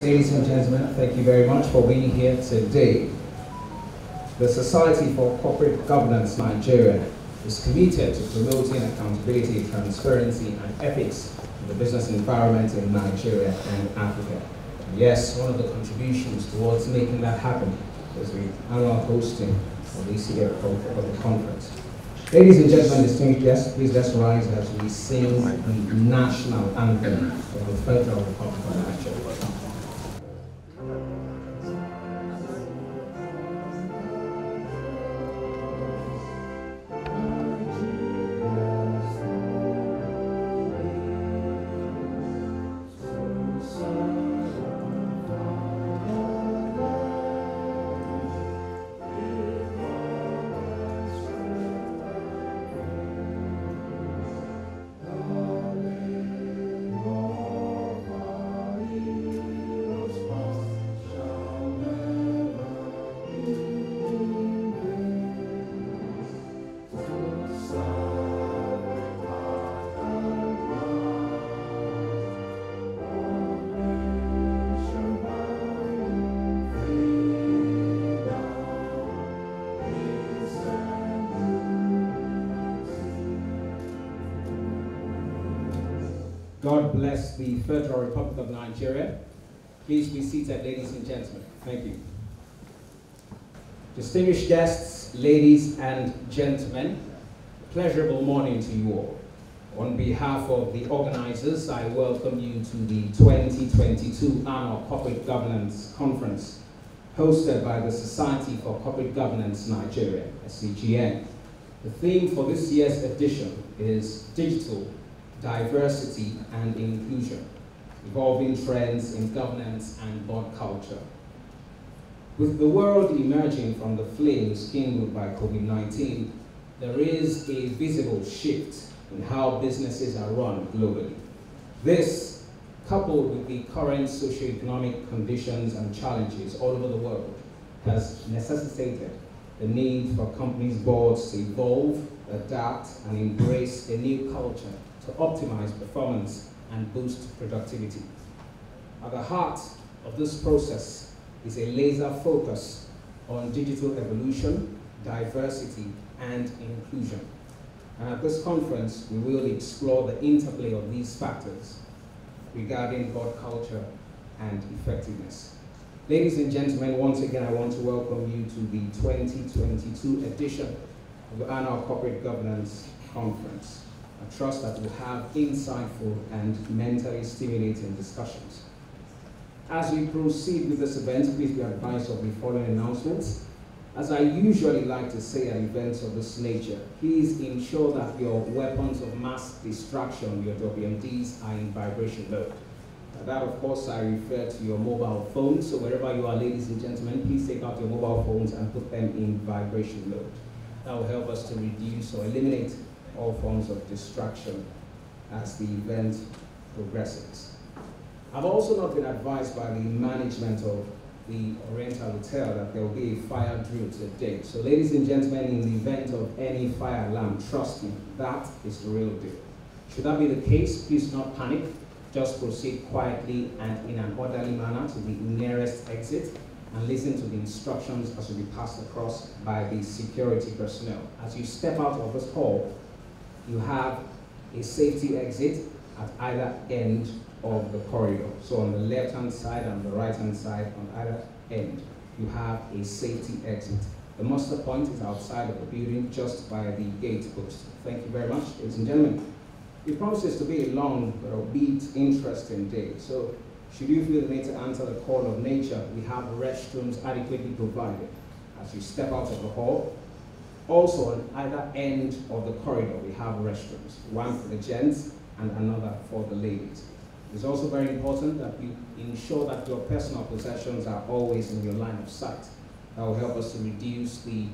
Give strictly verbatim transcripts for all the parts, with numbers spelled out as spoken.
Ladies and gentlemen, thank you very much for being here today. The Society for Corporate Governance Nigeria is committed to promoting accountability, transparency, and ethics in the business environment in Nigeria and Africa. And yes, one of the contributions towards making that happen is the annual hosting of this year of the conference. Ladies and gentlemen, distinguished guests, please let's rise as we sing the national anthem of the Federal Republic of Nigeria. God bless the Federal Republic of Nigeria. Please be seated, ladies and gentlemen. Thank you. Distinguished guests, ladies and gentlemen, pleasurable morning to you all. On behalf of the organizers, I welcome you to the twenty twenty-two Annual Corporate Governance Conference, hosted by the Society for Corporate Governance Nigeria, S C G N. The theme for this year's edition is Digital Diversity and Inclusion, Evolving Trends in Governance and Board Culture. With the world emerging from the flames kindled by COVID nineteen, there is a visible shift in how businesses are run globally. This, coupled with the current socioeconomic conditions and challenges all over the world, has necessitated the need for companies' boards to evolve, adapt, and embrace a new culture to optimize performance and boost productivity. At the heart of this process is a laser focus on digital evolution, diversity, and inclusion. And at this conference, we will explore the interplay of these factors regarding board culture and effectiveness. Ladies and gentlemen, once again, I want to welcome you to the twenty twenty-two edition of the Annual Corporate Governance Conference. I trust that we'll have insightful and mentally stimulating discussions. As we proceed with this event, please be advised of the following announcements. As I usually like to say at events of this nature, please ensure that your weapons of mass distraction, your W M Ds, are in vibration mode. Now that, of course, I refer to your mobile phones. So wherever you are, ladies and gentlemen, please take out your mobile phones and put them in vibration mode. That will help us to reduce or eliminate all forms of distraction as the event progresses. I've also not been advised by the management of the Oriental Hotel that there will be a fire drill today. So ladies and gentlemen, in the event of any fire alarm, trust me, that is the real deal. Should that be the case, please do not panic. Just proceed quietly and in an orderly manner to the nearest exit and listen to the instructions as will be passed across by the security personnel. As you step out of this hall, you have a safety exit at either end of the corridor. So on the left-hand side and the right-hand side, on either end, you have a safety exit. The muster point is outside of the building, just by the gate post. Thank you very much, ladies and gentlemen. It promises to be a long but albeit interesting day. So should you feel the need to answer the call of nature, we have restrooms adequately provided as you step out of the hall. Also, on either end of the corridor, we have restrooms, one for the gents and another for the ladies. It's also very important that you ensure that your personal possessions are always in your line of sight. That will help us to reduce the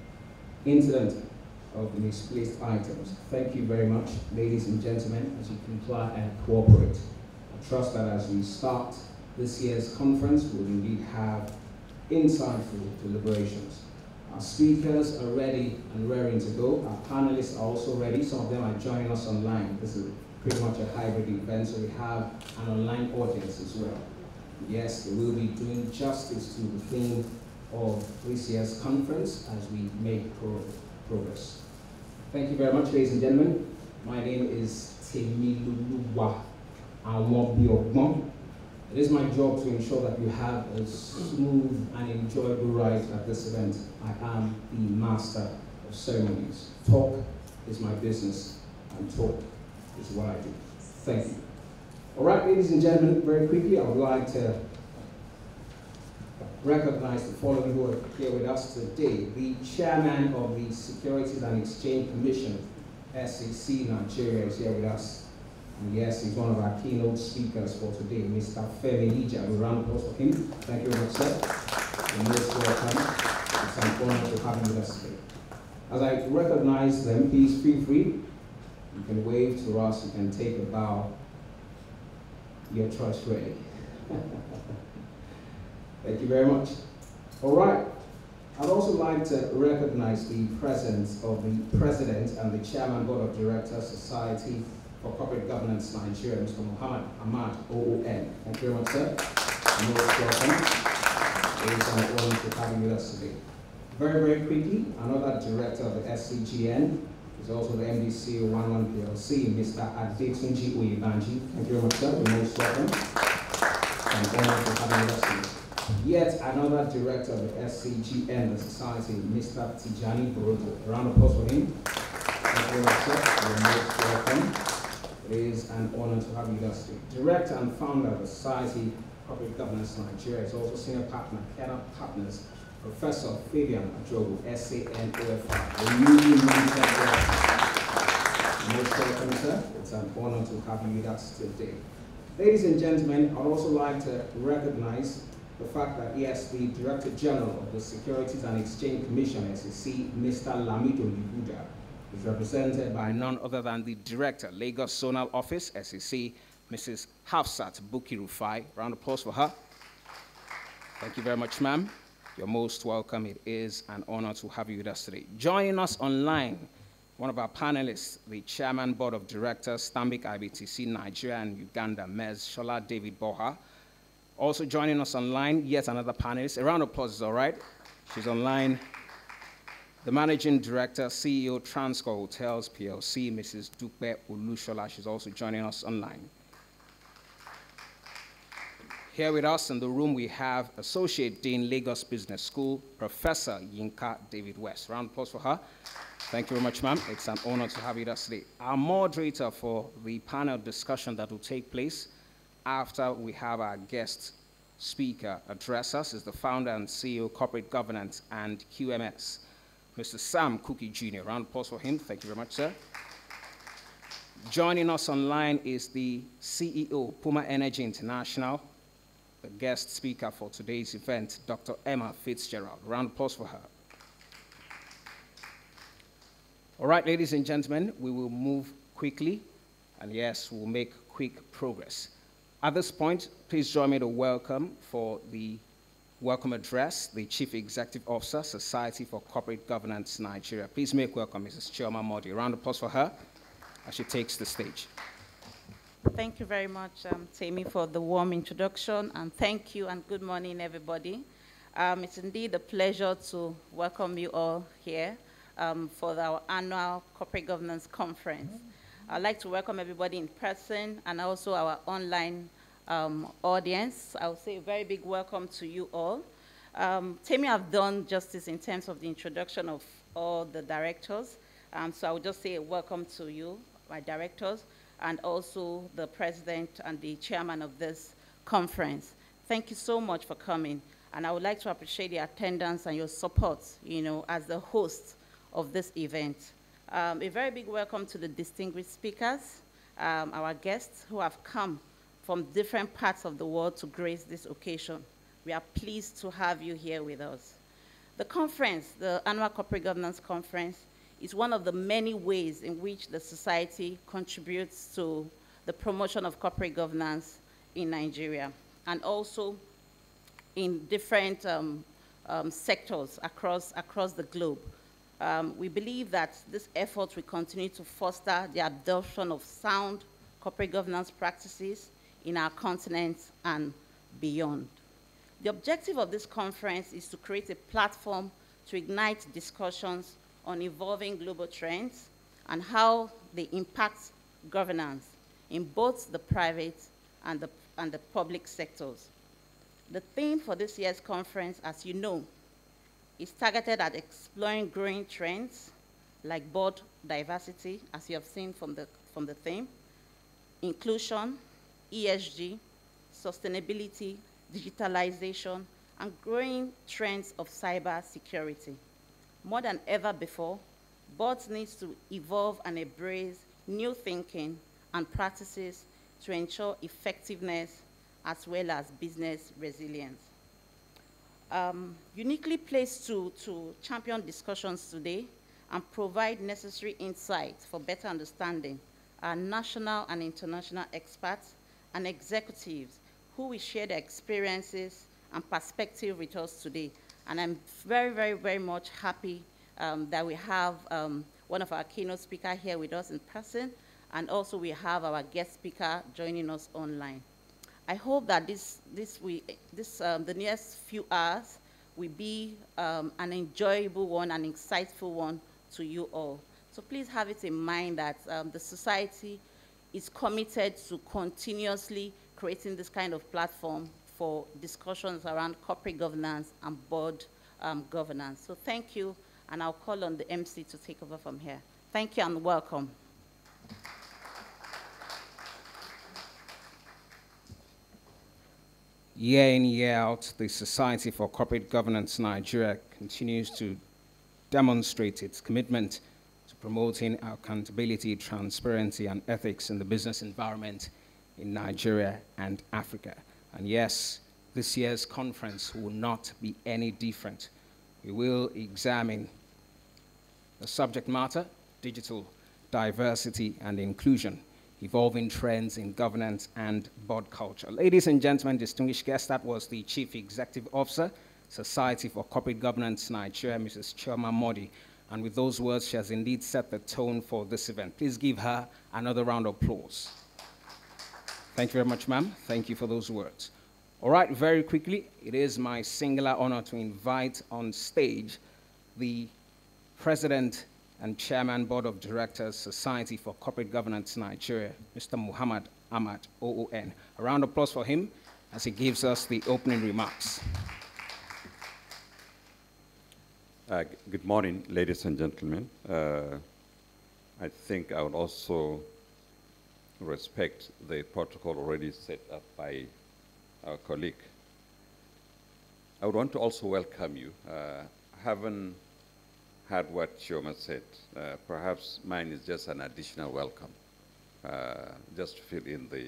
incident of misplaced items. Thank you very much, ladies and gentlemen, as you comply and cooperate. I trust that as we start this year's conference, we will indeed have insightful deliberations. Our speakers are ready and raring to go. Our panelists are also ready. Some of them are joining us online. This is pretty much a hybrid event, so we have an online audience as well. Yes, they will be doing justice to the theme of this year's conference as we make pro progress. Thank you very much, ladies and gentlemen. My name is Temiluluwa Awobiobon. It is my job to ensure that you have a smooth and enjoyable ride at this event. I am the master of ceremonies. Talk is my business, and talk is what I do. Thank you. All right, ladies and gentlemen, very quickly, I would like to recognize the following who are here with us today. The chairman of the Securities and Exchange Commission, S E C Nigeria, is here with us. And yes, he's one of our keynote speakers for today, Mister Femi Lijadu. Round of applause for him. Thank you very much, sir. You're most welcome. It's an honor to have you with us today. As I recognize them, please feel free. You can wave to us, you can take a bow. Your choice ready. Thank you very much. All right. I'd also like to recognize the presence of the President and the Chairman Board of Directors, Society for Corporate Governance Nigeria, Mister Muhammad Ahmad, O O N. Thank you very much, sir. You're most welcome. It is an honor to have you with us today. Very, very quickly, another director of the S C G N is also the M D C of one one P L C, Mister Adetunji Oyebanji. Thank you very much, sir. You're most welcome. It's an honor to have you with us today. Yet another director of the S C G N, the society, Mister Tijani Borodo. A round of applause for him. Thank you very much, sir. You're most welcome. It is an honor to have you with us today. Director and founder of the Society Corporate Governance Nigeria is also senior partner, Keynote Partners, Professor Fabian Ajogu, S A N O F R, the newly minted director. Most welcome, sir. It's an honor to have you with us today. Ladies and gentlemen, I'd also like to recognize the fact that, yes, the Director General of the Securities and Exchange Commission, S E C, Mister Lamido Libuda, is represented by none other than the Director, Lagos Zonal Office, S E C, Missus Hafsat Buki Rufai. Round of applause for her. Thank you very much, ma'am. You're most welcome. It is an honor to have you with us today. Joining us online, one of our panelists, the Chairman Board of Directors, Stanbic I B T C, Nigeria and Uganda, Miz Shola David Boha. Also joining us online, yet another panelist. A round of applause is all right. She's online. The Managing Director, C E O, Transcorp Hotels, P L C, Missus Dupe Olushola. She's also joining us online. Here with us in the room, we have Associate Dean, Lagos Business School, Professor Yinka David West. Round of applause for her. Thank you very much, ma'am. It's an honor to have you with us today. Our moderator for the panel discussion that will take place after we have our guest speaker address us is the founder and C E O, Corporate Governance and Q M S, Mister Sam Cookie Junior Round of applause for him. Thank you very much, sir. Joining us online is the C E O, Puma Energy International, the guest speaker for today's event, Doctor Emma Fitzgerald. Round of applause for her. All right, ladies and gentlemen, we will move quickly, and yes, we'll make quick progress. At this point, please join me to welcome for the welcome address, the Chief Executive Officer, Society for Corporate Governance Nigeria. Please make welcome Missus Chioma Modi. A round of applause for her as she takes the stage. Thank you very much, um, Temi, for the warm introduction, and thank you and good morning, everybody. Um, it's indeed a pleasure to welcome you all here um, for our annual Corporate Governance Conference. I'd like to welcome everybody in person and also our online um, audience. I will say a very big welcome to you all. Um, Temi have done justice in terms of the introduction of all the directors, um, so I will just say a welcome to you, my directors, and also the president and the chairman of this conference. Thank you so much for coming, and I would like to appreciate your attendance and your support, you know, as the host of this event. Um, a very big welcome to the distinguished speakers, um, our guests who have come from different parts of the world to grace this occasion. We are pleased to have you here with us. The conference, the Annual Corporate Governance Conference, is one of the many ways in which the society contributes to the promotion of corporate governance in Nigeria, and also in different um, um, sectors across, across the globe. Um, we believe that this effort will continue to foster the adoption of sound corporate governance practices in our continent and beyond. The objective of this conference is to create a platform to ignite discussions on evolving global trends and how they impact governance in both the private and the, and the public sectors. The theme for this year's conference, as you know, is targeted at exploring growing trends like board diversity, as you have seen from the, from the theme, inclusion, E S G, sustainability, digitalization, and growing trends of cyber security. More than ever before, boards need to evolve and embrace new thinking and practices to ensure effectiveness as well as business resilience. Um, uniquely placed to, to champion discussions today and provide necessary insights for better understanding are national and international experts and executives who will share their experiences and perspective with us today. And I'm very, very, very much happy um, that we have um, one of our keynote speakers here with us in person, and also we have our guest speaker joining us online. I hope that this, this, we, this um, the next few hours will be um, an enjoyable one, an insightful one to you all. So please have it in mind that um, the society is committed to continuously creating this kind of platform for discussions around corporate governance and board um, governance. So thank you, and I'll call on the M C to take over from here. Thank you and welcome. Year in, year out, the Society for Corporate Governance Nigeria continues to demonstrate its commitment to promoting accountability, transparency, and ethics in the business environment in Nigeria and Africa. And yes, this year's conference will not be any different. We will examine the subject matter, digital diversity and inclusion, evolving trends in governance and board culture. Ladies and gentlemen, distinguished guests, that was the Chief Executive Officer, Society for Corporate Governance Nigeria, Missus Chioma Modi. And with those words, she has indeed set the tone for this event. Please give her another round of applause. Thank you very much, ma'am. Thank you for those words. All right, very quickly, it is my singular honor to invite on stage the President and Chairman, Board of Directors, Society for Corporate Governance Nigeria, Mister Muhammad Ahmad, O O N. A round of applause for him as he gives us the opening remarks. Uh, good morning, ladies and gentlemen. Uh, I think I would also respect the protocol already set up by our colleague. I would want to also welcome you. Uh, I haven't heard what Chioma said. Uh, perhaps mine is just an additional welcome, uh, just to fill in the,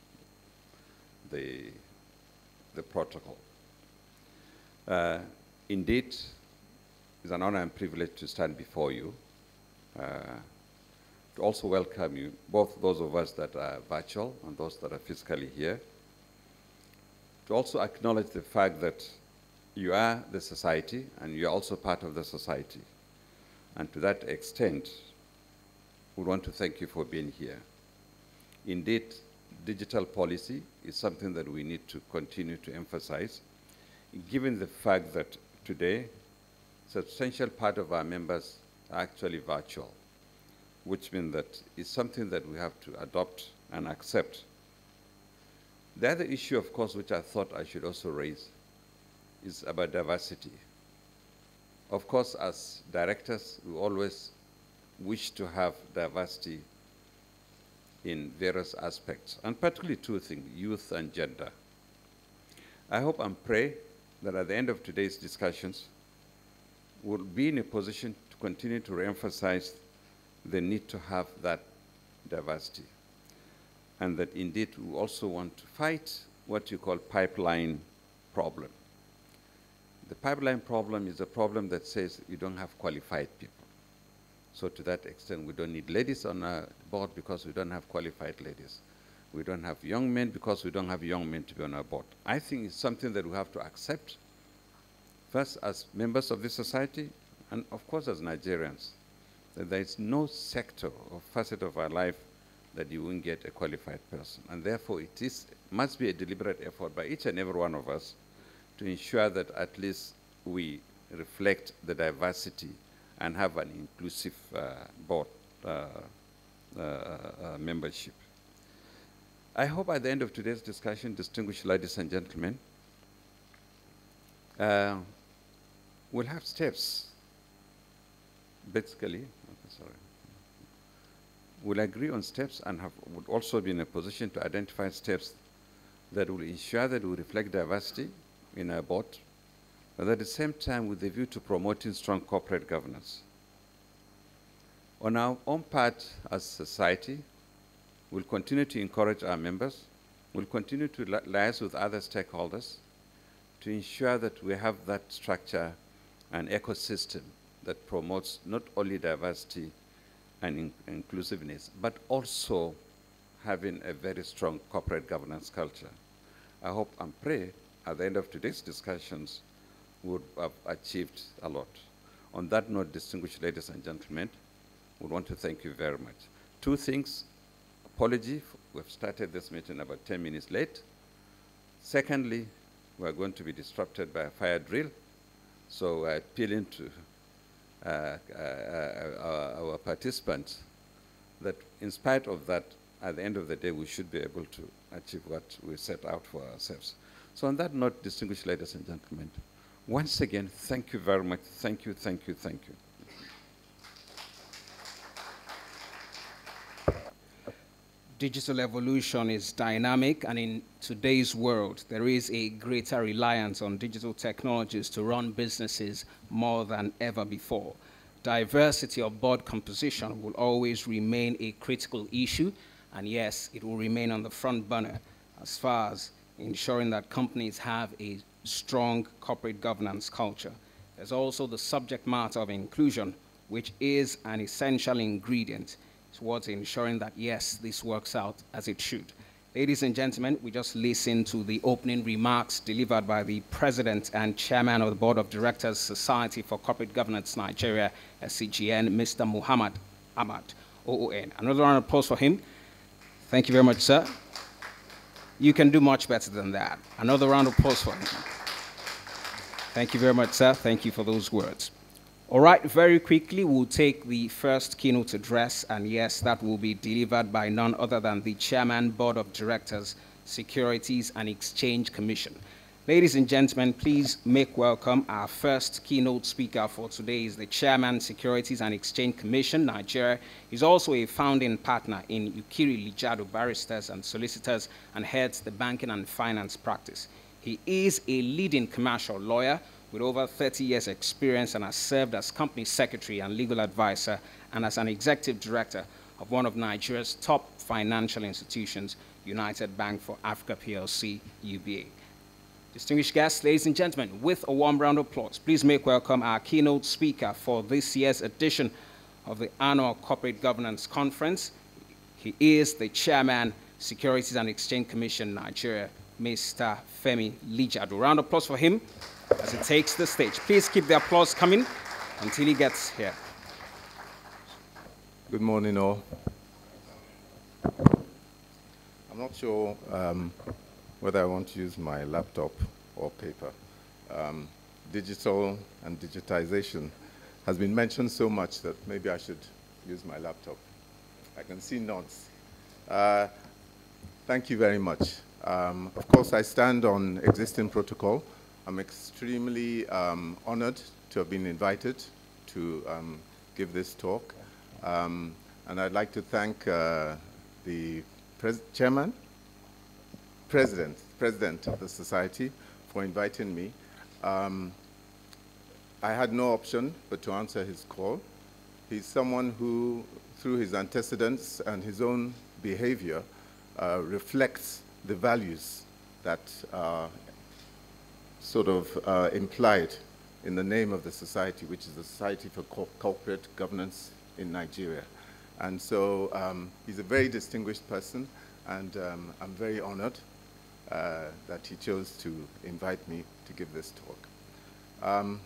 the, the protocol. Uh, indeed, it's an honor and privilege to stand before you, uh, to also welcome you, both those of us that are virtual and those that are physically here, to also acknowledge the fact that you are the society and you're also part of the society. And to that extent, we want to thank you for being here. Indeed, digital policy is something that we need to continue to emphasize, given the fact that today, a substantial part of our members are actually virtual, which means that it's something that we have to adopt and accept. The other issue, of course, which I thought I should also raise is about diversity. Of course, as directors, we always wish to have diversity in various aspects, and particularly two things, youth and gender. I hope and pray that at the end of today's discussions, we'll be in a position to continue to re-emphasize the need to have that diversity, and that indeed we also want to fight what you call pipeline problem. The pipeline problem is a problem that says you don't have qualified people. So to that extent, we don't need ladies on our board because we don't have qualified ladies. We don't have young men because we don't have young men to be on our board. I think it's something that we have to accept, first as members of this society, and of course as Nigerians, that there is no sector or facet of our life that you won't get a qualified person. And therefore, it is must be a deliberate effort by each and every one of us to ensure that at least we reflect the diversity and have an inclusive uh, board uh, uh, uh, membership. I hope at the end of today's discussion, distinguished ladies and gentlemen, uh, we'll have steps, basically, okay, sorry. We'll agree on steps and have, would also be in a position to identify steps that will ensure that we reflect diversity in our board, but at the same time with the view to promoting strong corporate governance. On our own part as society, we'll continue to encourage our members, we'll continue to li liaise with other stakeholders to ensure that we have that structure and ecosystem that promotes not only diversity and in inclusiveness, but also having a very strong corporate governance culture. I hope and pray at the end of today's discussions we would have achieved a lot. On that note, distinguished ladies and gentlemen, we want to thank you very much. Two things. Apology, we've started this meeting about ten minutes late. Secondly, we're going to be disrupted by a fire drill. So we're appealing to uh, uh, uh, our, our participants that in spite of that, at the end of the day, we should be able to achieve what we set out for ourselves. So on that note, distinguished ladies and gentlemen, once again, thank you very much. Thank you, thank you, thank you. Digital evolution is dynamic, and in today's world, there is a greater reliance on digital technologies to run businesses more than ever before. Diversity of board composition will always remain a critical issue, and yes, it will remain on the front burner as far as ensuring that companies have a strong corporate governance culture. There's also the subject matter of inclusion, which is an essential ingredient towards ensuring that, yes, this works out as it should. Ladies and gentlemen, we just listened to the opening remarks delivered by the President and Chairman of the Board of Directors, Society for Corporate Governance Nigeria, S C G N, Mister Muhammad Ahmad, O O N. Another round of applause for him. Thank you very much, sir. You can do much better than that. Another round of applause for him. Thank you very much, sir. Thank you for those words. All right, very quickly, we'll take the first keynote address, and yes, that will be delivered by none other than the Chairman, Board of Directors, Securities and Exchange Commission. Ladies and gentlemen, please make welcome our first keynote speaker for today is the Chairman, Securities and Exchange Commission, Nigeria. He's also a founding partner in Ukiri Lijadu Barristers and Solicitors and heads the banking and finance practice. He is a leading commercial lawyer with over thirty years experience and has served as company secretary and legal advisor and as an executive director of one of Nigeria's top financial institutions, United Bank for Africa P L C, U B A. Distinguished guests, ladies and gentlemen, with a warm round of applause, please make welcome our keynote speaker for this year's edition of the Annual Corporate Governance Conference. He is the Chairman, Securities and Exchange Commission, Nigeria, Mister Femi Lijadu. Round of applause for him as he takes the stage. Please keep the applause coming until he gets here. Good morning, all. I'm not sure um, whether I want to use my laptop or paper. Um, digital and digitization has been mentioned so much that maybe I should use my laptop. I can see nods. Uh, thank you very much. Um, of course, I stand on existing protocol. I'm extremely um, honored to have been invited to um, give this talk. Um, and I'd like to thank uh, the pres chairman, president, president of the society for inviting me. Um, I had no option but to answer his call. He's someone who, through his antecedents and his own behavior, uh, reflects the values that uh, sort of uh, implied in the name of the society, which is the Society for Co Corporate Governance in Nigeria. And so um, he's a very distinguished person, and um, I'm very honored uh, that he chose to invite me to give this talk. Um,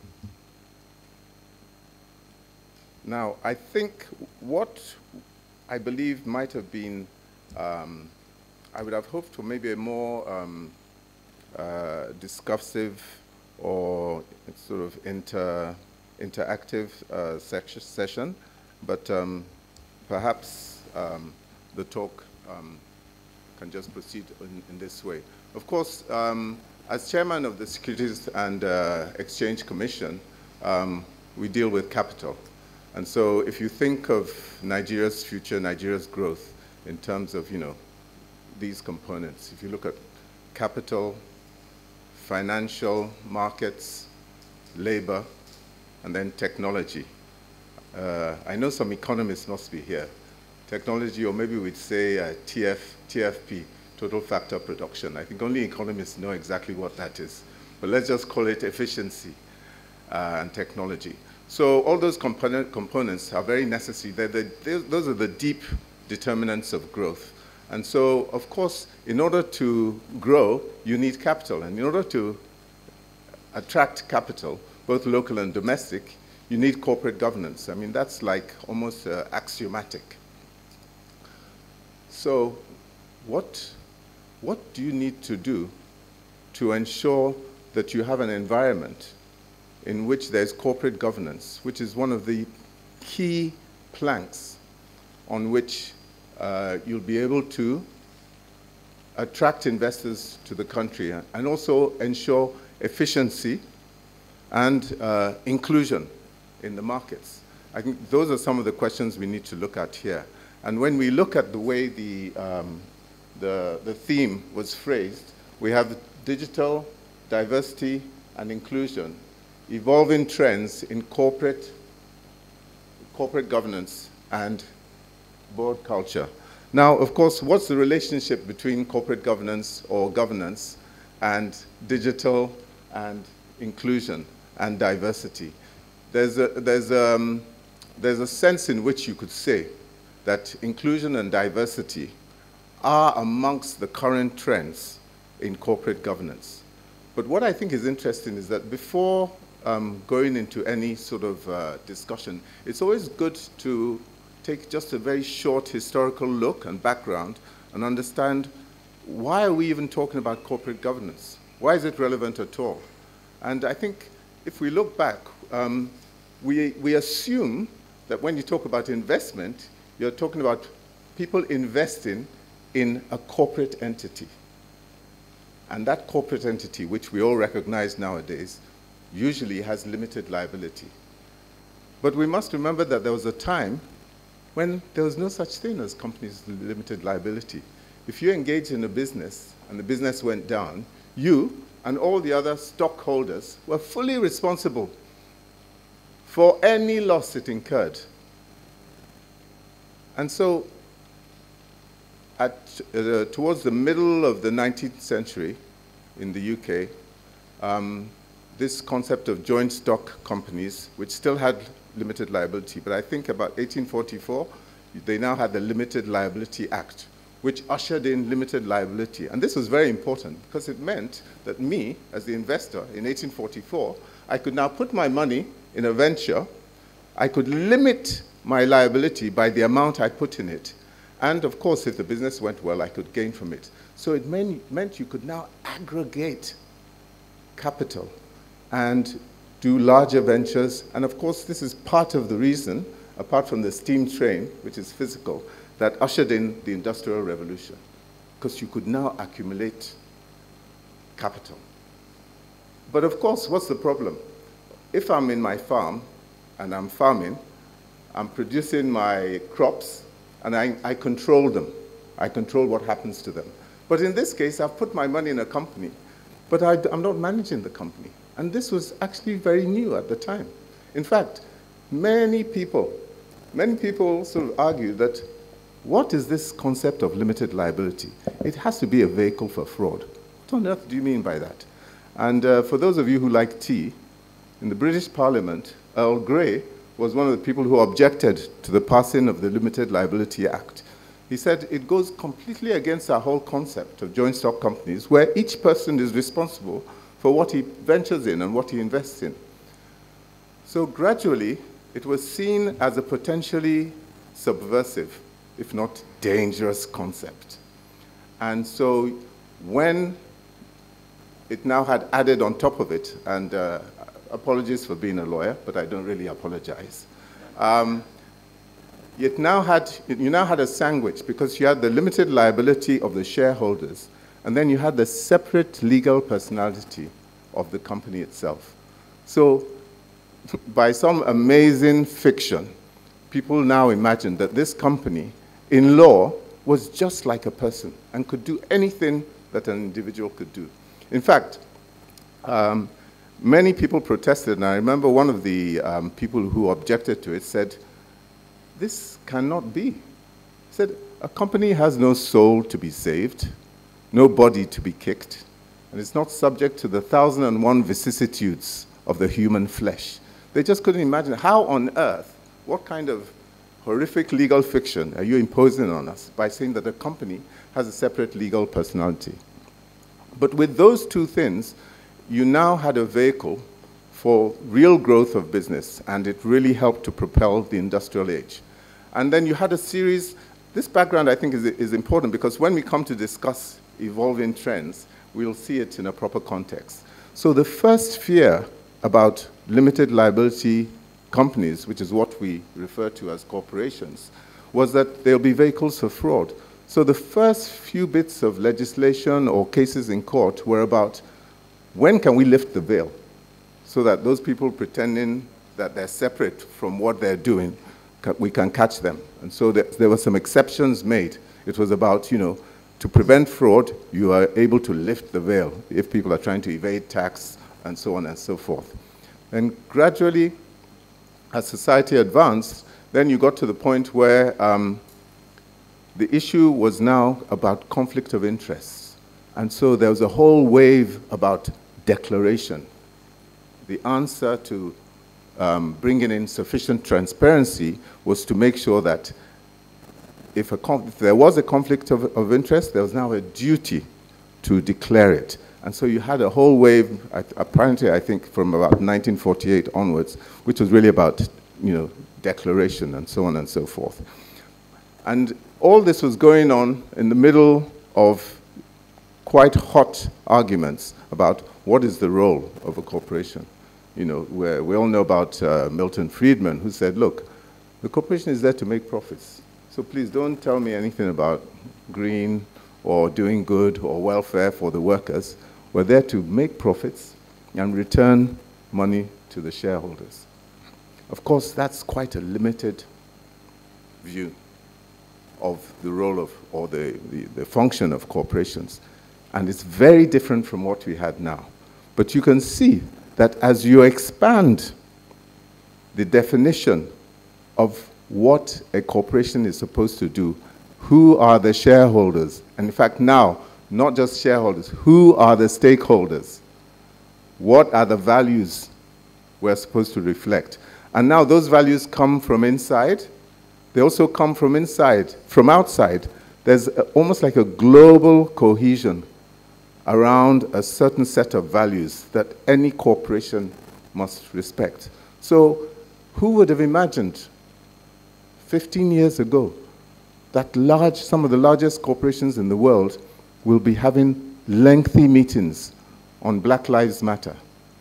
now, I think what I believe might have been um, I would have hoped for maybe a more um, uh, discursive or sort of inter, interactive uh, session, but um, perhaps um, the talk um, can just proceed in, in this way. Of course, um, as chairman of the Securities and uh, Exchange Commission, um, we deal with capital. And so if you think of Nigeria's future, Nigeria's growth in terms of, you know, these components, if you look at capital, financial markets, labor, and then technology. Uh, I know some economists must be here. Technology, or maybe we'd say uh, T F, T F P, total factor production. I think only economists know exactly what that is. But let's just call it efficiency uh, and technology. So all those component, components are very necessary. They're the, they're, those are the deep determinants of growth. And so, of course, in order to grow, you need capital. And in order to attract capital, both local and domestic, you need corporate governance. I mean, that's like almost uh, axiomatic. So what, what do you need to do to ensure that you have an environment in which there's corporate governance, which is one of the key planks on which uh, you'll be able to attract investors to the country and also ensure efficiency and uh, inclusion in the markets? I think those are some of the questions we need to look at here. And when we look at the way the, um, the, the theme was phrased, we have digital, diversity, and inclusion, evolving trends in corporate, corporate governance and board culture. Now, of course, what's the relationship between corporate governance or governance and digital and inclusion and diversity? There's a, there's, um, there's a sense in which you could say that inclusion and diversity are amongst the current trends in corporate governance. But what I think is interesting is that before um, going into any sort of uh, discussion, it's always good to take just a very short historical look and background and understand, why are we even talking about corporate governance? Why is it relevant at all? And I think if we look back, um, we, we assume that when you talk about investment, you're talking about people investing in a corporate entity. And that corporate entity, which we all recognize nowadays, usually has limited liability. But we must remember that there was a time when there was no such thing as companies' limited liability. If you engaged in a business and the business went down, you and all the other stockholders were fully responsible for any loss it incurred. And so at, uh, towards the middle of the nineteenth century in the U K, um, this concept of joint stock companies, which still had limited liability, but I think about eighteen forty-four, they now had the Limited Liability Act, which ushered in limited liability. And this was very important because it meant that me, as the investor in eighteen forty-four, I could now put my money in a venture. I could limit my liability by the amount I put in it. And of course, if the business went well, I could gain from it. So it meant, meant you could now aggregate capital and do larger ventures. And of course, this is part of the reason, apart from the steam train, which is physical, that ushered in the Industrial Revolution, because you could now accumulate capital. But of course, what's the problem? If I'm in my farm and I'm farming, I'm producing my crops, and I, I control them. I control what happens to them. But in this case, I've put my money in a company, but I, I'm not managing the company. And this was actually very new at the time. In fact, many people, many people sort of argue that, what is this concept of limited liability? It has to be a vehicle for fraud. What on earth do you mean by that? And uh, for those of you who like tea, in the British Parliament, Earl Grey was one of the people who objected to the passing of the Limited Liability Act. He said it goes completely against our whole concept of joint stock companies, where each person is responsible for what he ventures in and what he invests in. So gradually, it was seen as a potentially subversive, if not dangerous concept. And so when it now had added on top of it, and uh, apologies for being a lawyer, but I don't really apologize. Um, it now had, you now had a sandwich because you had the limited liability of the shareholders, and then you had the separate legal personality of the company itself. So by some amazing fiction, people now imagine that this company, in law, was just like a person and could do anything that an individual could do. In fact, um, many people protested, and I remember one of the um, people who objected to it said, this cannot be. He said, a company has no soul to be saved, no body to be kicked, and it's not subject to the thousand and one vicissitudes of the human flesh. They just couldn't imagine how on earth, what kind of horrific legal fiction are you imposing on us by saying that a company has a separate legal personality? But with those two things, you now had a vehicle for real growth of business, and it really helped to propel the industrial age. And then you had a series, this background I think is, is important because when we come to discuss evolving trends, we'll see it in a proper context. So the first fear about limited liability companies, which is what we refer to as corporations, was that there'll be vehicles for fraud. So the first few bits of legislation or cases in court were about when can we lift the veil so that those people pretending that they're separate from what they're doing, we can catch them. And so there, there were some exceptions made. It was about, you know, to prevent fraud, you are able to lift the veil if people are trying to evade tax and so on and so forth. And gradually, as society advanced, then you got to the point where um, the issue was now about conflict of interests. And so there was a whole wave about declaration. The answer to um, bringing in sufficient transparency was to make sure that if, a if there was a conflict of, of interest, there was now a duty to declare it. And so you had a whole wave, apparently I think from about nineteen forty-eight onwards, which was really about, you know, declaration and so on and so forth. And all this was going on in the middle of quite hot arguments about what is the role of a corporation. You know, where we all know about uh, Milton Friedman, who said, look, the corporation is there to make profits. So please don't tell me anything about green or doing good or welfare for the workers. We're there to make profits and return money to the shareholders. Of course, that's quite a limited view of the role of, or the, the, the function of corporations. And it's very different from what we had now. But you can see that as you expand the definition of what a corporation is supposed to do, who are the shareholders, and in fact now, not just shareholders, who are the stakeholders? What are the values we're supposed to reflect? And now those values come from inside. They also come from inside, from outside. There's a, almost like a global cohesion around a certain set of values that any corporation must respect. So who would have imagined fifteen years ago that large, some of the largest corporations in the world will be having lengthy meetings on Black Lives Matter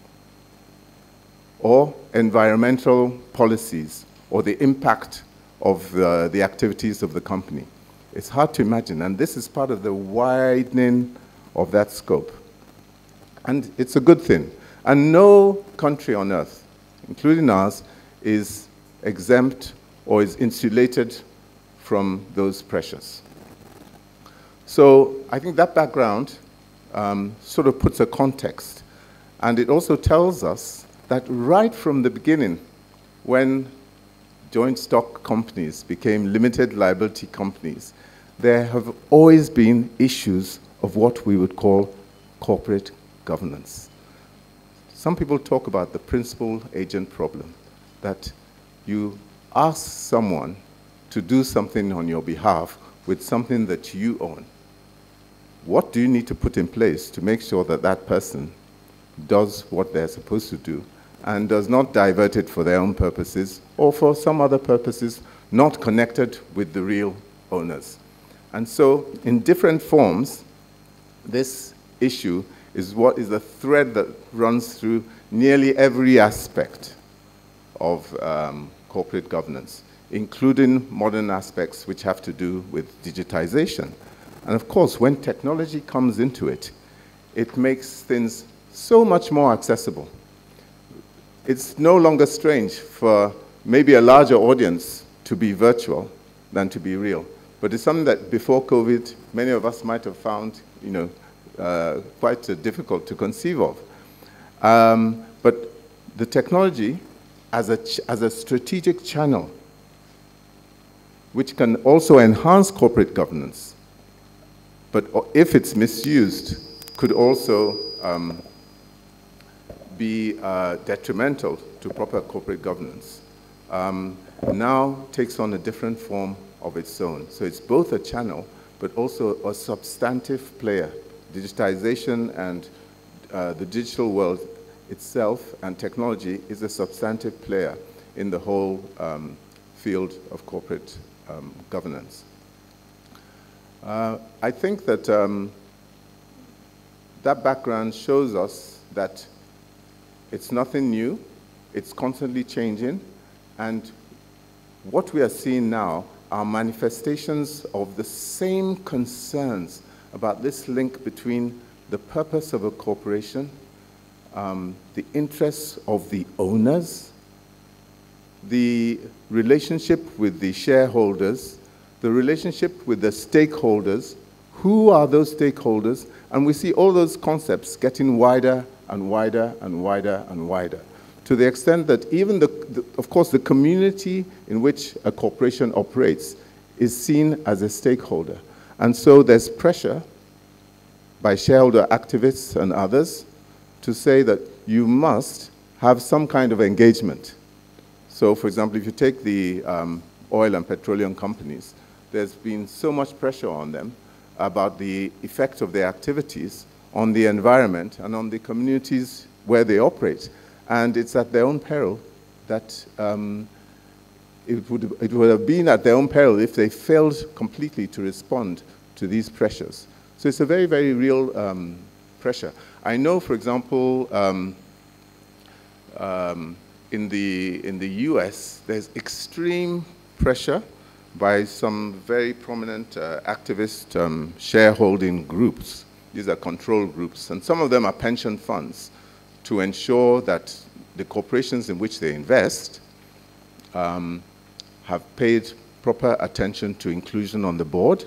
or environmental policies or the impact of uh, the activities of the company? It's hard to imagine, and this is part of the widening of that scope. And it's a good thing. And no country on earth, including ours, is exempt or is insulated from those pressures. So I think that background um, sort of puts a context. And it also tells us that right from the beginning, when joint stock companies became limited liability companies, there have always been issues of what we would call corporate governance. Some people talk about the principal agent problem, that you ask someone to do something on your behalf with something that you own. What do you need to put in place to make sure that that person does what they're supposed to do and does not divert it for their own purposes or for some other purposes not connected with the real owners? And so, in different forms, this issue is what is the thread that runs through nearly every aspect of um, corporate governance, including modern aspects which have to do with digitization. And of course, when technology comes into it, it makes things so much more accessible. It's no longer strange for maybe a larger audience to be virtual than to be real. But it's something that before COVID, many of us might have found, you know, uh, quite uh, difficult to conceive of. Um, but the technology as a, ch as a strategic channel, which can also enhance corporate governance, but if it's misused, could also um, be uh, detrimental to proper corporate governance, um, now takes on a different form of its own. So it's both a channel, but also a substantive player. Digitization and uh, the digital world itself and technology is a substantive player in the whole um, field of corporate um, governance. Uh, I think that um, that background shows us that it's nothing new, it's constantly changing, and what we are seeing now are manifestations of the same concerns about this link between the purpose of a corporation, um, the interests of the owners, the relationship with the shareholders, the relationship with the stakeholders. Who are those stakeholders? And we see all those concepts getting wider and wider and wider and wider, to the extent that even, the, the, of course, the community in which a corporation operates is seen as a stakeholder. And so there's pressure by shareholder activists and others to say that you must have some kind of engagement. So, for example, if you take the um, oil and petroleum companies, there's been so much pressure on them about the effect of their activities on the environment and on the communities where they operate. And it's at their own peril that um, it, would, it would have been at their own peril if they failed completely to respond to these pressures. So it's a very, very real um, pressure. I know, for example, um, um, in, the, in the U S, there's extreme pressure by some very prominent uh, activist um, shareholding groups. These are control groups, and some of them are pension funds, to ensure that the corporations in which they invest um, have paid proper attention to inclusion on the board,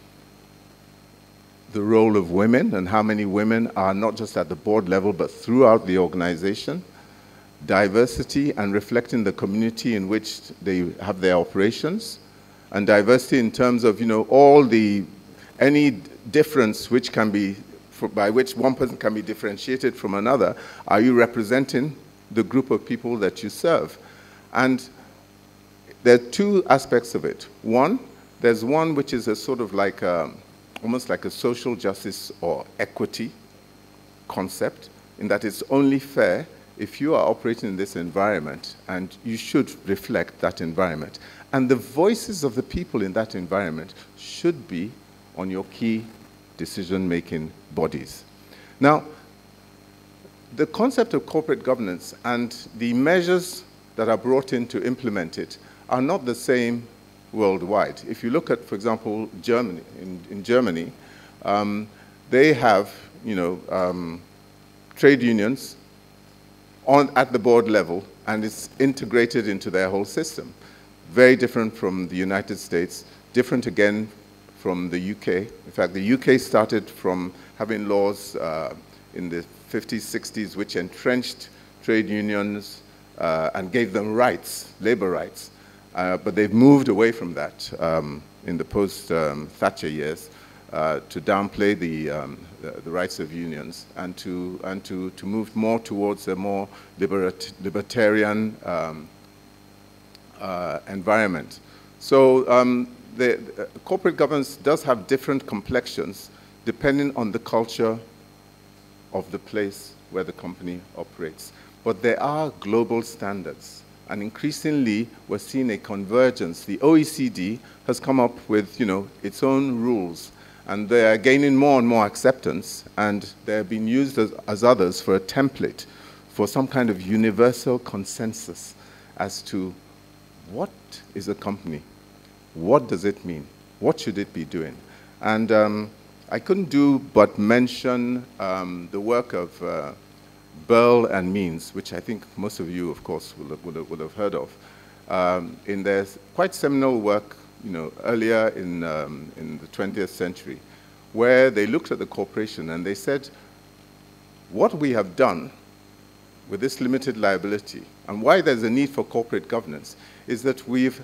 the role of women and how many women are not just at the board level but throughout the organization, diversity and reflecting the community in which they have their operations, and diversity in terms of, you know, all the, any difference which can be, for, by which one person can be differentiated from another. Are you representing the group of people that you serve? And there are two aspects of it. One, there's one which is a sort of like a, almost like a social justice or equity concept, in that it's only fair if you are operating in this environment, and you should reflect that environment. And the voices of the people in that environment should be on your key decision-making bodies. Now, the concept of corporate governance and the measures that are brought in to implement it are not the same worldwide. If you look at, for example, Germany, in, in Germany, um, they have, you know, um, trade unions on, at the board level, and it's integrated into their whole system. Very different from the United States, different again from the U K. In fact, the U K started from having laws uh, in the fifties, sixties, which entrenched trade unions uh, and gave them rights, labor rights. Uh, but they've moved away from that um, in the post-Thatcher um, years uh, to downplay the, um, the, the rights of unions and to, and to, to move more towards a more liberat libertarian um, uh, environment. So um, the, the corporate governance does have different complexions depending on the culture of the place where the company operates. But there are global standards And increasingly, we're seeing a convergence. The O E C D has come up with, you know, its own rules, and they are gaining more and more acceptance, and they're being used as, as others for a template for some kind of universal consensus as to what is a company, what does it mean, what should it be doing. And um, I couldn't do but mention um, the work of uh, Burl and Means, which I think most of you, of course, will have, will have, will have heard of, um, in their quite seminal work, you know, earlier in, um, in the twentieth century, where they looked at the corporation and they said, what we have done with this limited liability, and why there's a need for corporate governance, is that we've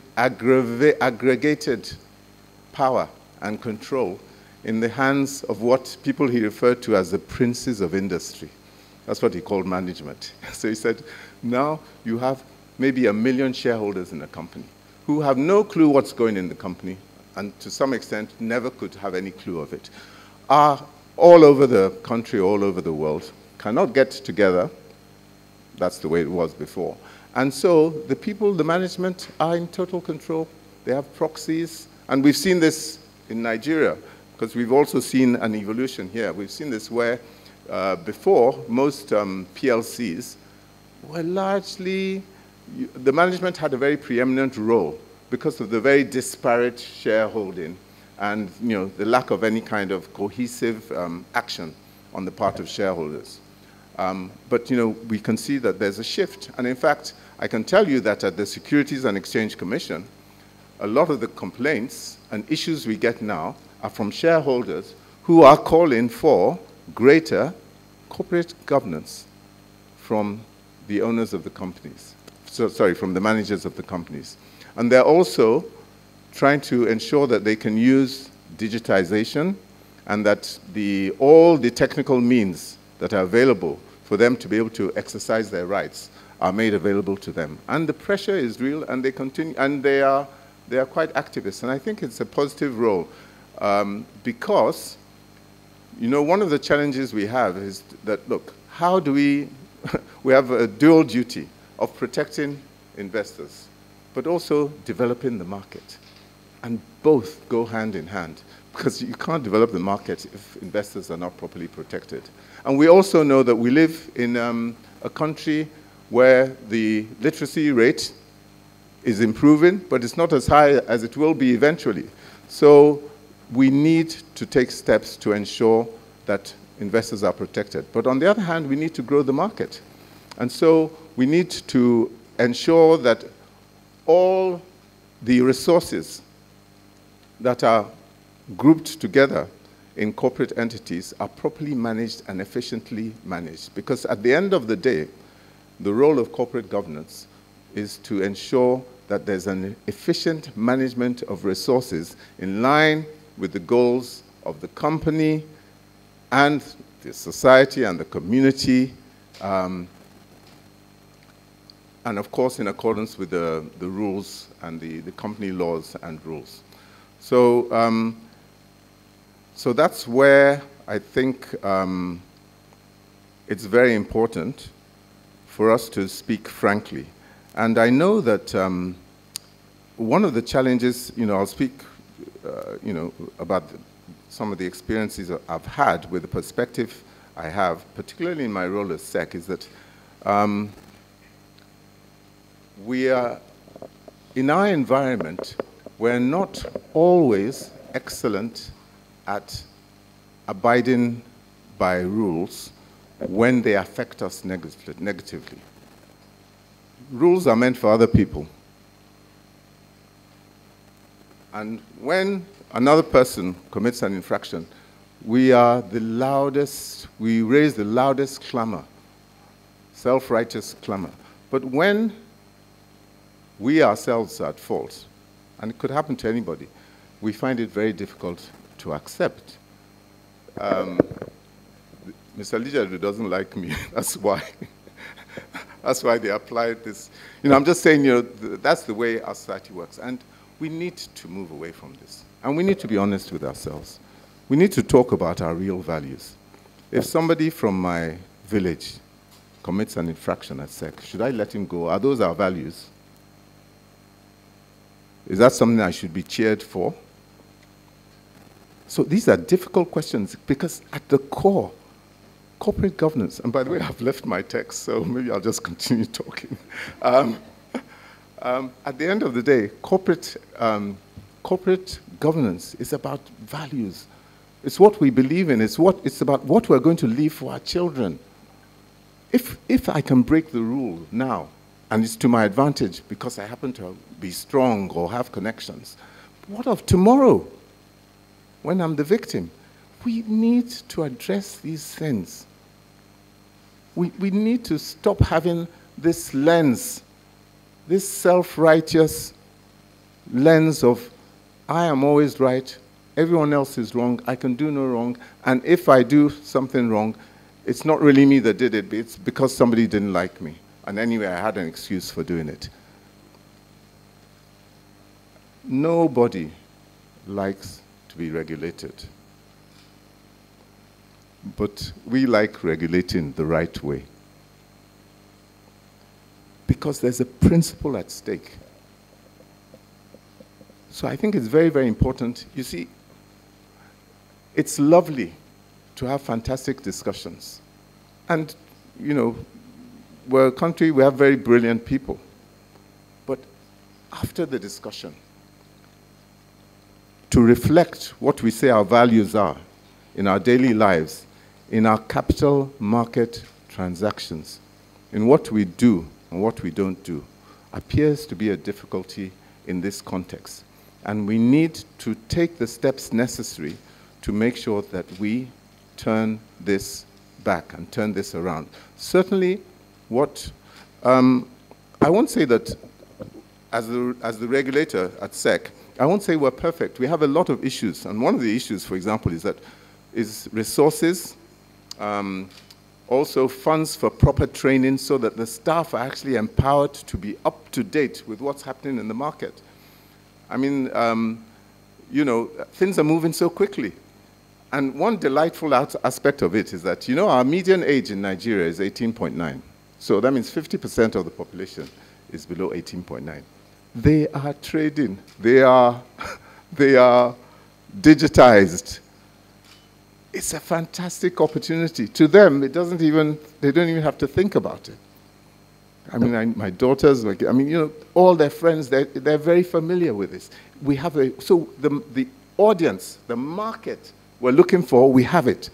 aggregated power and control in the hands of what people he referred to as the princes of industry. That's what he called management. So he said, now you have maybe a million shareholders in a company who have no clue what's going in the company, and to some extent never could have any clue of it, are all over the country, all over the world, cannot get together. That's the way it was before. And so the people, the management, are in total control. They have proxies. And we've seen this in Nigeria, because we've also seen an evolution here. We've seen this where uh, before, most um, P L Cs were largely, the management had a very preeminent role because of the very disparate shareholding and, you know, the lack of any kind of cohesive um, action on the part of shareholders. Um, but, you know, we can see that there's a shift. And in fact, I can tell you that at the Securities and Exchange Commission, a lot of the complaints and issues we get now are from shareholders who are calling for greater corporate governance from the owners of the companies. So, sorry, from the managers of the companies. And they're also trying to ensure that they can use digitization and that the, all the technical means that are available for them to be able to exercise their rights are made available to them. And the pressure is real, and they continue, and they are, they are quite activists. And I think it's a positive role um, because, you know, one of the challenges we have is that, look, how do we, we have a dual duty of protecting investors, but also developing the market. And both go hand in hand, because you can't develop the market if investors are not properly protected. And we also know that we live in um, a country where the literacy rate is improving, but it's not as high as it will be eventually. So we need to take steps to ensure that investors are protected. But on the other hand, we need to grow the market. And so we need to ensure that all the resources that are grouped together in corporate entities are properly managed and efficiently managed. Because at the end of the day, the role of corporate governance is to ensure that there's an efficient management of resources in line with the goals of the company and the society and the community, um, and of course in accordance with the, the rules and the, the company laws and rules. So, um, so that's where I think um, it's very important for us to speak frankly. And I know that um, one of the challenges, you know, I'll speak, uh, you know, about the, some of the experiences I've had with the perspective I have, particularly in my role as S E C, is that um, we are, in our environment, we're not always excellent at abiding by rules when they affect us negatively. Rules are meant for other people. And when another person commits an infraction, we are the loudest, we raise the loudest clamor, self-righteous clamor. But when we ourselves are at fault, and it could happen to anybody, we find it very difficult to accept. Um, Mister Lijadu doesn't like me, that's why. That's why they applied this. You know, I'm just saying, you know, th that's the way our society works. And we need to move away from this. And we need to be honest with ourselves. We need to talk about our real values. If somebody from my village commits an infraction at sec, should I let him go? Are those our values? Is that something I should be cheered for? So these are difficult questions because at the core, corporate governance, and by the way, I've left my text, so maybe I'll just continue talking. Um, um, at the end of the day, corporate, um, corporate governance is about values. It's what we believe in. It's, what, it's about what we're going to leave for our children. If, if I can break the rule now, and it's to my advantage because I happen to be strong or have connections, what of tomorrow when I'm the victim? We need to address these things. We, we need to stop having this lens, this self-righteous lens of, I am always right, everyone else is wrong, I can do no wrong, and if I do something wrong, it's not really me that did it, it's because somebody didn't like me. And anyway, I had an excuse for doing it. Nobody likes to be regulated. But we like regulating the right way. Because there's a principle at stake. So I think it's very, very important. You see, it's lovely to have fantastic discussions. And, you know, we're a country, we have very brilliant people. But after the discussion, to reflect what we say our values are in our daily lives, in our capital market transactions, in what we do and what we don't do, appears to be a difficulty in this context. And we need to take the steps necessary to make sure that we turn this back and turn this around. Certainly, what, um, I won't say that as the, as the regulator at sec, I won't say we're perfect. We have a lot of issues. And one of the issues, for example, is that is resources, um, also funds for proper training so that the staff are actually empowered to be up to date with what's happening in the market. I mean, um, you know, things are moving so quickly. And one delightful aspect of it is that, you know, our median age in Nigeria is eighteen point nine. So that means fifty percent of the population is below eighteen point nine. They are trading. They are, they are digitized. It's a fantastic opportunity. To them, it doesn't even, they don't even have to think about it. I mean, I, my daughters, I mean, you know, all their friends, they're, they're very familiar with this. We have a, so the, the audience, the market we're looking for, we have it.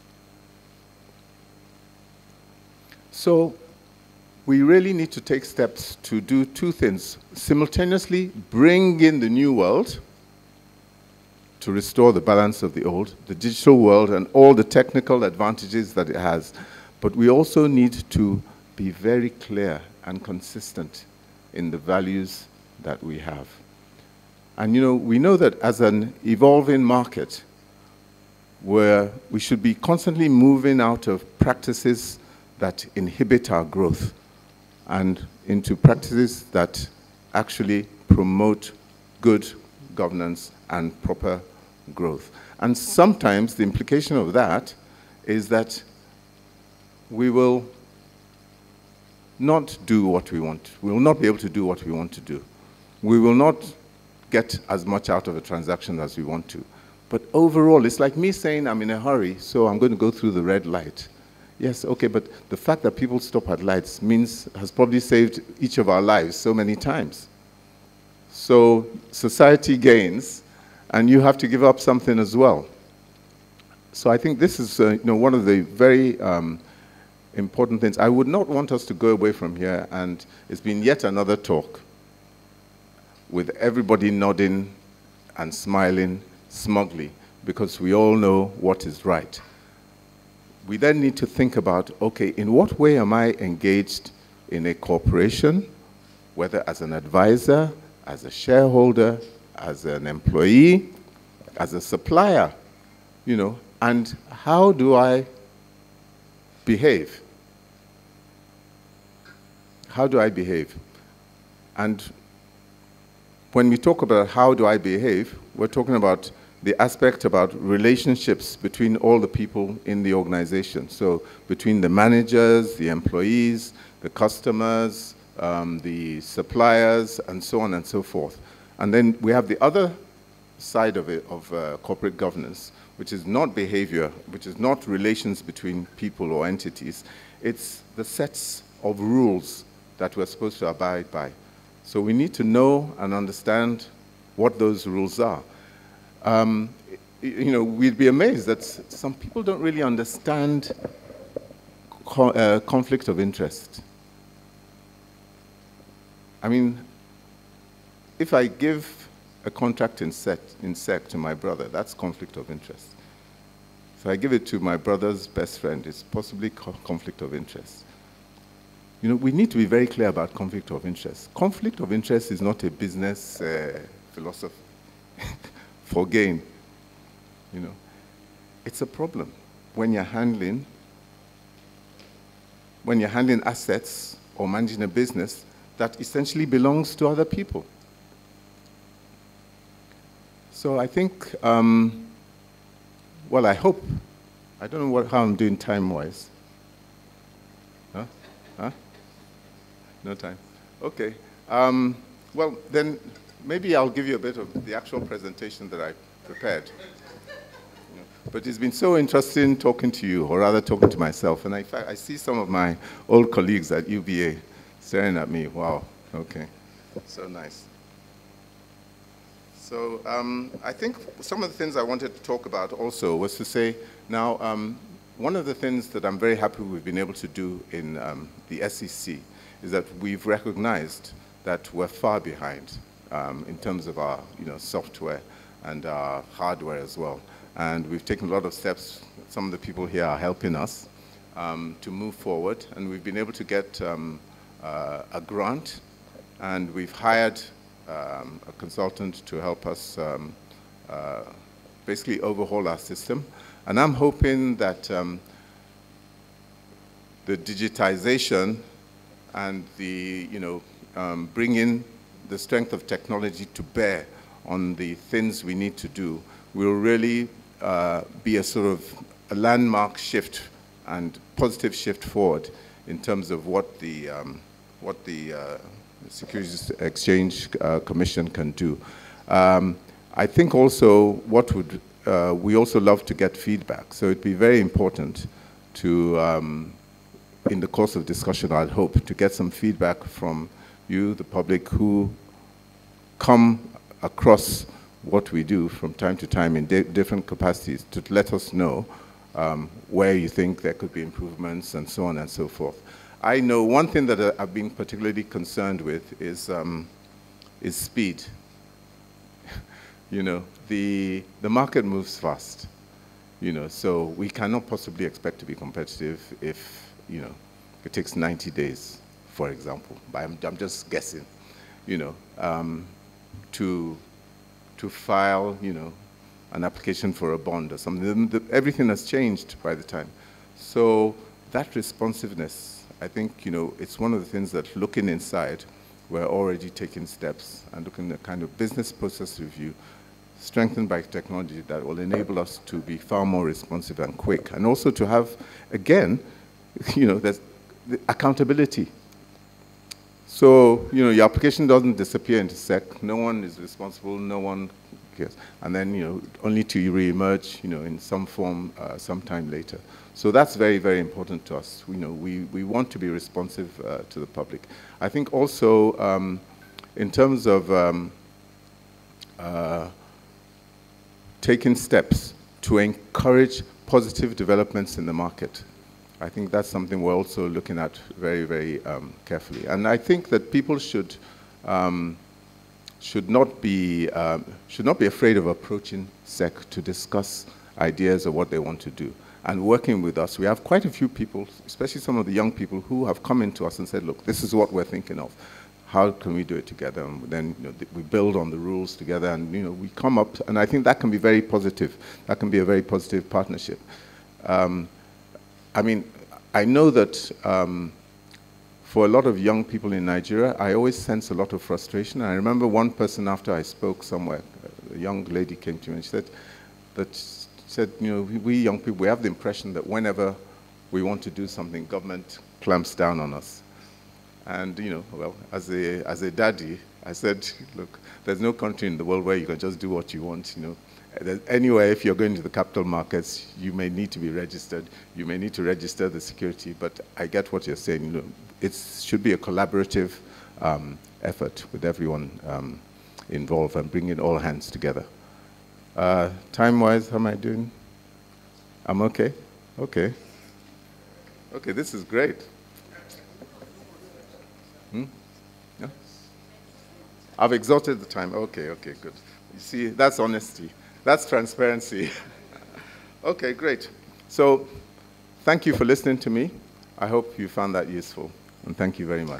So we really need to take steps to do two things. Simultaneously, bring in the new world to restore the balance of the old, the digital world, and all the technical advantages that it has. But we also need to be very clear and consistent in the values that we have. And you know, we know that as an evolving market, where we should be constantly moving out of practices that inhibit our growth and into practices that actually promote good governance and proper growth. And sometimes the implication of that is that we will not do what we want. We will not be able to do what we want to do. We will not get as much out of a transaction as we want to. But overall, it's like me saying I'm in a hurry, so I'm going to go through the red light. Yes, okay, but the fact that people stop at lights means, has probably saved each of our lives so many times. So society gains, and you have to give up something as well. So I think this is uh, you know, one of the very um, important things. I would not want us to go away from here, and it's been yet another talk with everybody nodding and smiling smugly, because we all know what is right. We then need to think about, okay, in what way am I engaged in a corporation, whether as an advisor, as a shareholder, as an employee, as a supplier, you know, and how do I behave? How do I behave? And when we talk about how do I behave, we're talking about the aspect about relationships between all the people in the organization. So between the managers, the employees, the customers, um, the suppliers, and so on and so forth. And then we have the other side of it, of uh, corporate governance, which is not behavior, which is not relations between people or entities. It's the sets of rules that we're supposed to abide by. So we need to know and understand what those rules are. Um, you know, we'd be amazed that some people don't really understand co uh, conflict of interest. I mean, if I give a contract in SEC, in SEC to my brother, that's conflict of interest. If I give it to my brother's best friend, it's possibly co conflict of interest. You know, we need to be very clear about conflict of interest. Conflict of interest is not a business uh, philosophy for gain. You know, it's a problem when you're handling when you're handling assets or managing a business that essentially belongs to other people. So I think, um, well, I hope, I don't know what, how I'm doing time-wise. Huh? Huh? No time. Okay. Um, well, then maybe I'll give you a bit of the actual presentation that I prepared. You know, but it's been so interesting talking to you, or rather talking to myself. And I, in fact, I see some of my old colleagues at U B A staring at me. Wow. Okay. So nice. So um, I think some of the things I wanted to talk about also was to say, now, um, one of the things that I'm very happy we've been able to do in um, the S E C is that we've recognized that we're far behind um, in terms of our you know, software and our hardware as well. And we've taken a lot of steps. Some of the people here are helping us um, to move forward. And we've been able to get um, uh, a grant, and we've hired Um, a consultant to help us um, uh, basically overhaul our system. And I'm hoping that um, the digitization and the, you know, um, bringing the strength of technology to bear on the things we need to do will really uh, be a sort of a landmark shift and positive shift forward in terms of what the, um, what the uh, Securities Exchange uh, Commission can do. Um, I think also what would, uh, we also love to get feedback. So it'd be very important to, um, in the course of discussion, I'd hope, to get some feedback from you, the public, who come across what we do from time to time in di different capacities, to let us know um, where you think there could be improvements and so on and so forth. I know one thing that I've been particularly concerned with is, um, is speed. You know, the, the market moves fast, you know, so we cannot possibly expect to be competitive if, you know, it takes ninety days, for example. I'm, I'm just guessing, you know, um, to, to file, you know, an application for a bond or something. The, the, everything has changed by the time. So that responsiveness, I think, you know, it's one of the things that looking inside, we're already taking steps and looking at kind of business process review, strengthened by technology that will enable us to be far more responsive and quick. And also to have, again, you know, there's the accountability. So, you know, your application doesn't disappear into SEC. No one is responsible, no one cares. And then, you know, only to re-emerge, you know, in some form uh, sometime later. So that's very, very important to us. You know, we, we want to be responsive uh, to the public. I think also um, in terms of um, uh, taking steps to encourage positive developments in the market, I think that's something we're also looking at very, very um, carefully. And I think that people should um, should not be um, should not be afraid of approaching SEC to discuss ideas of what they want to do. And working with us, we have quite a few people, especially some of the young people, who have come into us and said, look, this is what we're thinking of. How can we do it together? And then you know, we build on the rules together, and you know, we come up, and I think that can be very positive. That can be a very positive partnership. Um, I mean, I know that um, for a lot of young people in Nigeria, I always sense a lot of frustration. I remember one person after I spoke somewhere, a young lady came to me and she said that, she said, you know, we, we young people, we have the impression that whenever we want to do something, government clamps down on us. And, you know, well, as a, as a daddy, I said, look, there's no country in the world where you can just do what you want, you know. Anywhere, if you're going to the capital markets, you may need to be registered. You may need to register the security, but I get what you're saying. You know, it should be a collaborative um, effort with everyone um, involved and bringing all hands together. Uh, time-wise, how am I doing? I'm okay? Okay. Okay, this is great. Hmm? Yeah? I've exhausted the time. Okay, okay, good. You see, that's honesty. That's transparency. Okay, great. So thank you for listening to me. I hope you found that useful, and thank you very much.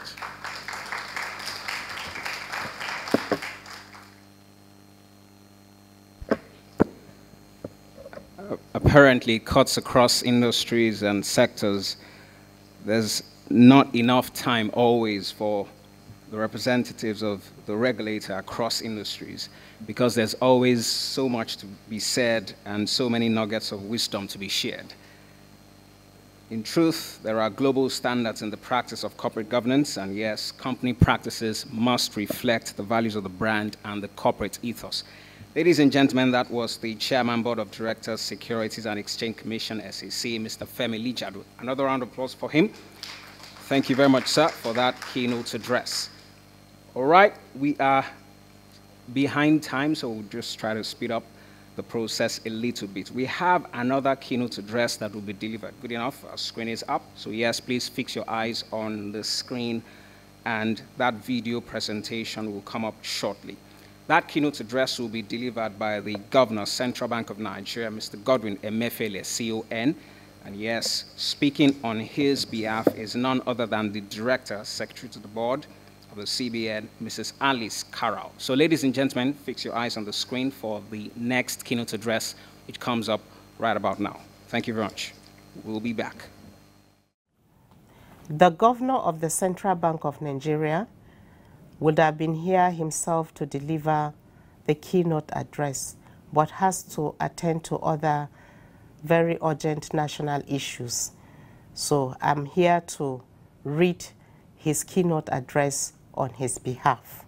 Uh, apparently, cuts across industries and sectors. There's not enough time always for the representatives of the regulator across industries, because there's always so much to be said and so many nuggets of wisdom to be shared. In truth, there are global standards in the practice of corporate governance, and yes, company practices must reflect the values of the brand and the corporate ethos. Ladies and gentlemen, that was the Chairman, Board of Directors, Securities and Exchange Commission, S E C, Mister Femi Lijadu. Another round of applause for him. Thank you very much, sir, for that keynote address. All right, we are behind time, so we'll just try to speed up the process a little bit. We have another keynote address that will be delivered. Good enough, our screen is up. So yes, please fix your eyes on the screen, and that video presentation will come up shortly. That keynote address will be delivered by the Governor, Central Bank of Nigeria, Mister Godwin Emefiele, C O N. And yes, speaking on his behalf is none other than the Director, Secretary to the Board of the C B N, Missus Alice Carroll. So ladies and gentlemen, fix your eyes on the screen for the next keynote address, which comes up right about now. Thank you very much. We'll be back. The Governor of the Central Bank of Nigeria would have been here himself to deliver the keynote address, but has to attend to other very urgent national issues. So I'm here to read his keynote address on his behalf.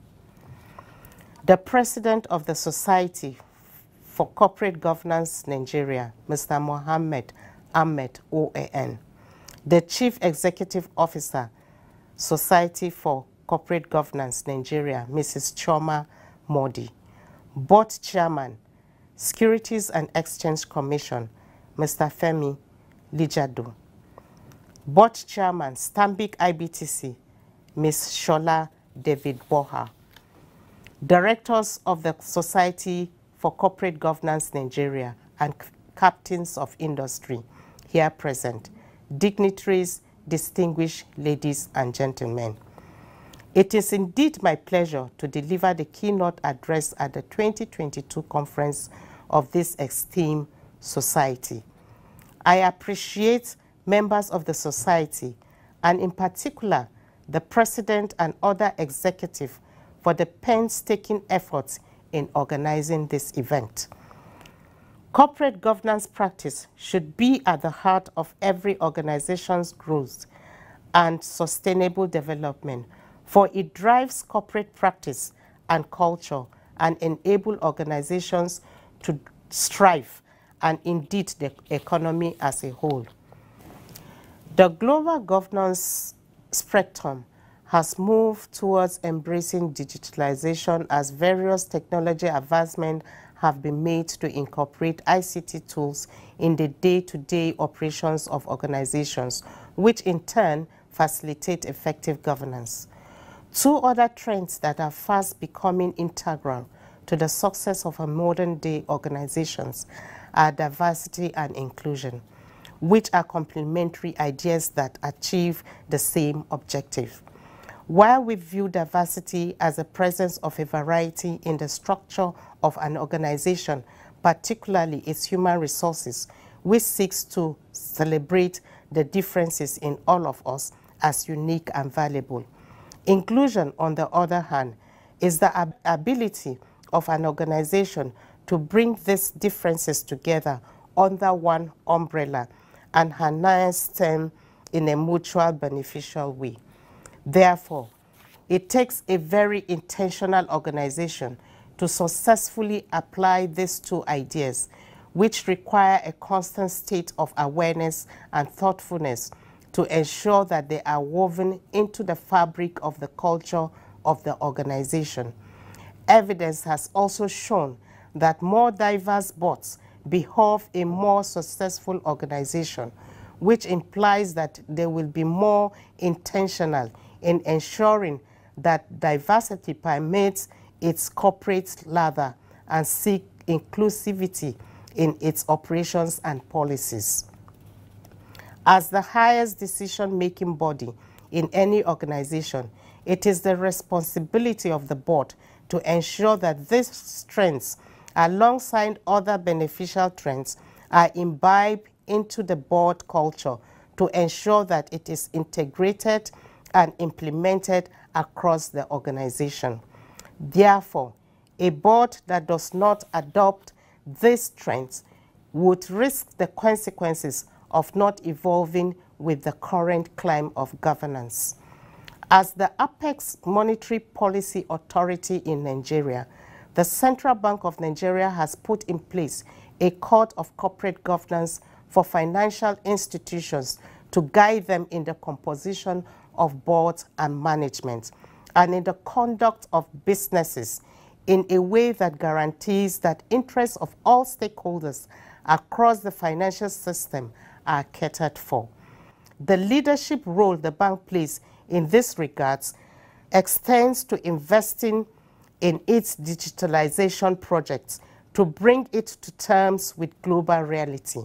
The President of the Society for Corporate Governance Nigeria, Mister Mohammed Ahmed, O A N. The Chief Executive Officer, Society for Corporate Governance Nigeria, Missus Choma Modi. Board Chairman, Securities and Exchange Commission, Mister Femi Lijadu. Board Chairman, Stanbic I B T C, Miz Shola David Boha. Directors of the Society for Corporate Governance Nigeria and captains of industry here present, dignitaries, distinguished ladies and gentlemen. It is indeed my pleasure to deliver the keynote address at the twenty twenty-two conference of this esteemed society. I appreciate members of the society, and in particular, the President and other executives for the painstaking efforts in organizing this event. Corporate governance practice should be at the heart of every organization's growth and sustainable development, for it drives corporate practice and culture and enable organizations to strive and indeed the economy as a whole. The global governance spectrum has moved towards embracing digitalization as various technology advancements have been made to incorporate I C T tools in the day-to-day operations of organizations, which in turn facilitate effective governance. Two other trends that are fast becoming integral to the success of a modern-day organizations are diversity and inclusion, which are complementary ideas that achieve the same objective. While we view diversity as the presence of a variety in the structure of an organization, particularly its human resources, which seeks to celebrate the differences in all of us as unique and valuable. Inclusion, on the other hand, is the ab ability of an organization to bring these differences together under one umbrella and harness them in a mutual beneficial way. Therefore, it takes a very intentional organization to successfully apply these two ideas, which require a constant state of awareness and thoughtfulness to ensure that they are woven into the fabric of the culture of the organization. Evidence has also shown that more diverse boards behoove a more successful organization, which implies that they will be more intentional in ensuring that diversity permeates its corporate ladder and seek inclusivity in its operations and policies. As the highest decision-making body in any organization, it is the responsibility of the board to ensure that these strengths, alongside other beneficial trends, are imbibed into the board culture to ensure that it is integrated and implemented across the organization. Therefore, a board that does not adopt these trends would risk the consequences of not evolving with the current climate of governance. As the apex monetary policy authority in Nigeria, the Central Bank of Nigeria has put in place a code of corporate governance for financial institutions to guide them in the composition of boards and management and in the conduct of businesses in a way that guarantees that interests of all stakeholders across the financial system are catered for. The leadership role the bank plays in this regards extends to investing in its digitalization projects to bring it to terms with global reality.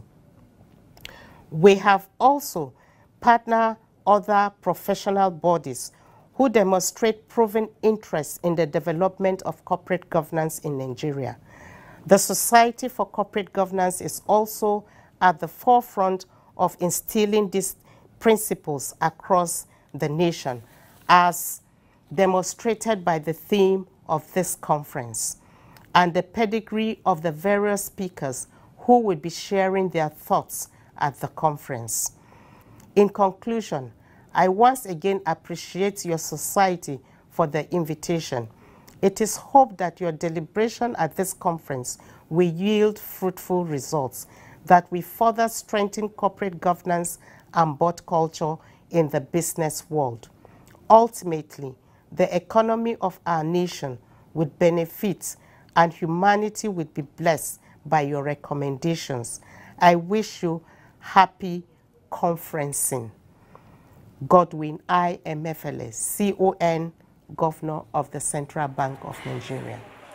We have also partnered other professional bodies who demonstrate proven interest in the development of corporate governance in Nigeria. The Society for Corporate Governance is also at the forefront of instilling these principles across the nation, as demonstrated by the theme of this conference and the pedigree of the various speakers who will be sharing their thoughts at the conference. In conclusion, I once again appreciate your society for the invitation. It is hoped that your deliberation at this conference will yield fruitful results that will further strengthen corporate governance and board culture in the business world. Ultimately, the economy of our nation would benefit and humanity would be blessed by your recommendations. I wish you happy conferencing. Godwin I. Emefiele, C O N, Governor of the Central Bank of Nigeria.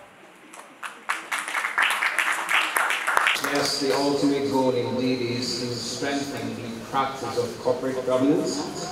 Yes, the ultimate goal indeed is to strengthen the practice of corporate governance.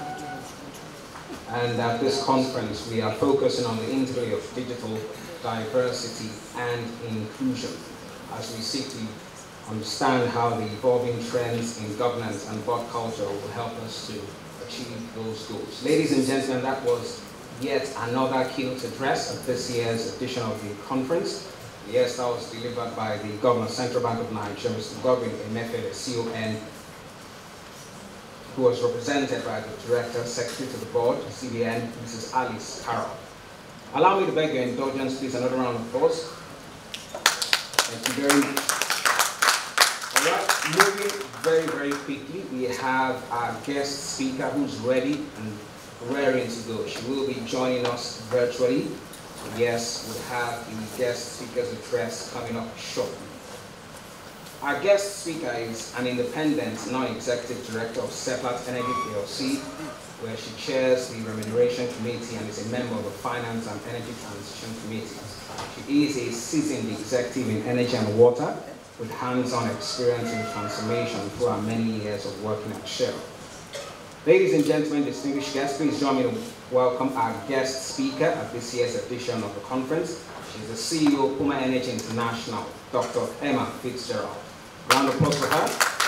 And at this conference, we are focusing on the integrity of digital diversity and inclusion as we seek to understand how the evolving trends in governance and board culture will help us to achieve those goals. Ladies and gentlemen, that was yet another keynote address at this year's edition of the conference. Yes, that was delivered by the Governor, Central Bank of Nigeria, Mister Godwin Emefiele, C O N, who was represented by the Director, Secretary to the Board, C B N, Missus Alice Carroll. Allow me to beg your indulgence, please, another round of applause. Thank you very much. All right, moving very, very quickly, we have our guest speaker who's ready and raring to go. She will be joining us virtually. Yes, we'll have the guest speaker's address coming up shortly. Our guest speaker is an independent non-executive director of Seplat Energy P L C, where she chairs the Remuneration Committee and is a member of the Finance and Energy Transition Committee. She is a seasoned executive in energy and water with hands-on experience in transformation through her many years of working at Shell. Ladies and gentlemen, distinguished guests, please join me to welcome our guest speaker at this year's edition of the conference. She's the C E O of Puma Energy International, Doctor Emma Fitzgerald. Round of applause for her.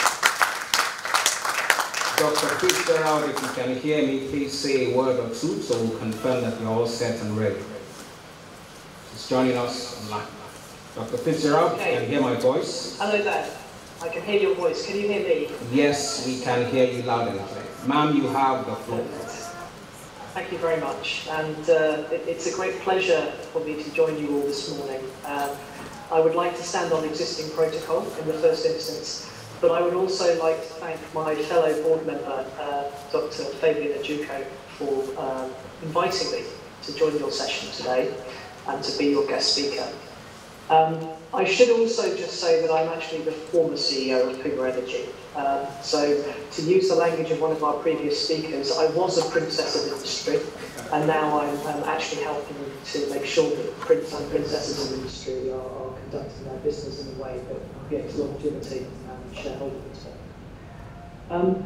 Doctor Fitzgerald, if you can hear me, please say a word or two so we'll confirm that you're all set and ready. is joining us online. Doctor Fitzgerald, okay. Can you hear my voice? Hello there. I can hear your voice. Can you hear me? Yes, we can hear you loud and clear. Ma'am, you have the floor. Thank you very much. And uh, it, it's a great pleasure for me to join you all this morning. Um, I would like to stand on existing protocol in the first instance, but I would also like to thank my fellow board member, uh, Doctor Femi, for uh, inviting me to join your session today and to be your guest speaker. Um, I should also just say that I'm actually the former C E O of Puma Energy. Um, so, to use the language of one of our previous speakers, I was a princess of industry, and now I'm, I'm actually helping to make sure that prince and princesses of industry are, are conducting their business in a way that creates longevity and shareholder return. Um,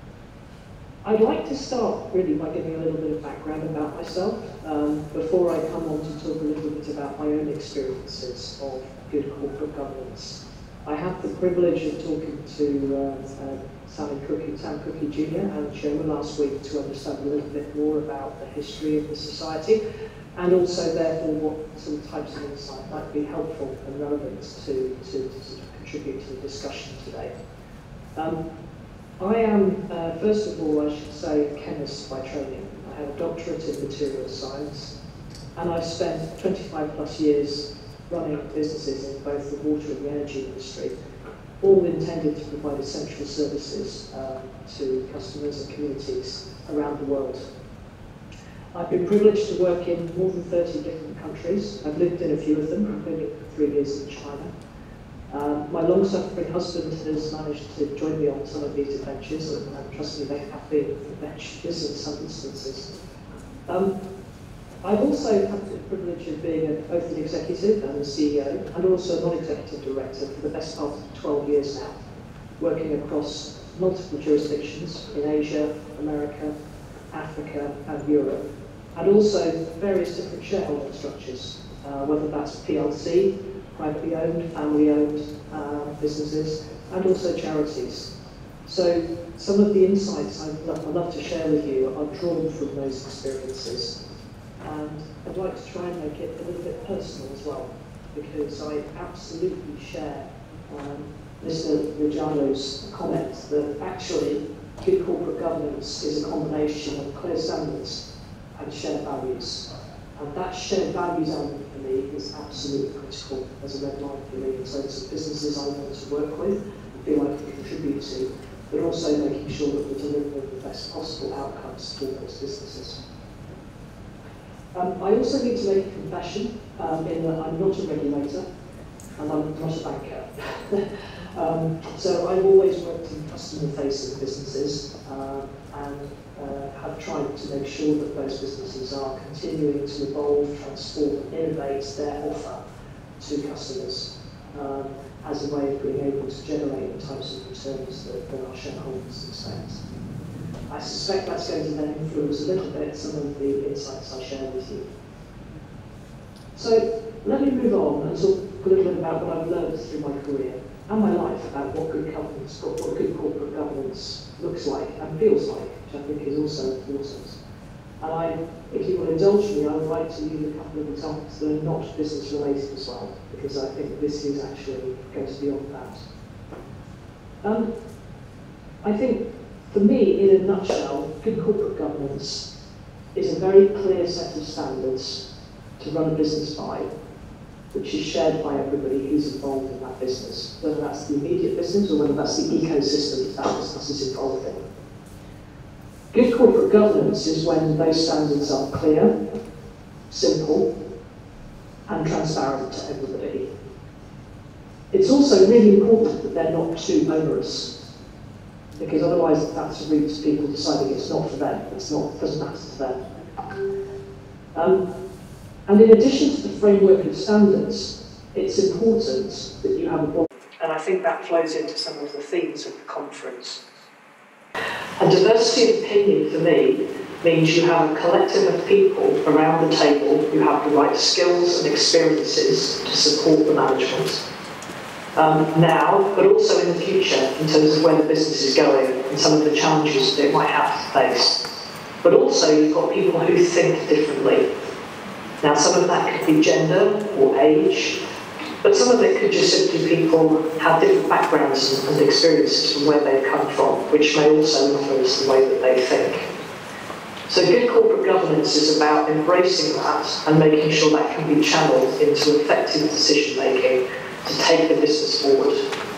I'd like to start really by giving a little bit of background about myself um, before I come on to talk a little bit about my own experiences of good corporate governance. I have the privilege of talking to uh, uh, Sam Cookie, Sam Cookie Junior and Sherman last week to understand a little bit more about the history of the society and also therefore what some types of insight might be helpful and relevant to, to, to sort of contribute to the discussion today. Um, I am, uh, first of all, I should say, a chemist by training. I have a doctorate in materials science, and I've spent twenty-five plus years running businesses in both the water and the energy industry, all intended to provide essential services um, to customers and communities around the world. I've been privileged to work in more than thirty different countries. I've lived in a few of them, including three years in China. Uh, my long-suffering husband has managed to join me on some of these adventures, and, and trust me, they have been adventures in some instances. Um, I've also had the privilege of being a, both an executive and a C E O, and also a non-executive director for the best part of twelve years now, working across multiple jurisdictions in Asia, America, Africa, and Europe, and also various different shareholding structures, uh, whether that's P L C, privately owned, family-owned uh, businesses, and also charities. So some of the insights I'd love, I'd love to share with you are drawn from those experiences. And I'd like to try and make it a little bit personal as well, because I absolutely share um, Mister Lijadu's comment that actually good corporate governance is a combination of clear standards and shared values. And that shared values element for me is absolutely critical as a red line for me in terms of businesses I want to work with and feel I can contribute to, but also making sure that we're delivering the best possible outcomes for those businesses. Um, I also need to make a confession um, in that I'm not a regulator and I'm not a banker. um, so I've always worked in customer-facing businesses uh, and uh, have tried to make sure that those businesses are continuing to evolve, transform, and innovate their offer to customers um, as a way of being able to generate the types of returns that, that our shareholders expect. I suspect that's going to then influence a little bit some of the insights I share with you. So let me move on and talk a little bit about what I've learned through my career and my life about what good governance, what good corporate governance looks like and feels like, which I think is also important. And I, if you will indulge me, I would like to use a couple of examples that are not business related as well, because I think this is actually goes beyond that. Um, I think, for me, in a nutshell, good corporate governance is a very clear set of standards to run a business by, which is shared by everybody who's involved in that business, whether that's the immediate business or whether that's the ecosystem that that business is involved in. Good corporate governance is when those standards are clear, simple, and transparent to everybody. It's also really important that they're not too onerous, because otherwise that's a route to people deciding it's not for them, it's not, it doesn't matter to them. Um, and in addition to the framework of standards, it's important that you have a body, and I think that flows into some of the themes of the conference. And diversity of opinion for me means you have a collective of people around the table who have the right skills and experiences to support the management. Um, now, but also in the future, in terms of where the business is going and some of the challenges that it might have to face. But also, you've got people who think differently. Now, some of that could be gender or age, but some of it could just simply people have different backgrounds and experiences from where they've come from, which may also influence the way that they think. So good corporate governance is about embracing that and making sure that can be channeled into effective decision making to take the business forward.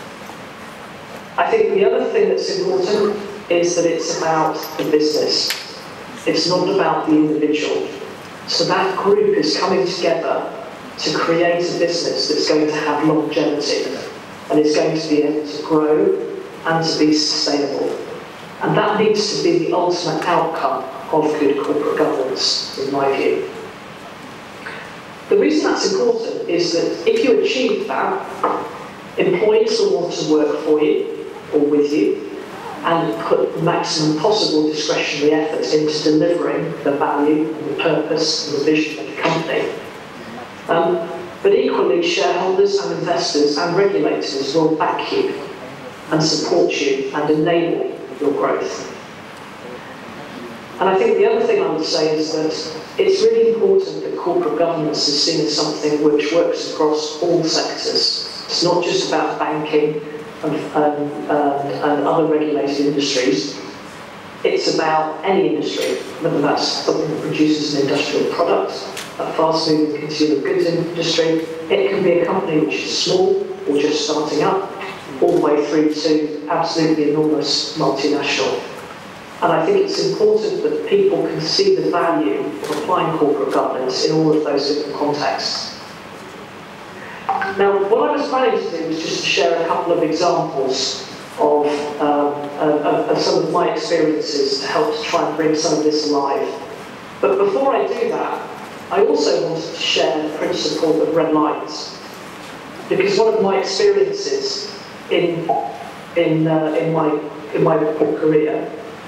I think the other thing that's important is that it's about the business. It's not about the individual. So that group is coming together to create a business that's going to have longevity and is going to be able to grow and to be sustainable. And that needs to be the ultimate outcome of good corporate governance, in my view. The reason that's important is that if you achieve that, employees will want to work for you or with you and put maximum possible discretionary effort into delivering the value and the purpose and the vision of the company. Um, but equally, shareholders and investors and regulators will back you and support you and enable your growth. And I think the other thing I would say is that it's really important that corporate governance is seen as something which works across all sectors. It's not just about banking and, um, uh, and other regulated industries. It's about any industry, whether that's something that produces an industrial product, a fast-moving consumer goods industry. It can be a company which is small or just starting up, all the way through to absolutely enormous multinational. And I think it's important that people can see the value of applying corporate governance in all of those different contexts. Now, what I was planning to do was just to share a couple of examples of, um, of, of some of my experiences to help to try and bring some of this alive. But before I do that, I also wanted to share the principle of red lines. Because one of my experiences in, in, uh, in, my, in my career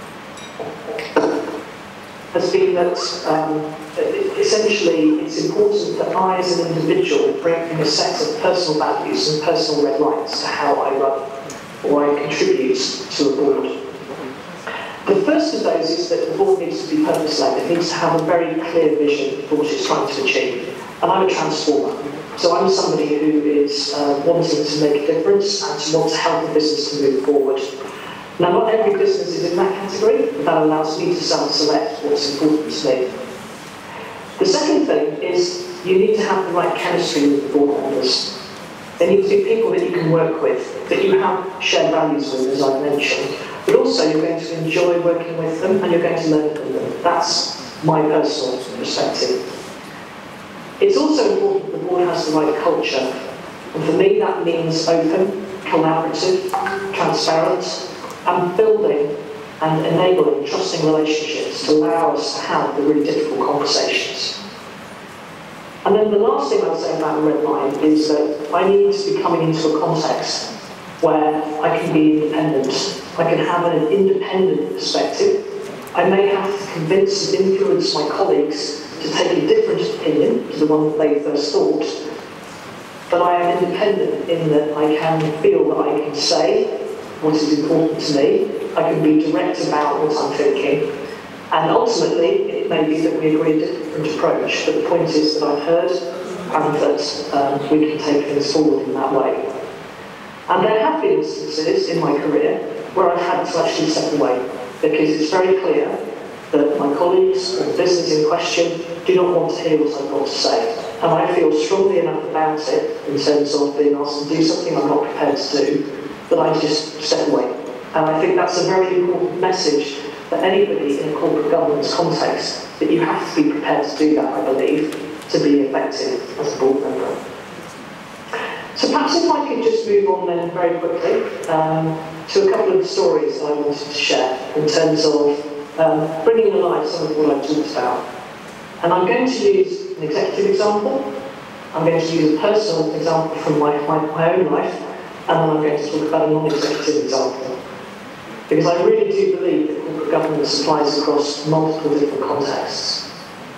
has been that um, essentially it's important that I as an individual bring a set of personal values and personal red lines to how I run or I contribute to a board. The first of those is that the board needs to be purpose-led. It needs to have a very clear vision for what it's trying to achieve. And I'm a transformer. So I'm somebody who is uh, wanting to make a difference and to want to help the business to move forward. Now, not every business is in that category, but that allows me to self-select what's important to me. The second thing is you need to have the right chemistry with the board members. They need to be people that you can work with, that you have shared values with, as I mentioned, but also you're going to enjoy working with them and you're going to learn from them. That's my personal perspective. It's also important that the board has the right culture. And for me, that means open, collaborative, transparent, and building and enabling trusting relationships to allow us to have the really difficult conversations. And then the last thing I'd say about the red line is that I need to be coming into a context where I can be independent. I can have an independent perspective. I may have to convince and influence my colleagues to take a different opinion to the one that they first thought. But I am independent in that I can feel that I can say what is important to me. I can be direct about what I'm thinking. And ultimately, it may be that we agree a different approach, but the point is that I've heard and that um, we can take things forward in that way. And there have been instances in my career where I've had to actually step away, because it's very clear that my colleagues or the business in question do not want to hear what I've got to say. And I feel strongly enough about it, in terms of being asked to do something I'm not prepared to do, that I just step away. And I think that's a very important message for anybody in a corporate governance context, that you have to be prepared to do that, I believe, to be effective as a board member. So perhaps if I could just move on then very quickly um, to a couple of stories that I wanted to share in terms of um, bringing alive some of what I've talked about. And I'm going to use an executive example, I'm going to use a personal example from my, my, my own life, and then I'm going to talk about a non-executive example. Because I really do believe that corporate governance applies across multiple different contexts.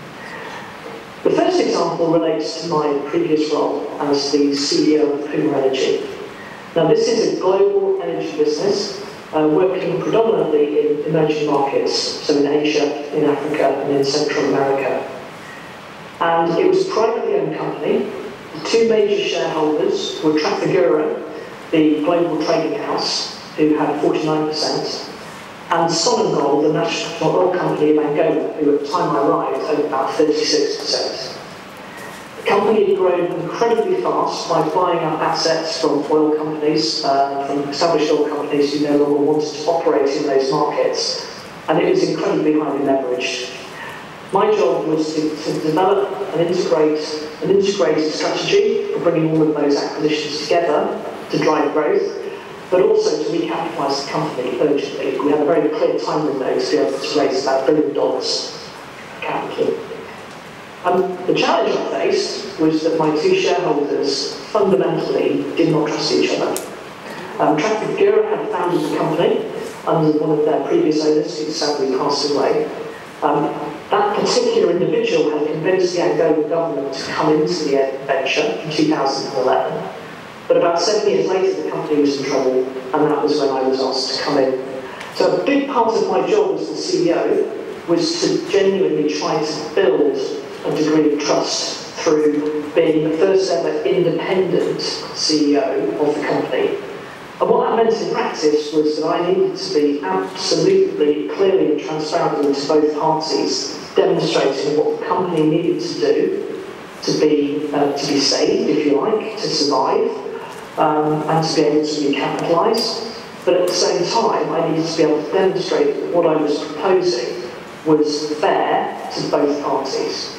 The first example relates to my previous role as the C E O of Puma Energy. Now, this is a global energy business uh, working predominantly in emerging markets, so in Asia, in Africa, and in Central America. And it was a privately owned company. The two major shareholders were Trafigura, the global trading house, who had forty-nine percent, and Sonangol, the national oil company of Angola, who at the time I arrived owned about thirty-six percent. The company had grown incredibly fast by buying up assets from oil companies, uh, from established oil companies who no longer wanted to operate in those markets, and it was incredibly highly leveraged. My job was to, to develop and integrate an integrated strategy for bringing all of those acquisitions together to drive growth, but also to recapitalise the company urgently. We had a very clear time window to be able to raise about a billion dollars capital. Um, the challenge I faced was that my two shareholders fundamentally did not trust each other. Um, Trafigura had founded the company under one of their previous owners who sadly passed away. Um, that particular individual had convinced the Angolan government to come into the venture in two thousand eleven. But about seven years later, the company was in trouble, and that was when I was asked to come in. So a big part of my job as the C E O was to genuinely try to build a degree of trust through being the first ever independent C E O of the company. And what that meant in practice was that I needed to be absolutely clearly and transparently to both parties, demonstrating what the company needed to do to be, uh, to be saved, if you like, to survive, um, and to be able to recapitalise. But at the same time, I needed to be able to demonstrate that what I was proposing was fair to both parties.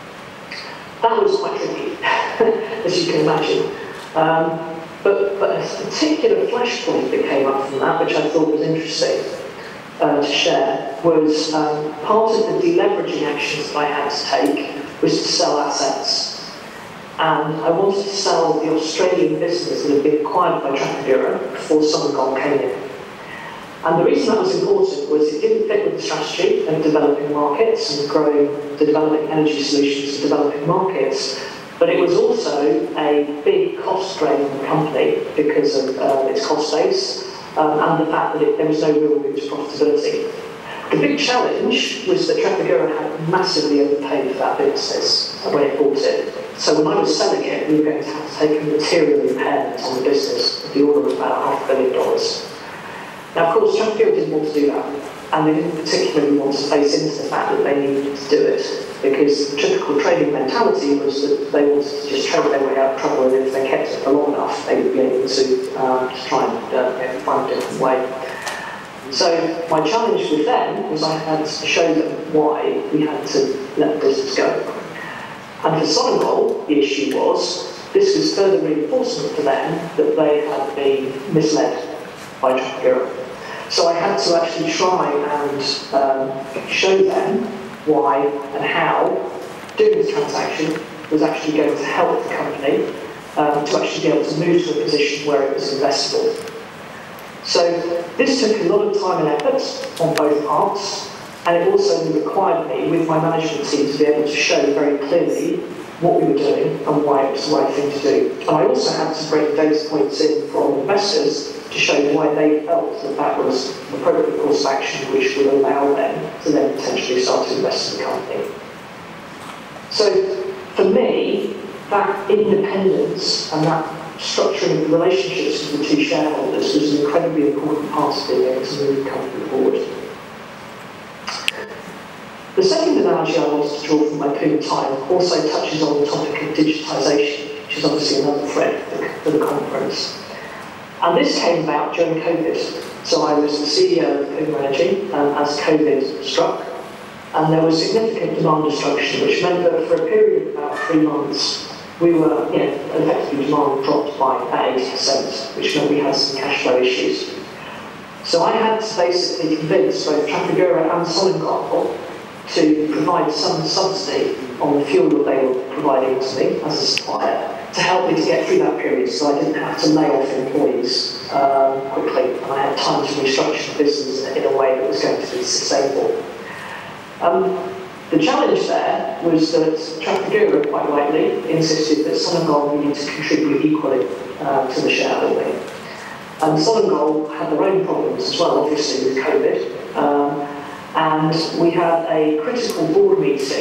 That was quite tricky, as you can imagine. Um, But, but a particular flashpoint that came up from that, which I thought was interesting uh, to share, was um, part of the deleveraging actions that I had to take was to sell assets. And I wanted to sell the Australian business that had been acquired by Trafigura before Sonangol came in. And the reason that was important was it didn't fit with the strategy of developing markets and growing, the developing energy solutions to developing markets. But it was also a big cost drain on the company because of uh, its cost base um, and the fact that it, there was no real route to profitability. The big challenge was that Trafigura had massively overpaid for that business when it bought it. So when I was selling it, we were going to have to take a material impairment on the business of the order of about half a billion dollars. Now, of course, Trafigura didn't want to do that, and they didn't particularly want to face into the fact that they needed to do it, because the typical trading mentality was that they wanted to just trade their way out of trouble, and if they kept it for long enough, they would be able to, um, to try and uh, you know, find a different way. So my challenge with them was I had to show them why we had to let the business go. And for Sonangol, the issue was, this was further reinforcement for them that they had been misled by Trafigura. So I had to actually try and um, show them why and how doing this transaction was actually going to help the company um, to actually be able to move to a position where it was investable. So this took a lot of time and effort on both parts, and it also required me, with my management team, to be able to show very clearly what we were doing and why it was the right thing to do. And I also had to bring data points in from investors to show why they felt that that was an appropriate course of action which would allow them to then potentially start to invest in the company. So for me, that independence and that structuring of the relationships with the two shareholders was an incredibly important part of being able to move the company forward. The second analogy I wanted to draw from my period of time also touches on the topic of digitisation, which is obviously another thread for the conference. And this came about during COVID. So I was the C E O of Femi Energy um, as COVID struck, and there was significant demand destruction, which meant that for a period of about three months, we were, you know, effectively demand dropped by about eighty percent, which meant we had some cash flow issues. So I had to basically convince both Trafigura and Sonangol to provide some subsidy on the fuel that they were providing to me as a supplier to help me to get through that period, so I didn't have to lay off employees um, quickly, and I had time to restructure the business in a way that was going to be sustainable. Um, the challenge there was that Trafigura, quite rightly, insisted that Sonangol needed to contribute equally uh, to the shareholding. And Sonangol had their own problems as well, obviously, with COVID. Um, and we had a critical board meeting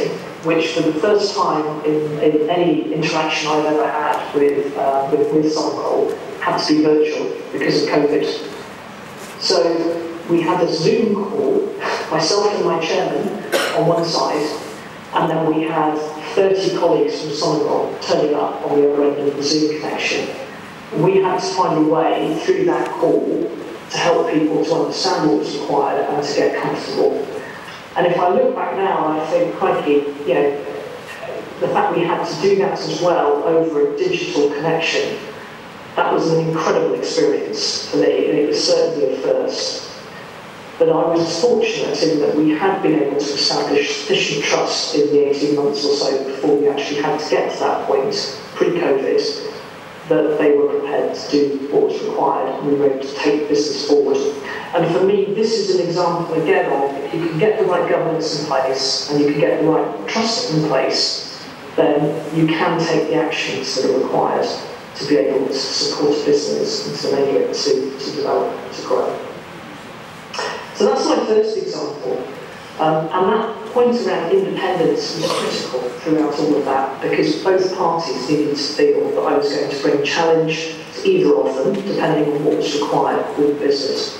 which for the first time in, in any interaction I've ever had with, uh, with, with Sonocol had to be virtual because of COVID. So we had a Zoom call, myself and my chairman on one side, and then we had thirty colleagues from Sonocol turning up on the other end of the Zoom connection. We had to find a way through that call to help people to understand what was required and to get comfortable. And if I look back now, I think, crikey, you know, the fact we had to do that as well over a digital connection, that was an incredible experience for me, and it was certainly a first. But I was fortunate in that we had been able to establish sufficient trust in the eighteen months or so before we actually had to get to that point, pre-COVID, that they were prepared to do what was required and we were able to take business forward. And for me, this is an example again of if you can get the right governance in place and you can get the right trust in place, then you can take the actions that are required to be able to support a business and to enable it to, to develop, to grow. So that's my first example. Um, and that point around independence was critical throughout all of that because both parties needed to feel that I was going to bring challenge to either of them, depending on what was required with the business.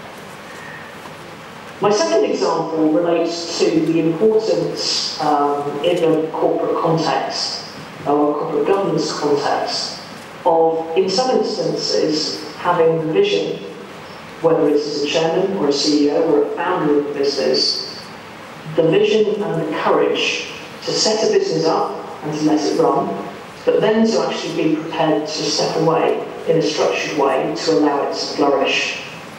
My second example relates to the importance um, in a corporate context, or a corporate governance context, of, in some instances, having the vision, whether it's as a chairman or a C E O or a founder of a business, the vision and the courage to set a business up and to let it run, but then to actually be prepared to step away in a structured way to allow it to flourish.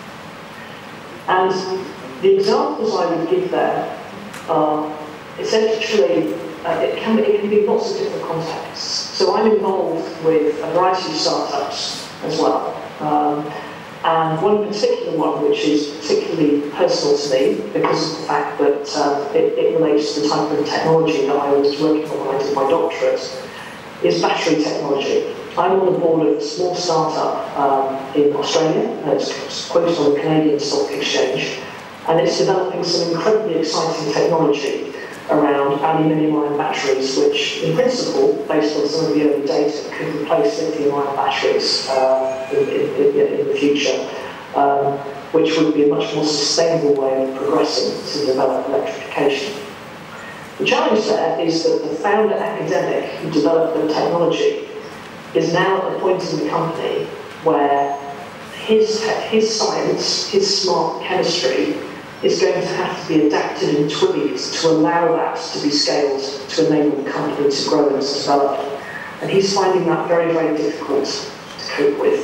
And the examples I would give there are essentially, uh, it, can be, it can be lots of different contexts. So I'm involved with a variety of startups as well. Um, and one particular one, which is particularly personal to me because of the fact that um, it, it relates to the type of technology that I was working on when I did my doctorate, is battery technology. I'm on the board of a small startup um, in Australia, and it's quoted on the Canadian Stock Exchange, and it's developing some incredibly exciting technology around aluminium-ion batteries, which in principle, based on some of the early data, could replace lithium-ion batteries uh, in, in, in the future, um, which would be a much more sustainable way of progressing to develop electrification. The challenge there is that the founder academic who developed the technology is now at a point in the company where his, his science, his smart chemistry, is going to have to be adapted and tweaked to allow that to be scaled to enable the company to grow and to develop. And he's finding that very, very difficult to cope with.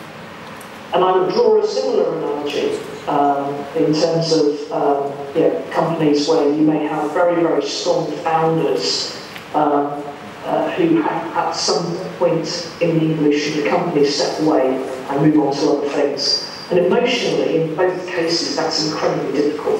And I would draw a similar analogy um, in terms of um, you know, companies where you may have very, very strong founders um, uh, who have at some point in the evolution of the company step away and move on to other things. And emotionally, in both cases, that's incredibly difficult.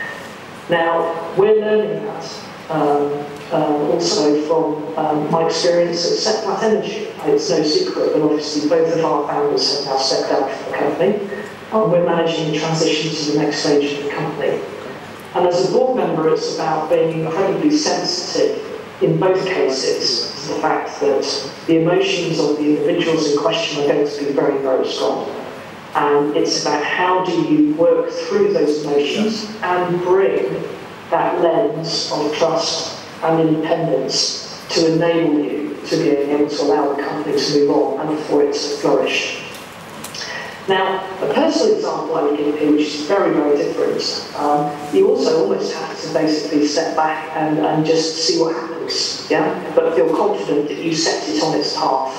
Now, we're learning that um, uh, also from um, my experience at Seplat Energy. It's no secret that obviously both of our founders have now stepped out from the company, and we're managing the transition to the next stage of the company. And as a board member, it's about being incredibly sensitive in both cases to the fact that the emotions of the individuals in question are going to be very, very strong. And it's about how do you work through those emotions and bring that lens of trust and independence to enable you to be able to allow the company to move on and for it to flourish. Now, a personal example I would give here, which is very, very different, um, you also almost have to basically step back and, and just see what happens, yeah? But feel confident that you set it on its path.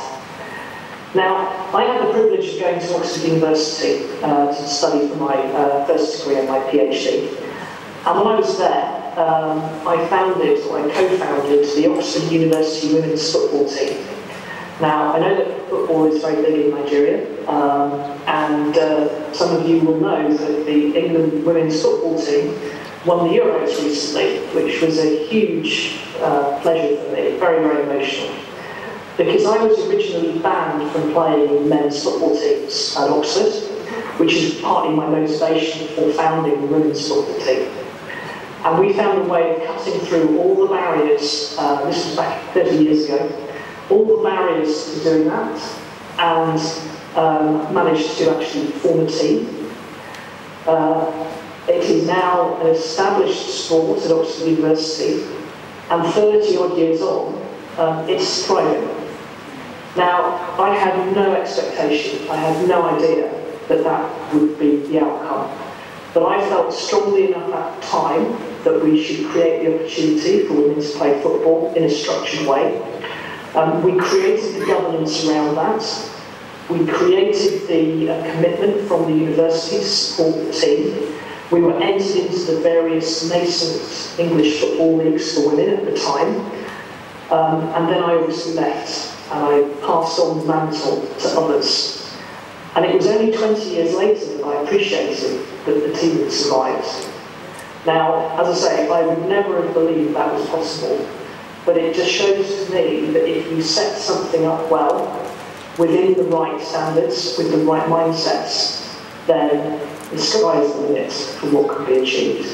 Now, I had the privilege of going to Oxford University uh, to study for my uh, first degree and my PhD. And when I was there, um, I founded, or I co-founded, the Oxford University Women's Football Team. Now, I know that football is very big in Nigeria, um, and uh, some of you will know that the England Women's Football Team won the Euros recently, which was a huge uh, pleasure for me, very, very emotional. Because I was originally banned from playing in men's football teams at Oxford, which is partly my motivation for founding the women's football team. And we found a way of cutting through all the barriers, uh, this was back thirty years ago, all the barriers to doing that, and um, managed to actually form a team. Uh, it is now an established sport at Oxford University, and thirty odd years on, um, it's thriving. Now, I had no expectation, I had no idea that that would be the outcome. But I felt strongly enough at the time that we should create the opportunity for women to play football in a structured way. Um, we created the governance around that. We created the uh, commitment from the university to support the team. We were entered into the various nascent English football leagues for women at the time. Um, and then I obviously left, and I passed on the mantle to others. And it was only twenty years later that I appreciated that the team had survived. Now, as I say, I would never have believed that was possible, but it just shows to me that if you set something up well, within the right standards, with the right mindsets, then the sky is the limit for what can be achieved.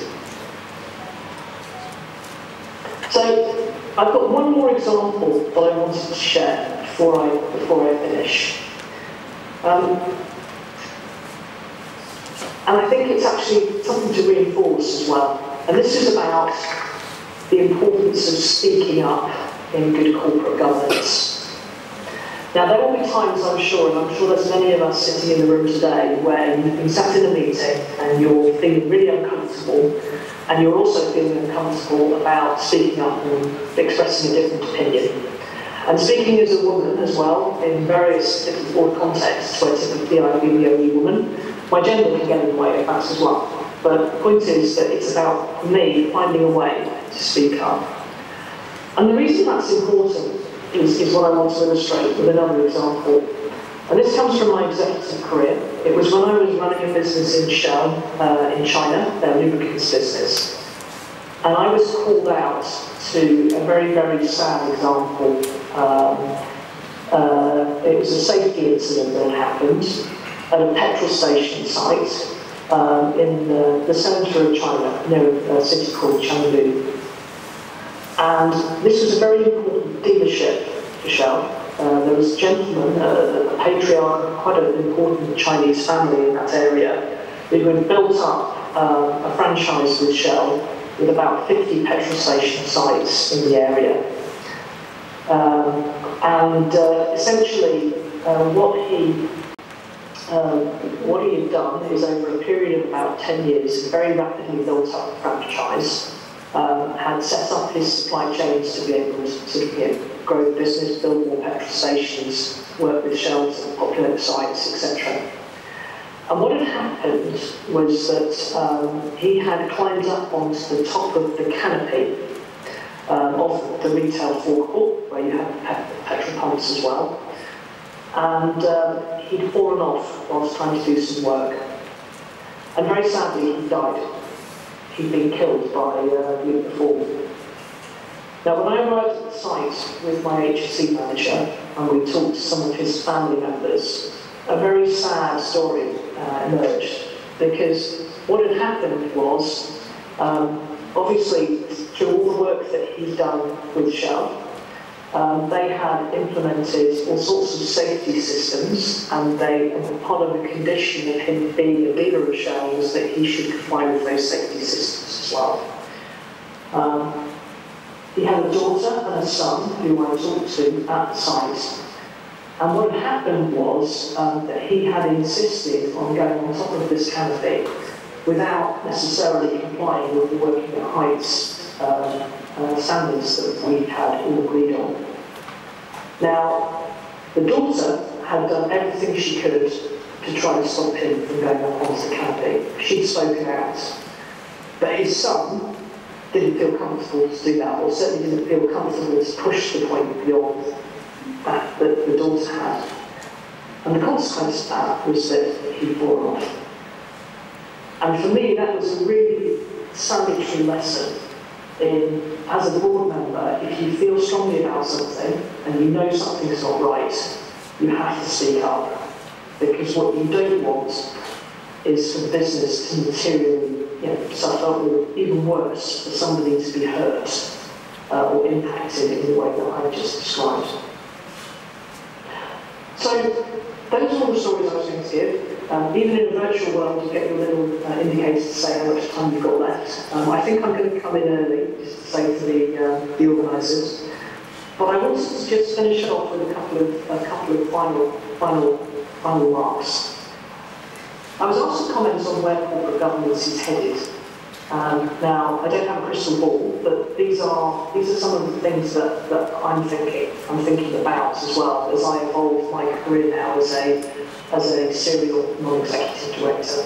So, I've got one more example that I wanted to share before I, before I finish. Um, and I think it's actually something to reinforce as well. And this is about the importance of speaking up in good corporate governance. Now, there will be times, I'm sure, and I'm sure there's many of us sitting in the room today, where you've been sat in a meeting and you're feeling really uncomfortable, and you're also feeling uncomfortable about speaking up and expressing a different opinion. And speaking as a woman as well, in various different board contexts where typically I've been the only woman, my gender can get in the way of that as well. But the point is that it's about me finding a way to speak up. And the reason that's important is, is what I want to illustrate with another example. And this comes from my executive career. It was when I was running a business in Shell, uh, in China, their lubricants business. And I was called out to a very, very sad example. Um, uh, it was a safety incident that happened at a petrol station site um, in the, the centre of China, near a city called Chengdu. And this was a very important dealership for Shell. Uh, there was a gentleman, uh, a patriarch, quite an important Chinese family in that area, who had built up uh, a franchise with Shell with about fifty petrol station sites in the area. Um, and uh, essentially, uh, what he uh, what he had done is, over a period of about ten years, very rapidly built up a franchise, um, had set up his supply chains to be able to sort of, you know, grow the business, build more petrol stations, work with Shell to populate sites, et cetera. And what had happened was that um, he had climbed up onto the top of the canopy um, of the retail forecourt, where you have pe petrol pumps as well. And uh, he'd fallen off whilst trying to do some work. And very sadly, he died. He'd been killed by uh, the fall. Now, when I arrived at the site with my H S C manager, and we talked to some of his family members, a very sad story uh, emerged, because what had happened was, um, obviously, through all the work that he'd done with Shell, um, they had implemented all sorts of safety systems, and they, and part of the condition of him being a dealer of Shell was that he should comply with those safety systems as well. Um, he had a daughter and a son who I talked to at the site. And what had happened was um, that he had insisted on going on top of this canopy without necessarily complying with the working at heights um, uh, standards that we had all agreed on. Now, the daughter had done everything she could to try to stop him from going up onto the canopy. She'd spoken out. But his son didn't feel comfortable to do that, or certainly didn't feel comfortable to push the point beyond that that the daughter had. And the consequence of that was that he'd fallen off. And for me, that was a really salutary lesson in, as a board member, if you feel strongly about something and you know something's not right, you have to speak up. Because what you don't want is for the business to materially you know, suffer, or even worse, for somebody to be hurt uh, or impacted in the way that I've just described. So those are all the stories I was going to give. Um, even in a virtual world, you get your little uh, indicator to say how much time you've got left. Um, I think I'm going to come in early, just to say to the, uh, the organisers. But I wanted to just finish it off with a couple of, a couple of final, final, final remarks. I was asked to comment on where corporate governance is headed. Um, now, I don't have a crystal ball, but these are these are some of the things that, that I'm thinking. I'm thinking about as well as I evolve my career now as a as a serial non-executive director.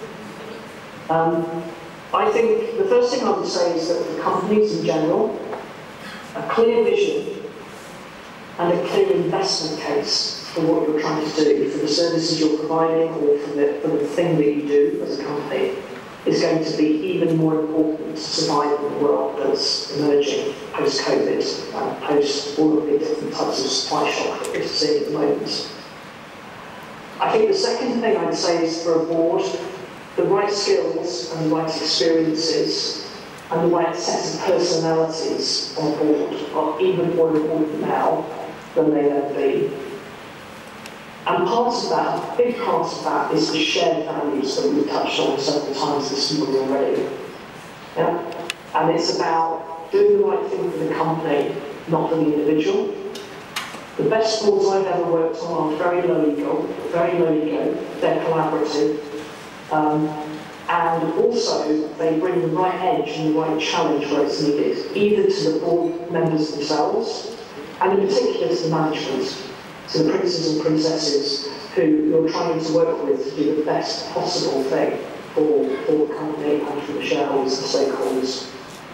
Um, I think the first thing I would say is that for companies in general, a clear vision and a clear investment case for what you're trying to do, for the services you're providing, or for the, for the thing that you do as a company, is going to be even more important to survive in the world that's emerging post-COVID and post all of the different types of supply shock that we're seeing at the moment. I think the second thing I'd say is for a board, the right skills and the right experiences and the right set of personalities on board are even more important now than they ever be. And part of that, a big part of that, is the shared values that we've touched on several times this morning already. Yeah? And it's about doing the right thing for the company, not for the individual. The best boards I've ever worked on are very low ego, very low ego, they're collaborative, um, and also they bring the right edge and the right challenge where it's needed, either to the board members themselves, and in particular to the management, to the princes and princesses who you're trying to work with to do the best possible thing for, for the company and for the shareholders and stakeholders.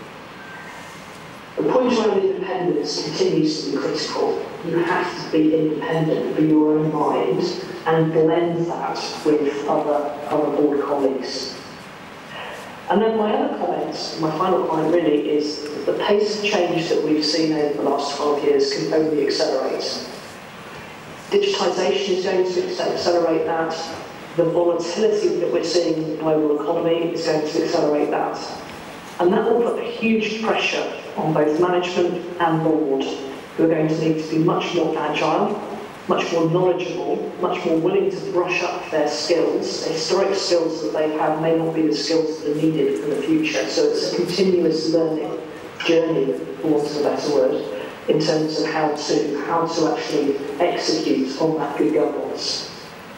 The point around independence continues to be critical. You have to be independent, be your own mind, and blend that with other, other board colleagues. And then my other comment, my final comment really, is that the pace of change that we've seen over the last twelve years can only accelerate. Digitisation is going to accelerate that. The volatility that we're seeing in the global economy is going to accelerate that. And that will put a huge pressure on both management and board, who are going to need to be much more agile, much more knowledgeable, much more willing to brush up their skills. The historic skills that they've had may not be the skills that are needed for the future. So it's a continuous learning journey, for want of a better word, in terms of how to, how to actually execute on that good governance.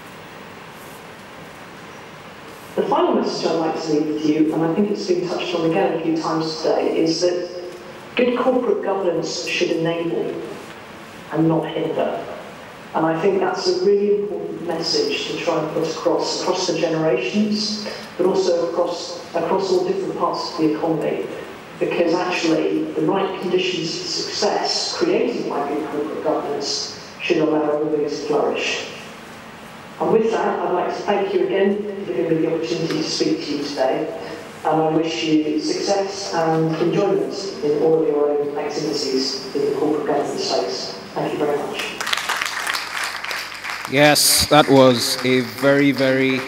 The final message I'd like to leave with you, and I think it's been touched on again a few times today, is that good corporate governance should enable and not hinder. And I think that's a really important message to try and put across, across the generations, but also across, across all different parts of the economy. Because actually, the right conditions for success created by good corporate governance should allow everybody to flourish. And with that, I'd like to thank you again for giving me the opportunity to speak to you today. And I wish you success and enjoyment in all of your own activities in the corporate governance space. Thank you very much. Yes, that was a very, very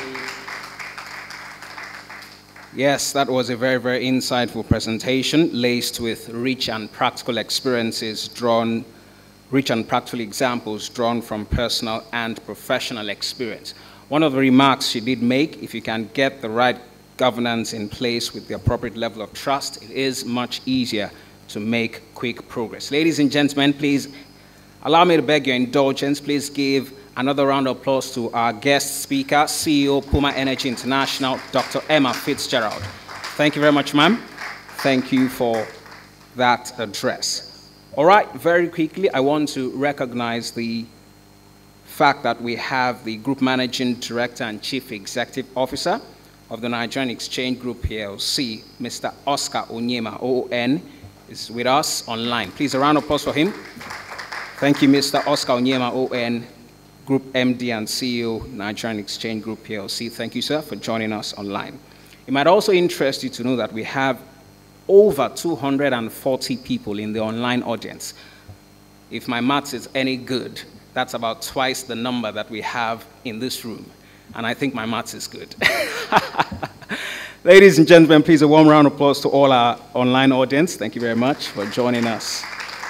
Yes, that was a very, very insightful presentation, laced with rich and practical experiences drawn, rich and practical examples drawn from personal and professional experience. One of the remarks she did make, if you can get the right governance in place with the appropriate level of trust, it is much easier to make quick progress. Ladies and gentlemen, please allow me to beg your indulgence. Please give another round of applause to our guest speaker, C E O, Puma Energy International, Doctor Emma Fitzgerald. Thank you very much, ma'am. Thank you for that address. All right, very quickly, I want to recognize the fact that we have the Group Managing Director and Chief Executive Officer of the Nigerian Exchange Group P L C, Mister Oscar Onyema, O O N, is with us online. Please, a round of applause for him. Thank you, Mister Oscar Onyema, O O N, Group M D and C E O, Nigerian Exchange Group P L C. Thank you, sir, for joining us online. It might also interest you to know that we have over two hundred forty people in the online audience. If my maths is any good, that's about twice the number that we have in this room. And I think my maths is good. Ladies and gentlemen, please a warm round of applause to all our online audience. Thank you very much for joining us.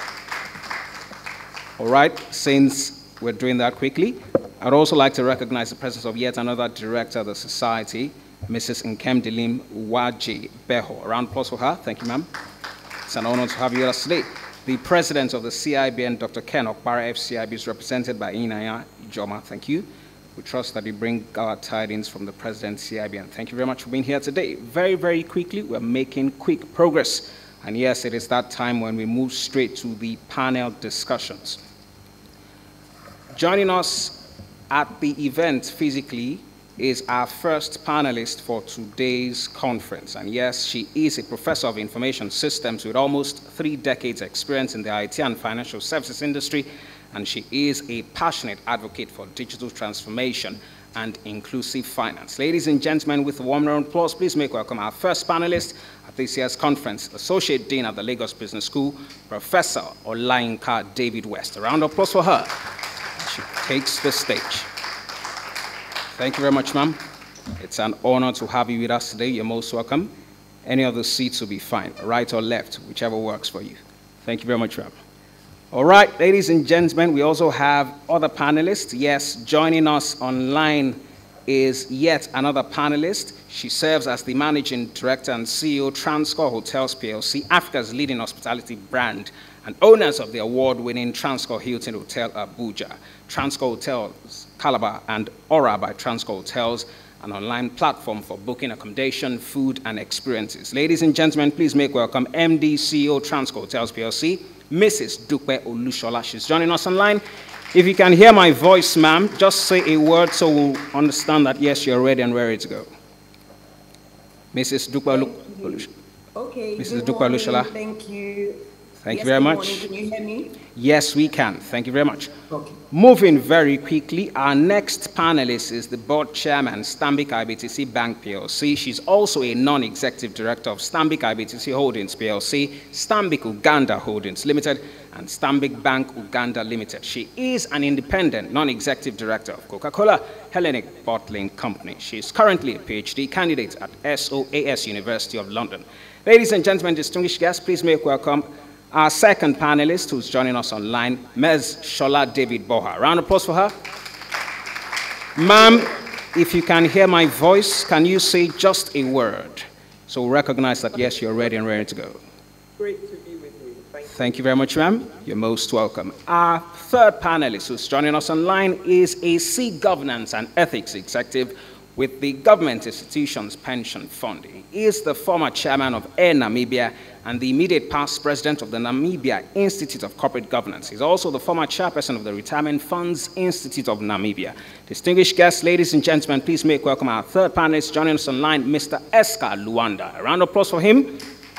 All right, since we're doing that quickly, I'd also like to recognize the presence of yet another director of the society, Missus Nkemdilim Waji Beho. A round of applause for her. Thank you, ma'am. It's an honor to have you with us today. The president of the C I B N, Doctor Ken Okpara, F C I B, is represented by Inaya Ijoma. Thank you. We trust that you bring our tidings from the president, C I B N. Thank you very much for being here today. Very, very quickly, we're making quick progress. And yes, it is that time when we move straight to the panel discussions. Joining us at the event physically is our first panelist for today's conference. And yes, she is a professor of information systems with almost three decades experience in the I T and financial services industry. And she is a passionate advocate for digital transformation and inclusive finance. Ladies and gentlemen, with a warm round of applause, please make welcome our first panelist at this year's conference, Associate Dean at the Lagos Business School, Professor Olayinka David West. A round of applause for her. She takes the stage. Thank you very much, ma'am. It's an honor to have you with us today. You're most welcome. Any of the seats will be fine, right or left, whichever works for you. Thank you very much, ma'am. All right, ladies and gentlemen, we also have other panelists. Yes, joining us online is yet another panelist. She serves as the Managing Director and C E O, Transcorp Hotels P L C, Africa's leading hospitality brand, and owners of the award-winning Transcorp Hilton Hotel Abuja, Transcorp Hotels Calabar, and Aura by Transcorp Hotels, an online platform for booking accommodation, food, and experiences. Ladies and gentlemen, please make welcome M D, C E O, Transcorp Hotels P L C, Missus Dupe Olushola. She's joining us online. If you can hear my voice, ma'am, just say a word so we'll understand that, yes, you're ready and ready to go. Missus Dupe Olushola. Okay, Missus good Dupe morning. Olushola. Thank you. Thank yes, you very good much. Morning. Can you hear me? Yes, we can. Thank you very much. Okay. Moving very quickly, our next panelist is the board chairman, Stanbic I B T C Bank P L C. She's also a non-executive director of Stanbic I B T C Holdings P L C, Stanbic Uganda Holdings Limited, and Stanbic Bank Uganda Limited. She is an independent non-executive director of Coca-Cola Hellenic Bottling Company. She is currently a PhD candidate at S O A S University of London. Ladies and gentlemen, distinguished guests, please make welcome our second panelist who's joining us online, Miz Shola David Boha. Round of applause for her. Ma'am, if you can hear my voice, can you say just a word? So we'll recognize that, yes, you're ready and ready to go. Great to be with you. Thank you. Thank you very much, ma'am. You're most welcome. Our third panelist who's joining us online is a C Governance and Ethics executive with the Government Institutions Pension Fund. He is the former chairman of Air Namibia and the immediate past president of the Namibia Institute of Corporate Governance. He's also the former chairperson of the Retirement Funds Institute of Namibia. Distinguished guests, ladies and gentlemen, please make welcome our third panelist joining us online, Mister Eska Luanda. A round of applause for him.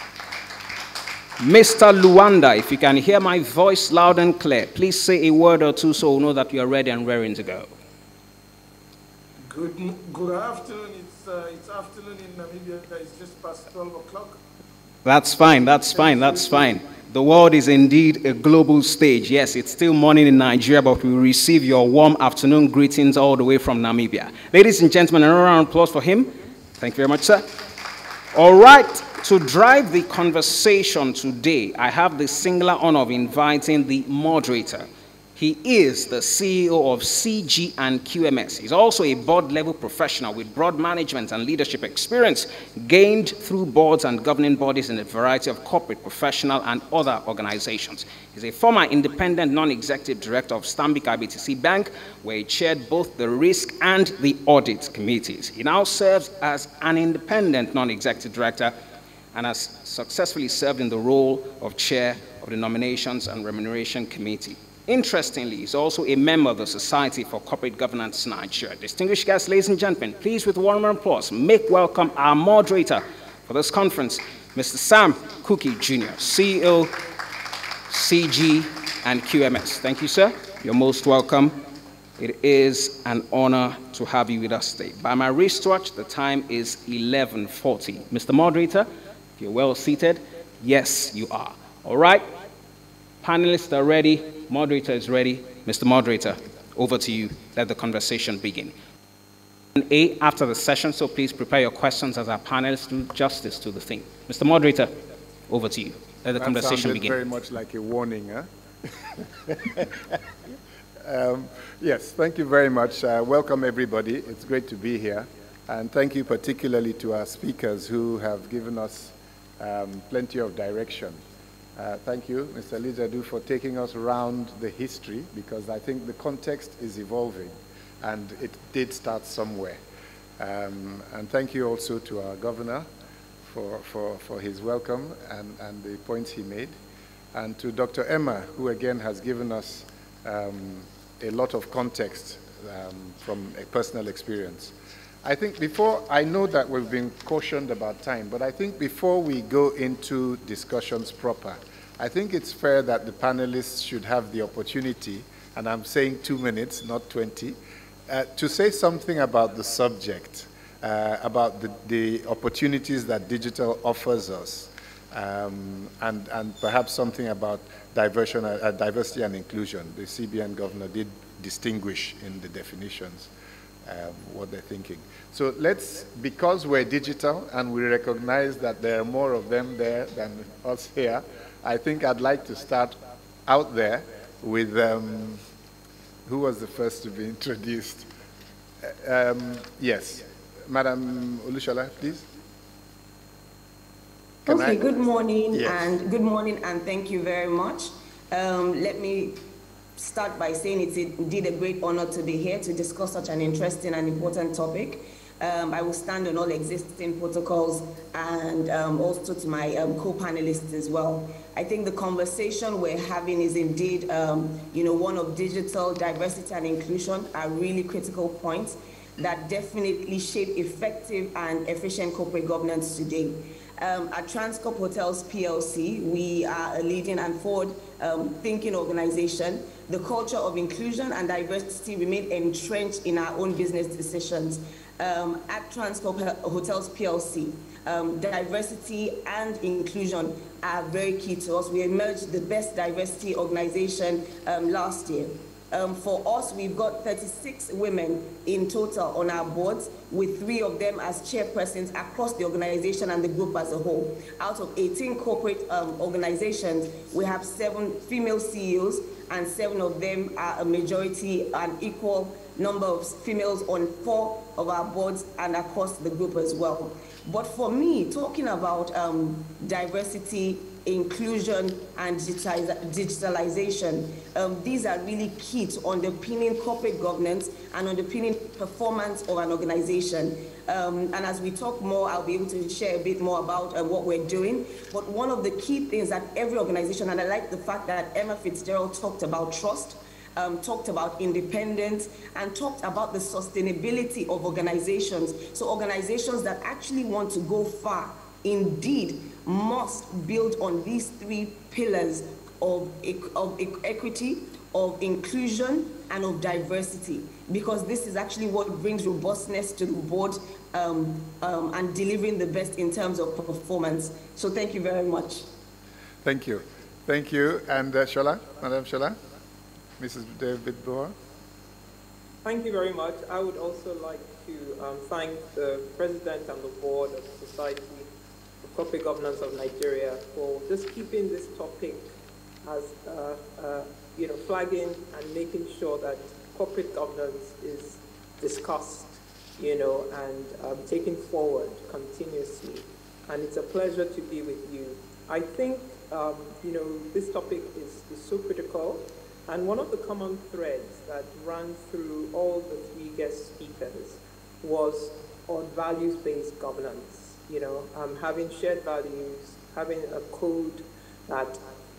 Mister Luanda, if you can hear my voice loud and clear, please say a word or two so we'll know that you're ready and raring to go. Good, good afternoon. It's, uh, it's afternoon in Namibia. It's just past twelve o'clock. That's fine, that's fine, that's fine. The world is indeed a global stage. Yes, it's still morning in Nigeria, but we receive your warm afternoon greetings all the way from Namibia. Ladies and gentlemen, another round of applause for him. Thank you very much, sir. All right, to drive the conversation today, I have the singular honor of inviting the moderator. He is the C E O of C G and Q M S. He's also a board-level professional with broad management and leadership experience gained through boards and governing bodies in a variety of corporate, professional, and other organizations. He's a former independent non-executive director of Stanbic I B T C Bank, where he chaired both the risk and the audit committees. He now serves as an independent non-executive director and has successfully served in the role of chair of the Nominations and Remuneration Committee. Interestingly, he's also a member of the Society for Corporate Governance Nigeria. Distinguished guests, ladies and gentlemen, please with warm applause, make welcome our moderator for this conference, Mister Sam Cookie Junior, C E O, C G and Q M S. Thank you, sir. You're most welcome. It is an honor to have you with us today. By my wristwatch, the time is eleven forty. Mister Moderator, if you're well seated, yes, you are. All right. Panelists are ready. Moderator is ready. Mister Moderator, over to you. Let the conversation begin. A after the session, so please prepare your questions as our panelists do justice to the theme. Mister Moderator, over to you. Let the that conversation begin. Very much like a warning, huh? um, yes, thank you very much. Uh, welcome, everybody. It's great to be here. And thank you particularly to our speakers who have given us um, plenty of direction. Uh, thank you, Mister Lijadu, for taking us around the history, because I think the context is evolving, and it did start somewhere. Um, and thank you also to our governor for, for, for his welcome and, and the points he made, and to Doctor Emma, who again has given us um, a lot of context um, from a personal experience. I think before, I know that we've been cautioned about time, but I think before we go into discussions proper, I think it's fair that the panelists should have the opportunity, and I'm saying two minutes, not twenty, uh, to say something about the subject, uh, about the, the opportunities that digital offers us, um, and, and perhaps something about diversion, uh, diversity and inclusion. The C B N governor did distinguish in the definitions Um, what they're thinking. So let's, because we're digital and we recognize that there are more of them there than us here, I think I'd like to start out there with, um, who was the first to be introduced? Um, yes, Madam Olushola, please. Can okay, I? Good morning, yes. and good morning, and thank you very much. Um, let me start by saying it's indeed a great honor to be here to discuss such an interesting and important topic. Um, I will stand on all existing protocols and um, also to my um, co-panelists as well. I think the conversation we're having is indeed, um, you know, one of digital diversity and inclusion are really critical points that definitely shape effective and efficient corporate governance today. Um, at Transcorp Hotels P L C, we are a leading and forward-thinking um, organization. The culture of inclusion and diversity remain entrenched in our own business decisions. Um, at Transcorp Hotels P L C, um, diversity and inclusion are very key to us. We emerged the best diversity organization um, last year. Um, for us, we've got thirty-six women in total on our boards, with three of them as chairpersons across the organization and the group as a whole. Out of eighteen corporate um, organizations, we have seven female C E Os, and seven of them are a majority and equal number of females on four of our boards and across the group as well. But for me, talking about um, diversity, inclusion, and digitalization, um, these are really key to underpinning corporate governance and underpinning performance of an organization. Um, and as we talk more, I'll be able to share a bit more about uh, what we're doing. But one of the key things that every organization, and I like the fact that Emma Fitzgerald talked about trust, Um, talked about independence, and talked about the sustainability of organizations. So organizations that actually want to go far, indeed, must build on these three pillars of, of equity, of inclusion, and of diversity, because this is actually what brings robustness to the board um, um, and delivering the best in terms of performance. So thank you very much. Thank you. Thank you. And uh, Shola, Madam Shola? Missus David Boer. Thank you very much. I would also like to um, thank the President and the Board of the Society of Corporate Governance of Nigeria for just keeping this topic as, uh, uh, you know, flagging and making sure that corporate governance is discussed, you know, and um, taken forward continuously. And it's a pleasure to be with you. I think, um, you know, this topic is, is so critical. And one of the common threads that ran through all the three guest speakers was on values-based governance. You know, um, having shared values, having a code that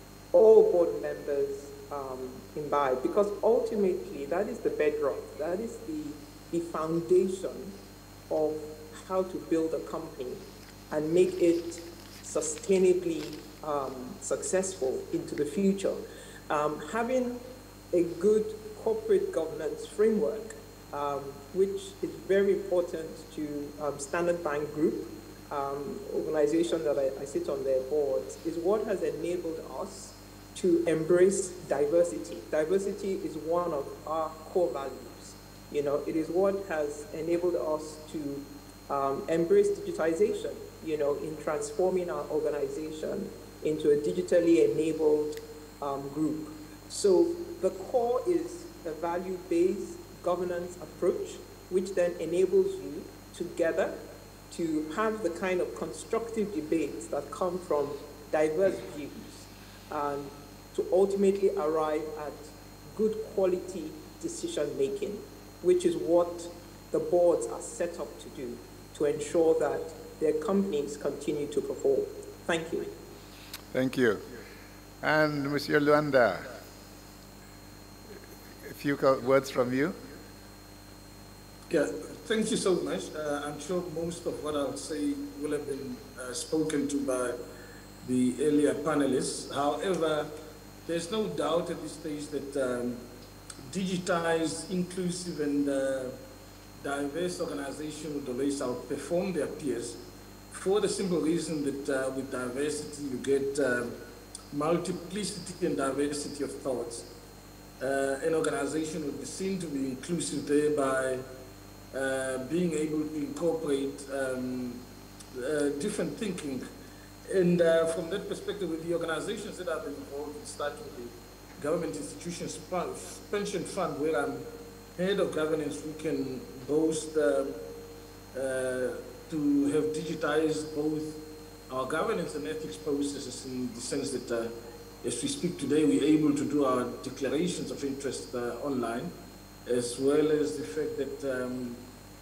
all board members um, imbibe, because ultimately that is the bedrock, that is the, the foundation of how to build a company and make it sustainably um, successful into the future. Um, having a good corporate governance framework, um, which is very important to um, Standard Bank Group, um, organization that I, I sit on their boards, is what has enabled us to embrace diversity. Diversity is one of our core values, You know, it is what has enabled us to um, embrace digitization, you know, in transforming our organization into a digitally enabled um, group. So the core is a value-based governance approach, which then enables you together to have the kind of constructive debates that come from diverse views and to ultimately arrive at good quality decision-making, which is what the boards are set up to do to ensure that their companies continue to perform. Thank you. Thank you. And Monsieur Luanda, a few words from you. Yeah, thank you so much. Uh, I'm sure most of what I'll say will have been uh, spoken to by the earlier panelists. However, there's no doubt at this stage that um, digitized, inclusive, and uh, diverse organizations will always outperform their peers for the simple reason that uh, with diversity you get uh, multiplicity and diversity of thoughts. Uh, an organization will be seen to be inclusive, thereby uh, being able to incorporate um, uh, different thinking. And uh, from that perspective, with the organizations that have been involved in starting the government institutions pension fund, where I'm head of governance, we can boast uh, uh, to have digitized both our governance and ethics processes, in the sense that uh, as we speak today, we're able to do our declarations of interest uh, online, as well as the fact that um,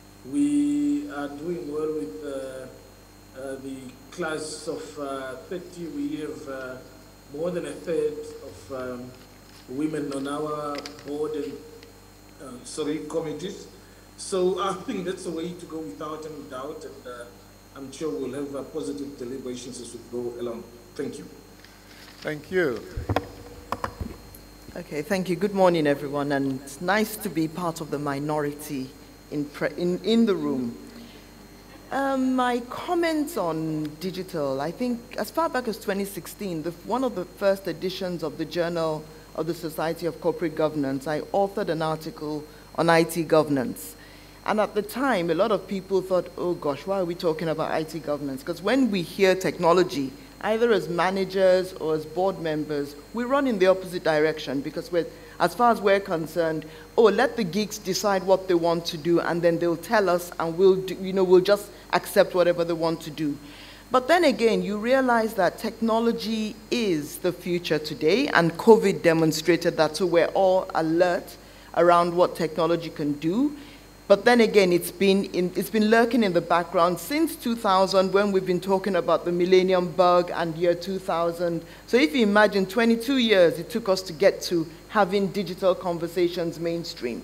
we are doing well with uh, uh, the class of uh, thirty. We have uh, more than a third of um, women on our board and uh, sorry, committees. So I think that's a way to go without any doubt, and uh, I'm sure we'll have uh, positive deliberations as we go along. Thank you. Thank you. Okay, thank you. Good morning, everyone, and it's nice to be part of the minority in, pre in, in the room. Um, my comments on digital, I think as far back as twenty sixteen, the, one of the first editions of the Journal of the Society of Corporate Governance, I authored an article on I T governance. And at the time, a lot of people thought, oh gosh, why are we talking about I T governance? Because when we hear technology, either as managers or as board members, we run in the opposite direction, because we're, as far as we're concerned, oh, let the geeks decide what they want to do, and then they'll tell us, and we'll, do, you know, we'll just accept whatever they want to do. But then again, you realize that technology is the future today, and COVID demonstrated that, so we're all alert around what technology can do. But then again, it's been, in, it's been lurking in the background since two thousand, when we've been talking about the millennium bug and year two thousand. So if you imagine twenty-two years it took us to get to having digital conversations mainstream.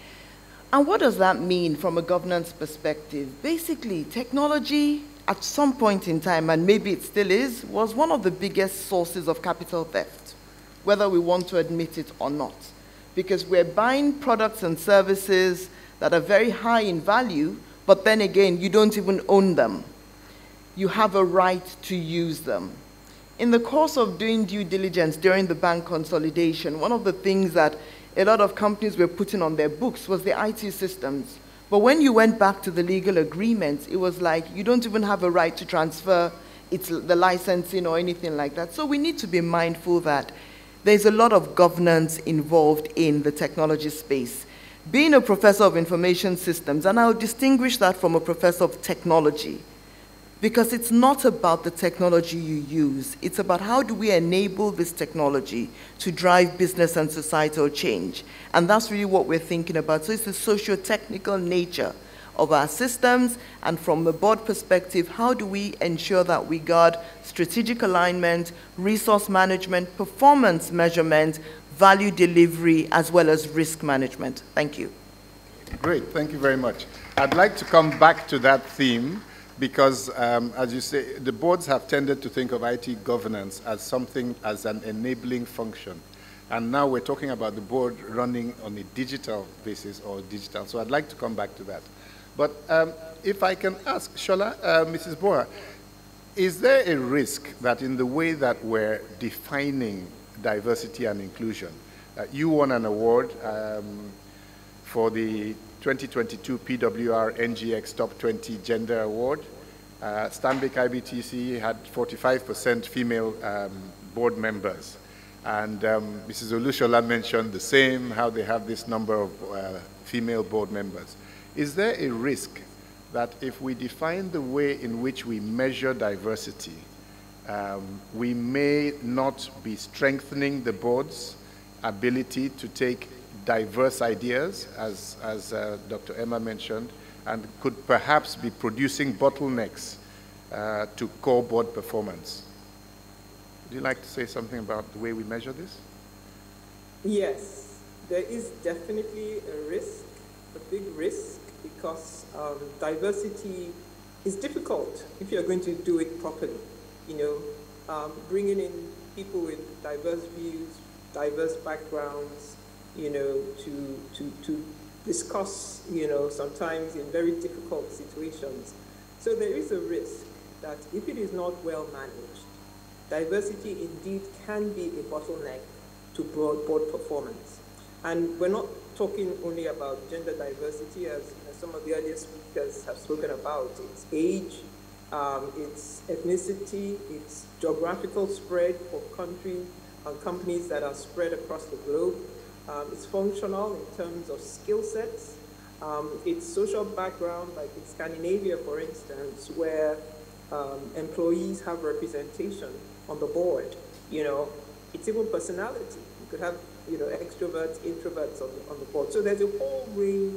And what does that mean from a governance perspective? Basically, technology at some point in time, and maybe it still is, was one of the biggest sources of capital theft, whether we want to admit it or not. Because we're buying products and services that are very high in value, but then again, you don't even own them. You have a right to use them. In the course of doing due diligence during the bank consolidation, one of the things that a lot of companies were putting on their books was the I T systems. But when you went back to the legal agreements, it was like, you don't even have a right to transfer it's the licensing or anything like that. So we need to be mindful that there's a lot of governance involved in the technology space. Being a professor of information systems, and I'll distinguish that from a professor of technology, because it's not about the technology you use, it's about how do we enable this technology to drive business and societal change. And that's really what we're thinking about. So it's the socio-technical nature of our systems, and from the board perspective, how do we ensure that we guard strategic alignment, resource management, performance measurement, value delivery, as well as risk management. Thank you. Great, thank you very much. I'd like to come back to that theme because, um, as you say, the boards have tended to think of I T governance as something, as an enabling function. And now we're talking about the board running on a digital basis or digital. So I'd like to come back to that. But um, if I can ask, Shola, uh, Missus Bora, is there a risk that in the way that we're defining diversity and inclusion, uh, you won an award um, for the twenty twenty-two P W R N G X Top twenty Gender Award. Uh, Stanbic I B T C had forty-five percent female um, board members. And um, Missus Olushola mentioned the same, how they have this number of uh, female board members. Is there a risk that if we define the way in which we measure diversity, um, we may not be strengthening the board's ability to take diverse ideas, as, as uh, Doctor Emma mentioned, and could perhaps be producing bottlenecks uh, to core board performance? Would you like to say something about the way we measure this? Yes, there is definitely a risk, a big risk, because um, diversity is difficult if you're going to do it properly. You know, um, bringing in people with diverse views, diverse backgrounds, you know, to, to, to discuss, you know, sometimes in very difficult situations. So there is a risk that if it is not well managed, diversity indeed can be a bottleneck to broad board performance. And we're not talking only about gender diversity, as, as some of the earlier speakers have spoken about. It's age, um, it's ethnicity, it's geographical spread for countries and companies that are spread across the globe. Um, it's functional in terms of skill sets. Um, it's social background, like in Scandinavia, for instance, where um, employees have representation on the board. You know, it's even personality. You could have, you know, extroverts, introverts on the, on the board. So there's a whole range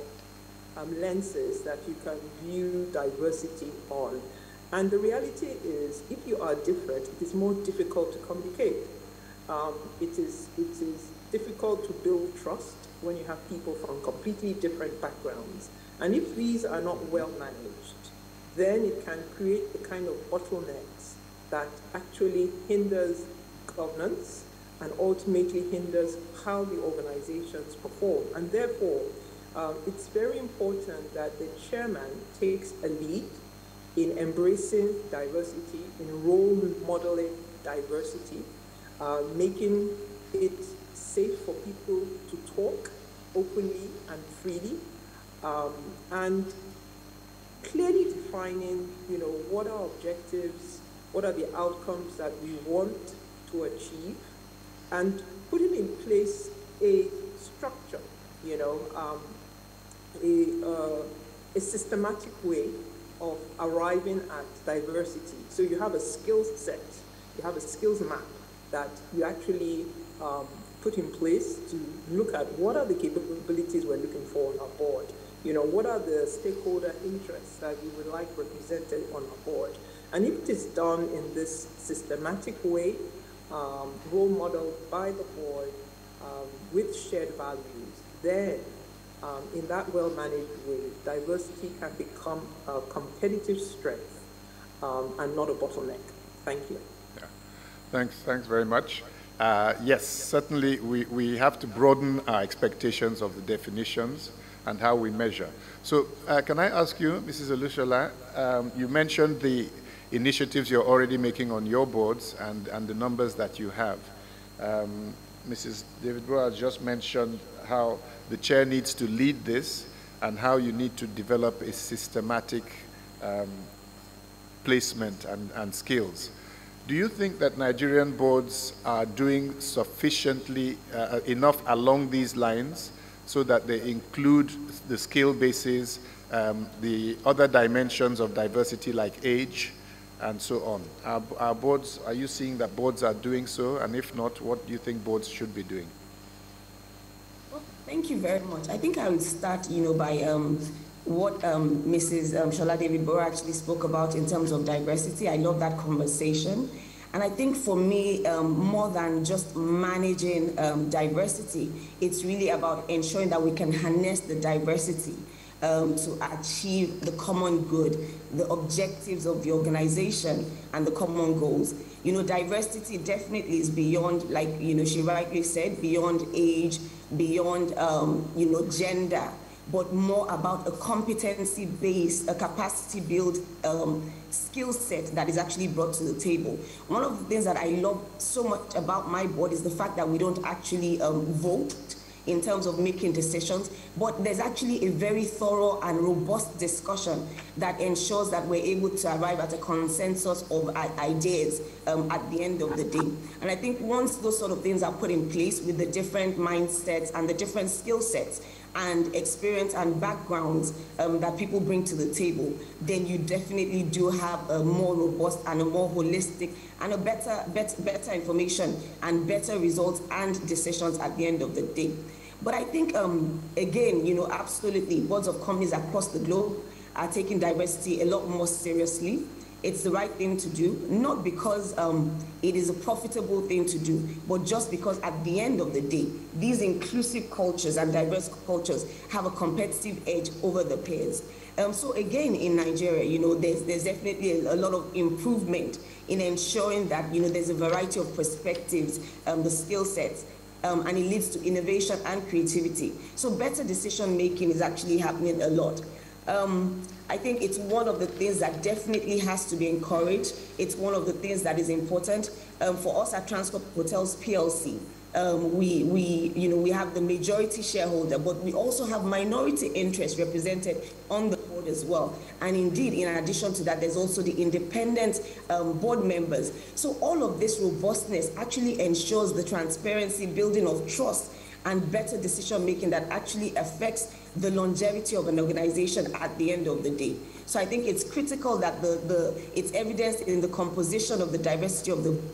of um, lenses that you can view diversity on. And the reality is, if you are different, it is more difficult to communicate. Um, it is, it is difficult to build trust when you have people from completely different backgrounds. And if these are not well managed, then it can create the kind of bottlenecks that actually hinders governance and ultimately hinders how the organizations perform. And therefore, um, it's very important that the chairman takes a lead in embracing diversity, in role modeling diversity, uh, making it safe for people to talk openly and freely, um, and clearly defining, you know, what are objectives, what are the outcomes that we want to achieve, and putting in place a structure, you know, um, a, uh, a systematic way of arriving at diversity. So you have a skills set, you have a skills map that you actually um, put in place to look at what are the capabilities we're looking for on our board. You know, what are the stakeholder interests that we would like represented on our board? And if it is done in this systematic way, um, role modeled by the board um, with shared values, then um, in that well-managed way, diversity can become a competitive strength um, and not a bottleneck. Thank you. Yeah. Thanks, thanks very much. Uh, yes, certainly we, we have to broaden our expectations of the definitions and how we measure. So uh, can I ask you, Missus Olushola, um, you mentioned the initiatives you're already making on your boards and, and the numbers that you have. Um, Missus David-Boa has just mentioned how the chair needs to lead this and how you need to develop a systematic um, placement and, and skills. Do you think that Nigerian boards are doing sufficiently uh, enough along these lines so that they include the skill bases, um, the other dimensions of diversity like age, and so on? Are, are boards, are you seeing that boards are doing so? And if not, what do you think boards should be doing? Well, thank you very much. I think I would start, you know, by um, what um, Missus Um, Shola David-Boa actually spoke about in terms of diversity. I love that conversation. And I think for me, um, more than just managing um, diversity, it's really about ensuring that we can harness the diversity um, to achieve the common good, the objectives of the organization and the common goals. You know, diversity definitely is beyond, like, you know, she rightly said, beyond age, beyond, um, you know, gender, but more about a competency-based, a capacity-built um, skill set that is actually brought to the table. One of the things that I love so much about my board is the fact that we don't actually um, vote. in terms of making decisions, but there's actually a very thorough and robust discussion that ensures that we're able to arrive at a consensus of ideas um, at the end of the day. And I think once those sort of things are put in place with the different mindsets and the different skill sets and experience and backgrounds um, that people bring to the table, then you definitely do have a more robust and a more holistic and a better, better, better information and better results and decisions at the end of the day. But I think, um, again, you know, absolutely, boards of companies across the globe are taking diversity a lot more seriously. It's the right thing to do, not because um, it is a profitable thing to do, but just because at the end of the day, these inclusive cultures and diverse cultures have a competitive edge over the peers. Um, so again, in Nigeria, you know, there's, there's definitely a, a lot of improvement in ensuring that, you know, there's a variety of perspectives, um, the skill sets, um, and it leads to innovation and creativity. So better decision making is actually happening a lot. Um, I think it's one of the things that definitely has to be encouraged. It's one of the things that is important. Um, for us at Transcorp Hotels P L C, um, we, we, you know, we have the majority shareholder, but we also have minority interests represented on the board as well. And indeed, in addition to that, there's also the independent um, board members. So all of this robustness actually ensures the transparency, building of trust, and better decision making that actually affects the longevity of an organization at the end of the day. So I think it's critical that the, the it's evidenced in the composition of the diversity of the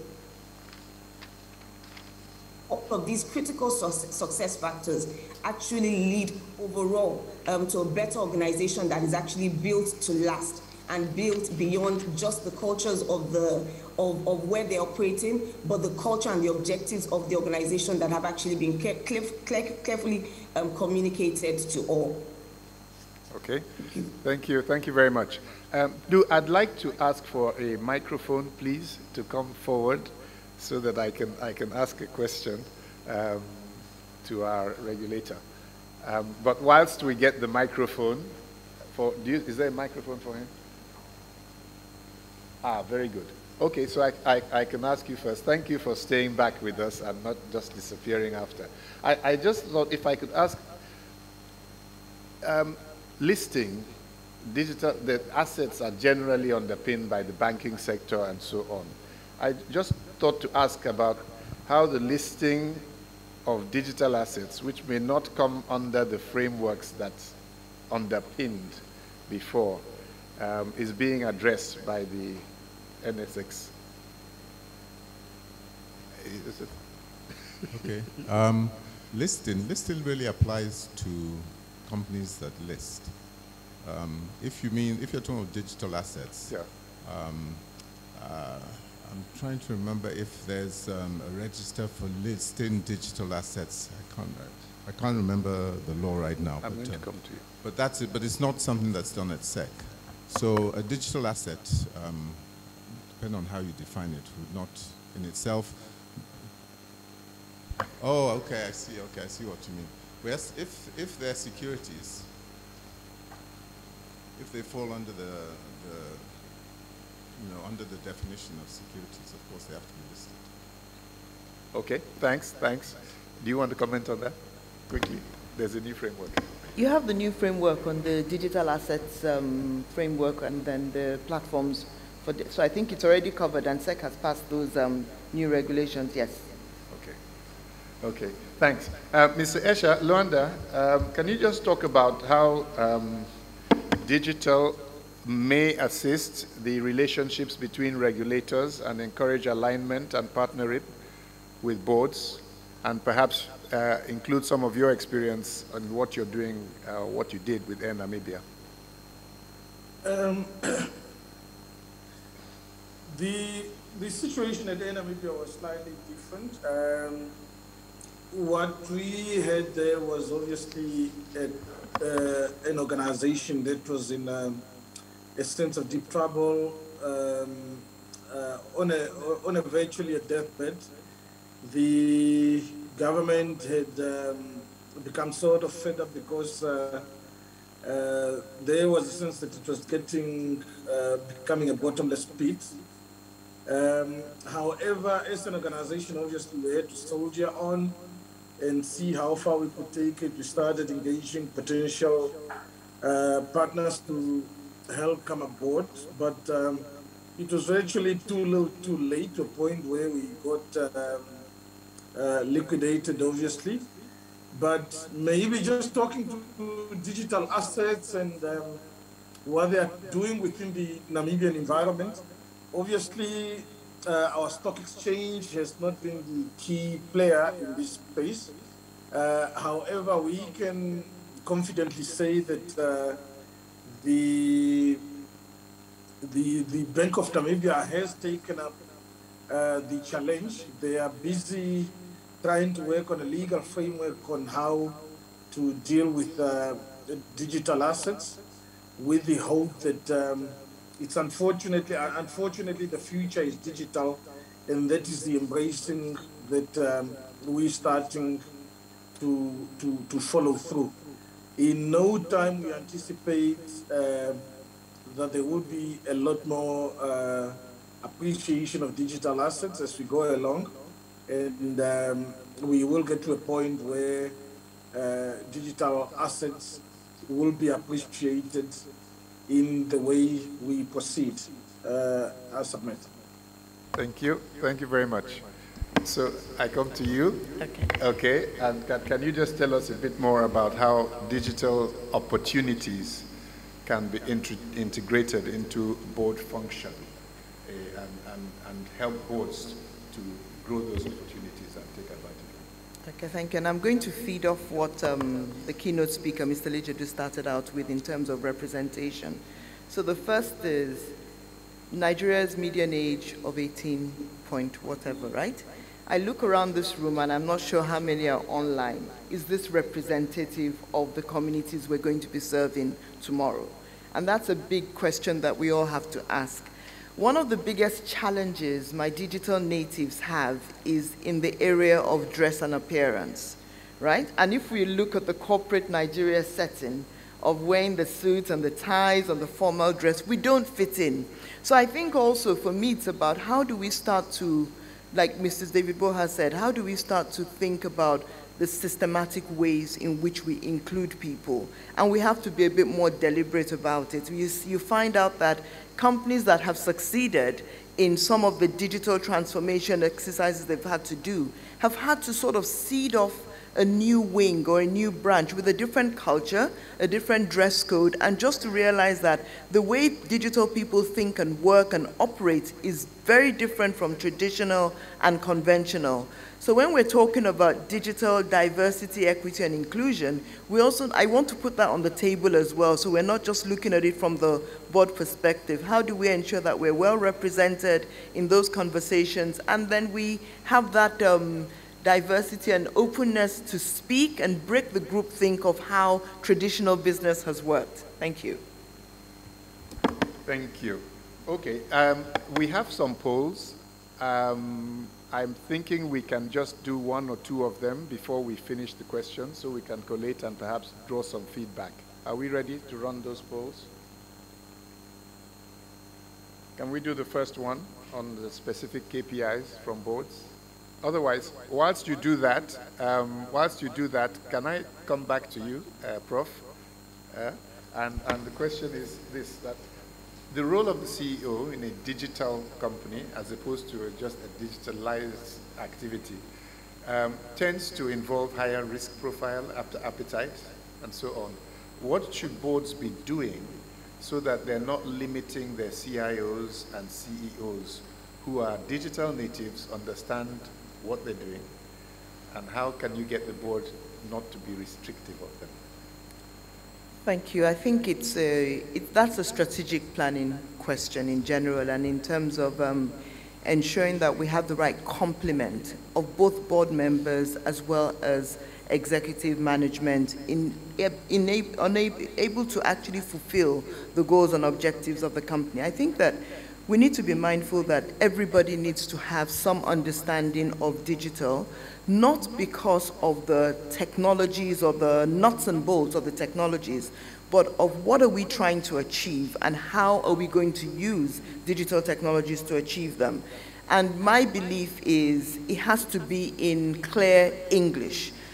all of these critical su success factors actually lead overall um, to a better organization that is actually built to last and built beyond just the cultures of the of, of where they're operating, but the culture and the objectives of the organization that have actually been care clear clear carefully um, communicated to all. Okay, thank you, thank you very much. Um, do I'd like to ask for a microphone, please, to come forward, so that I can I can ask a question um, to our regulator. Um, but whilst we get the microphone, for do you, is there a microphone for him? Ah, very good. Okay, so I, I, I can ask you first. Thank you for staying back with us and not just disappearing after. I, I just thought if I could ask, um, listing, digital, the assets are generally underpinned by the banking sector and so on. I just thought to ask about how the listing of digital assets, which may not come under the frameworks that underpinned before, um, is being addressed by the N S X. Okay. Um, listing. Listing really applies to companies that list. Um, if you mean, if you're talking about digital assets, yeah. um, uh, I'm trying to remember if there's um, a register for listing digital assets. I can't. I can't remember the law right now. I'm but, going to uh, come to you. But that's it. But it's not something that's done at S E C. So a digital asset, um, depending on how you define it, would not in itself. Oh, okay, I see. Okay, I see what you mean. Whereas if if they're securities, if they fall under the, the you know under the definition of securities, of course they have to be listed. Okay, thanks, thanks. Do you want to comment on that quickly? There's a new framework. You have the new framework on the digital assets um, framework, and then the platforms for. The, so I think it's already covered, and S E C has passed those um, new regulations. Yes. Okay. Okay. Thanks, uh, Mister Esha, Luanda. Um, can you just talk about how um, digital may assist the relationships between regulators and encourage alignment and partnership with boards, and perhaps uh, include some of your experience on what you're doing, uh, what you did with Air Namibia? Um, the, the situation at Air Namibia was slightly different. Um, what we had there was obviously a, uh, an organization that was in um, a sense of deep trouble, um, uh, on, a, on a virtually a deathbed. The government had um, become sort of fed up because uh, uh, there was a sense that it was getting, uh, becoming a bottomless pit. Um, however, as an organization, obviously we had to soldier on, and see how far we could take it. We started engaging potential uh, partners to help come aboard, but um, it was virtually too low, too late, to a point where we got um, uh, liquidated, obviously. But maybe just talking to digital assets and um, what they are doing within the Namibian environment. Obviously, uh, our stock exchange has not been the key player in this space. Uh, however, we can confidently say that uh, the, the, the Bank of Namibia has taken up uh, the challenge. They are busy trying to work on a legal framework on how to deal with uh, digital assets, with the hope that um, it's unfortunately, unfortunately the future is digital, and that is the embracing that um, we're starting to, to, to follow through. In no time, we anticipate uh, that there will be a lot more uh, appreciation of digital assets as we go along, and um, we will get to a point where uh, digital assets will be appreciated in the way we proceed. Uh, I submit. Thank you. Thank you very much. So I come to you. Okay. Okay. And can, can you just tell us a bit more about how digital opportunities can be integrated into board function uh, and, and, and help boards to grow those opportunities and take advantage of them? Okay, thank you. And I'm going to feed off what um, the keynote speaker, Mister Lijadu, started out with in terms of representation. So the first is Nigeria's median age of eighteen point whatever, right? I look around this room and I'm not sure how many are online. Is this representative of the communities we're going to be serving tomorrow? And that's a big question that we all have to ask. One of the biggest challenges my digital natives have is in the area of dress and appearance, right? And if we look at the corporate Nigeria setting of wearing the suits and the ties and the formal dress, we don't fit in. So I think also for me, it's about how do we start to, like Missus David Bo has said, how do we start to think about the systematic ways in which we include people? And we have to be a bit more deliberate about it. You, you find out that companies that have succeeded in some of the digital transformation exercises they've had to do have had to sort of seed off a new wing or a new branch with a different culture, a different dress code, and just to realize that the way digital people think and work and operate is very different from traditional and conventional. So when we're talking about digital diversity, equity, and inclusion, we also, I want to put that on the table as well, so we're not just looking at it from the board perspective. How do we ensure that we're well represented in those conversations, and then we have that um, diversity and openness to speak and break the groupthink of how traditional business has worked. Thank you. Thank you. Okay, um, we have some polls. Um, I'm thinking we can just do one or two of them before we finish the questions, so we can collate and perhaps draw some feedback. Are we ready to run those polls? Can we do the first one on the specific K P Is from boards? Otherwise, whilst you do that, um, whilst you do that, can I come back to you, uh, Prof? Uh, and, and the question is this, that the role of the C E O in a digital company, as opposed to a, just a digitalized activity, um, tends to involve higher risk profile, appetite, and so on. What should boards be doing so that they're not limiting their C I Os and C E Os who are digital natives, understand what they're doing, and how can you get the board not to be restrictive of them? Thank you. I think it's a, it, that's a strategic planning question in general, and in terms of um, ensuring that we have the right complement of both board members as well as executive management in, in able, able to actually fulfill the goals and objectives of the company. I think that we need to be mindful that everybody needs to have some understanding of digital, not because of the technologies or the nuts and bolts of the technologies, but of what are we trying to achieve and how are we going to use digital technologies to achieve them. And my belief is it has to be in clear English.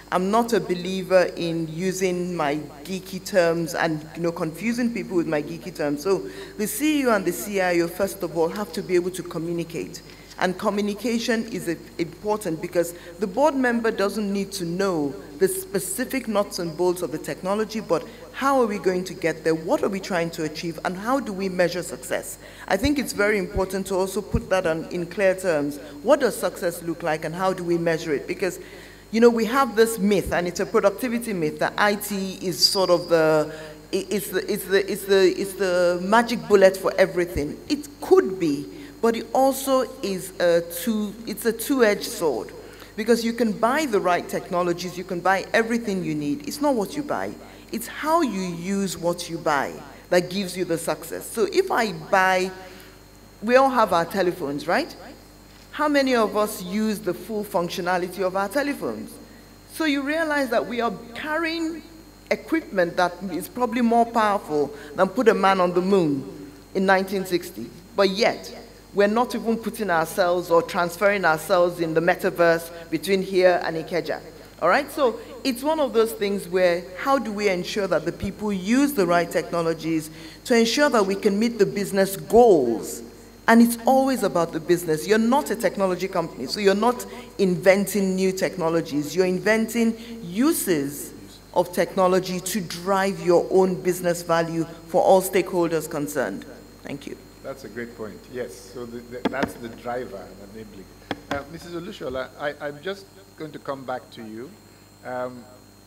I'm not a believer in using my geeky terms and, you know, confusing people with my geeky terms. So the C E O and the C I O, first of all, have to be able to communicate. And communication is important because the board member doesn't need to know the specific nuts and bolts of the technology, but how are we going to get there? What are we trying to achieve? And how do we measure success? I think it's very important to also put that on, in clear terms. What does success look like and how do we measure it? Because, you know, we have this myth, and it's a productivity myth, that I T is sort of the, it's the, it's the, it's the, it's the magic bullet for everything. It could be, but it also is a two, it's a two-edged sword. Because you can buy the right technologies, you can buy everything you need. It's not what you buy, it's how you use what you buy that gives you the success. So if I buy, we all have our telephones, right? How many of us use the full functionality of our telephones? So you realize that we are carrying equipment that is probably more powerful than put a man on the moon in nineteen sixty. But yet, we're not even putting ourselves or transferring ourselves in the metaverse between here and Ikeja. All right, so it's one of those things where how do we ensure that the people use the right technologies to ensure that we can meet the business goals? And it's always about the business. You're not a technology company, so you're not inventing new technologies. You're inventing uses of technology to drive your own business value for all stakeholders concerned. Thank you. That's a great point, yes. So the, the, that's the driver, enabling. Uh, Missus Olushola, I, I'm just going to come back to you. Um,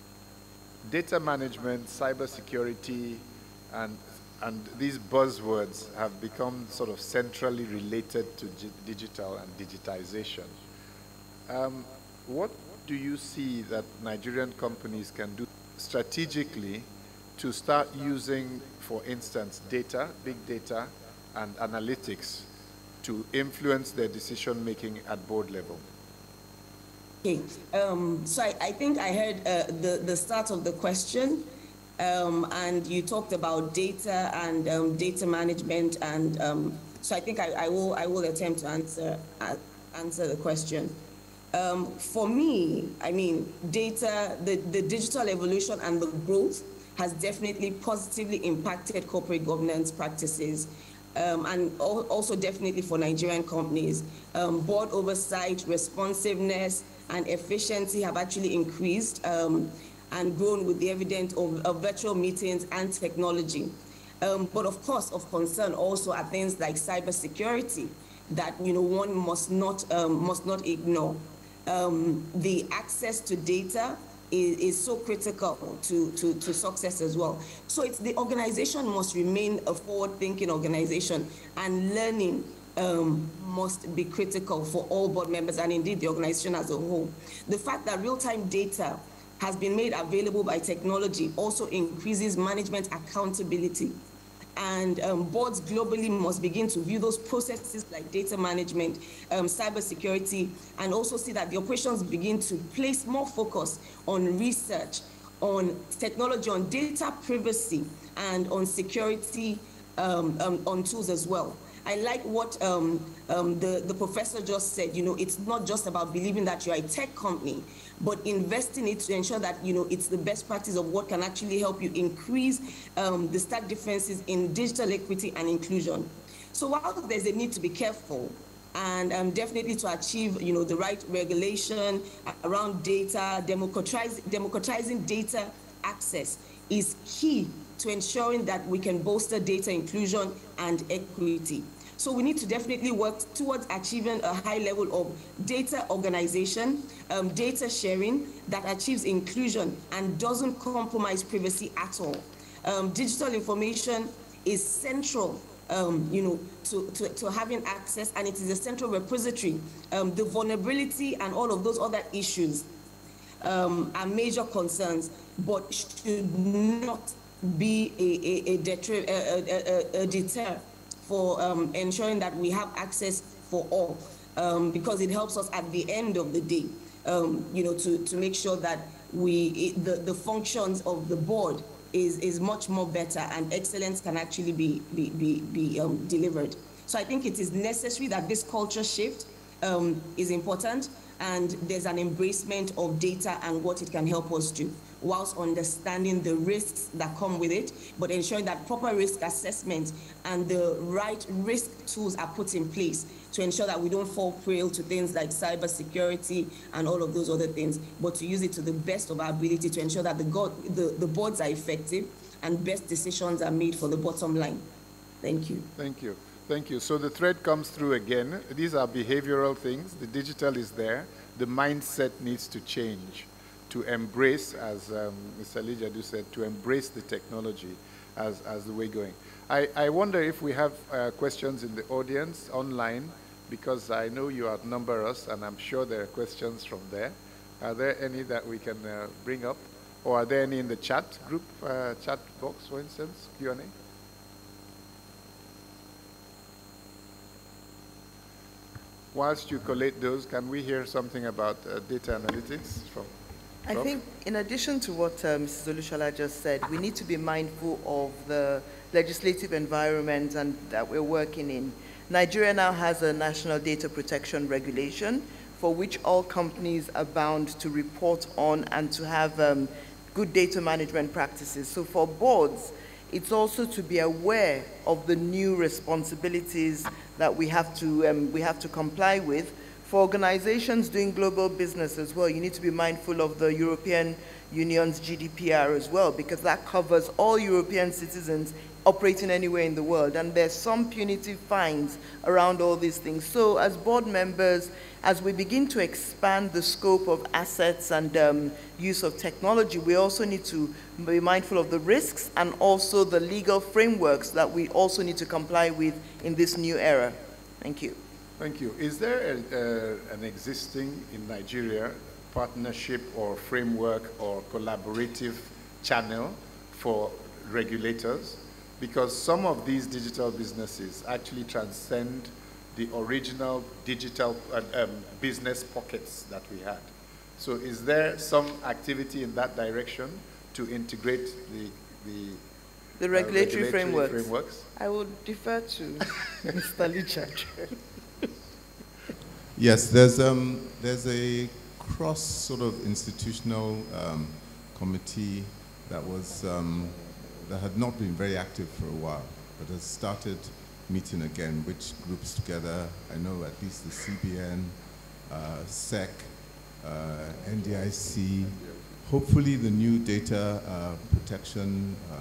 data management, cybersecurity, and, and these buzzwords have become sort of centrally related to digital and digitization. Um, what do you see that Nigerian companies can do strategically to start using, for instance, data, big data, and analytics to influence their decision-making at board level? Okay, um, so I, I think I heard uh, the, the start of the question, um, and you talked about data and um, data management, and um, so I think I, I, will, I will attempt to answer, uh, answer the question. Um, for me, I mean, data, the, the digital evolution and the growth has definitely positively impacted corporate governance practices. Um, and al also definitely for Nigerian companies. Um, board oversight, responsiveness, and efficiency have actually increased um, and grown with the evidence of, of virtual meetings and technology. Um, but of course, of concern also are things like cybersecurity that, you know, one must not, um, must not ignore. Um, the access to data Is, is so critical to, to, to success as well. So it's the organization must remain a forward-thinking organization, and learning um, must be critical for all board members and indeed the organization as a whole. The fact that real-time data has been made available by technology also increases management accountability. And um, boards globally must begin to view those processes like data management, um, cybersecurity, and also see that the operations begin to place more focus on research, on technology, on data privacy, and on security um, um, on tools as well. I like what um, um, the, the professor just said. You know, it's not just about believing that you're a tech company, but investing it to ensure that, you know, it's the best practice of what can actually help you increase um, the stark differences in digital equity and inclusion. So while there's a need to be careful and um, definitely to achieve, you know, the right regulation around data, democratize, democratizing data access is key to ensuring that we can bolster data inclusion and equity. So we need to definitely work towards achieving a high level of data organization, um, data sharing that achieves inclusion and doesn't compromise privacy at all. Um, digital information is central um, you know, to, to, to having access, and it is a central repository. Um, the vulnerability and all of those other issues um, are major concerns, but should not be a, a, a, detri a, a, a deter for um, ensuring that we have access for all, um, because it helps us at the end of the day, um, you know, to, to make sure that we, it, the, the functions of the board is, is much more better and excellence can actually be, be, be, be um, delivered. So I think it is necessary that this culture shift um, is important. and there's an embracement of data and what it can help us do, whilst understanding the risks that come with it, but ensuring that proper risk assessment and the right risk tools are put in place to ensure that we don't fall prey to things like cybersecurity and all of those other things, but to use it to the best of our ability to ensure that the, God, the, the boards are effective and best decisions are made for the bottom line. Thank you. Thank you. Thank you. So the thread comes through again. These are behavioral things. The digital is there. The mindset needs to change to embrace, as um, Mister Lijadu said, to embrace the technology as, as the way going. I, I wonder if we have uh, questions in the audience online, because I know you outnumber us, and I'm sure there are questions from there. Are there any that we can uh, bring up? Or are there any in the chat group, uh, chat box, for instance, Q and A? Whilst you collate those, can we hear something about uh, data analytics from I Rob? think in addition to what uh, Missus Olushola just said, we need to be mindful of the legislative environment and that we're working in. Nigeria now has a national data protection regulation for which all companies are bound to report on and to have um, good data management practices. So for boards, it's also to be aware of the new responsibilities that we have to, um, we have to comply with. For organizations doing global business as well, you need to be mindful of the European Union's G D P R as well, because that covers all European citizens operating anywhere in the world. And there's some punitive fines around all these things. So as board members, as we begin to expand the scope of assets and um, use of technology, we also need to be mindful of the risks and also the legal frameworks that we also need to comply with in this new era. Thank you. Thank you. Is there a, uh, an existing in Nigeria partnership or framework or collaborative channel for regulators? Because some of these digital businesses actually transcend the original digital uh, um, business pockets that we had. So is there some activity in that direction to integrate the, the, the regulatory, uh, regulatory frameworks. frameworks? I would defer to Mister Lijadu. Yes, there's, um, there's a cross sort of institutional um, committee that was um, that had not been very active for a while, but has started meeting again, which groups together, I know at least the C B N, uh, S E C, uh, N D I C, hopefully the new data uh, protection um,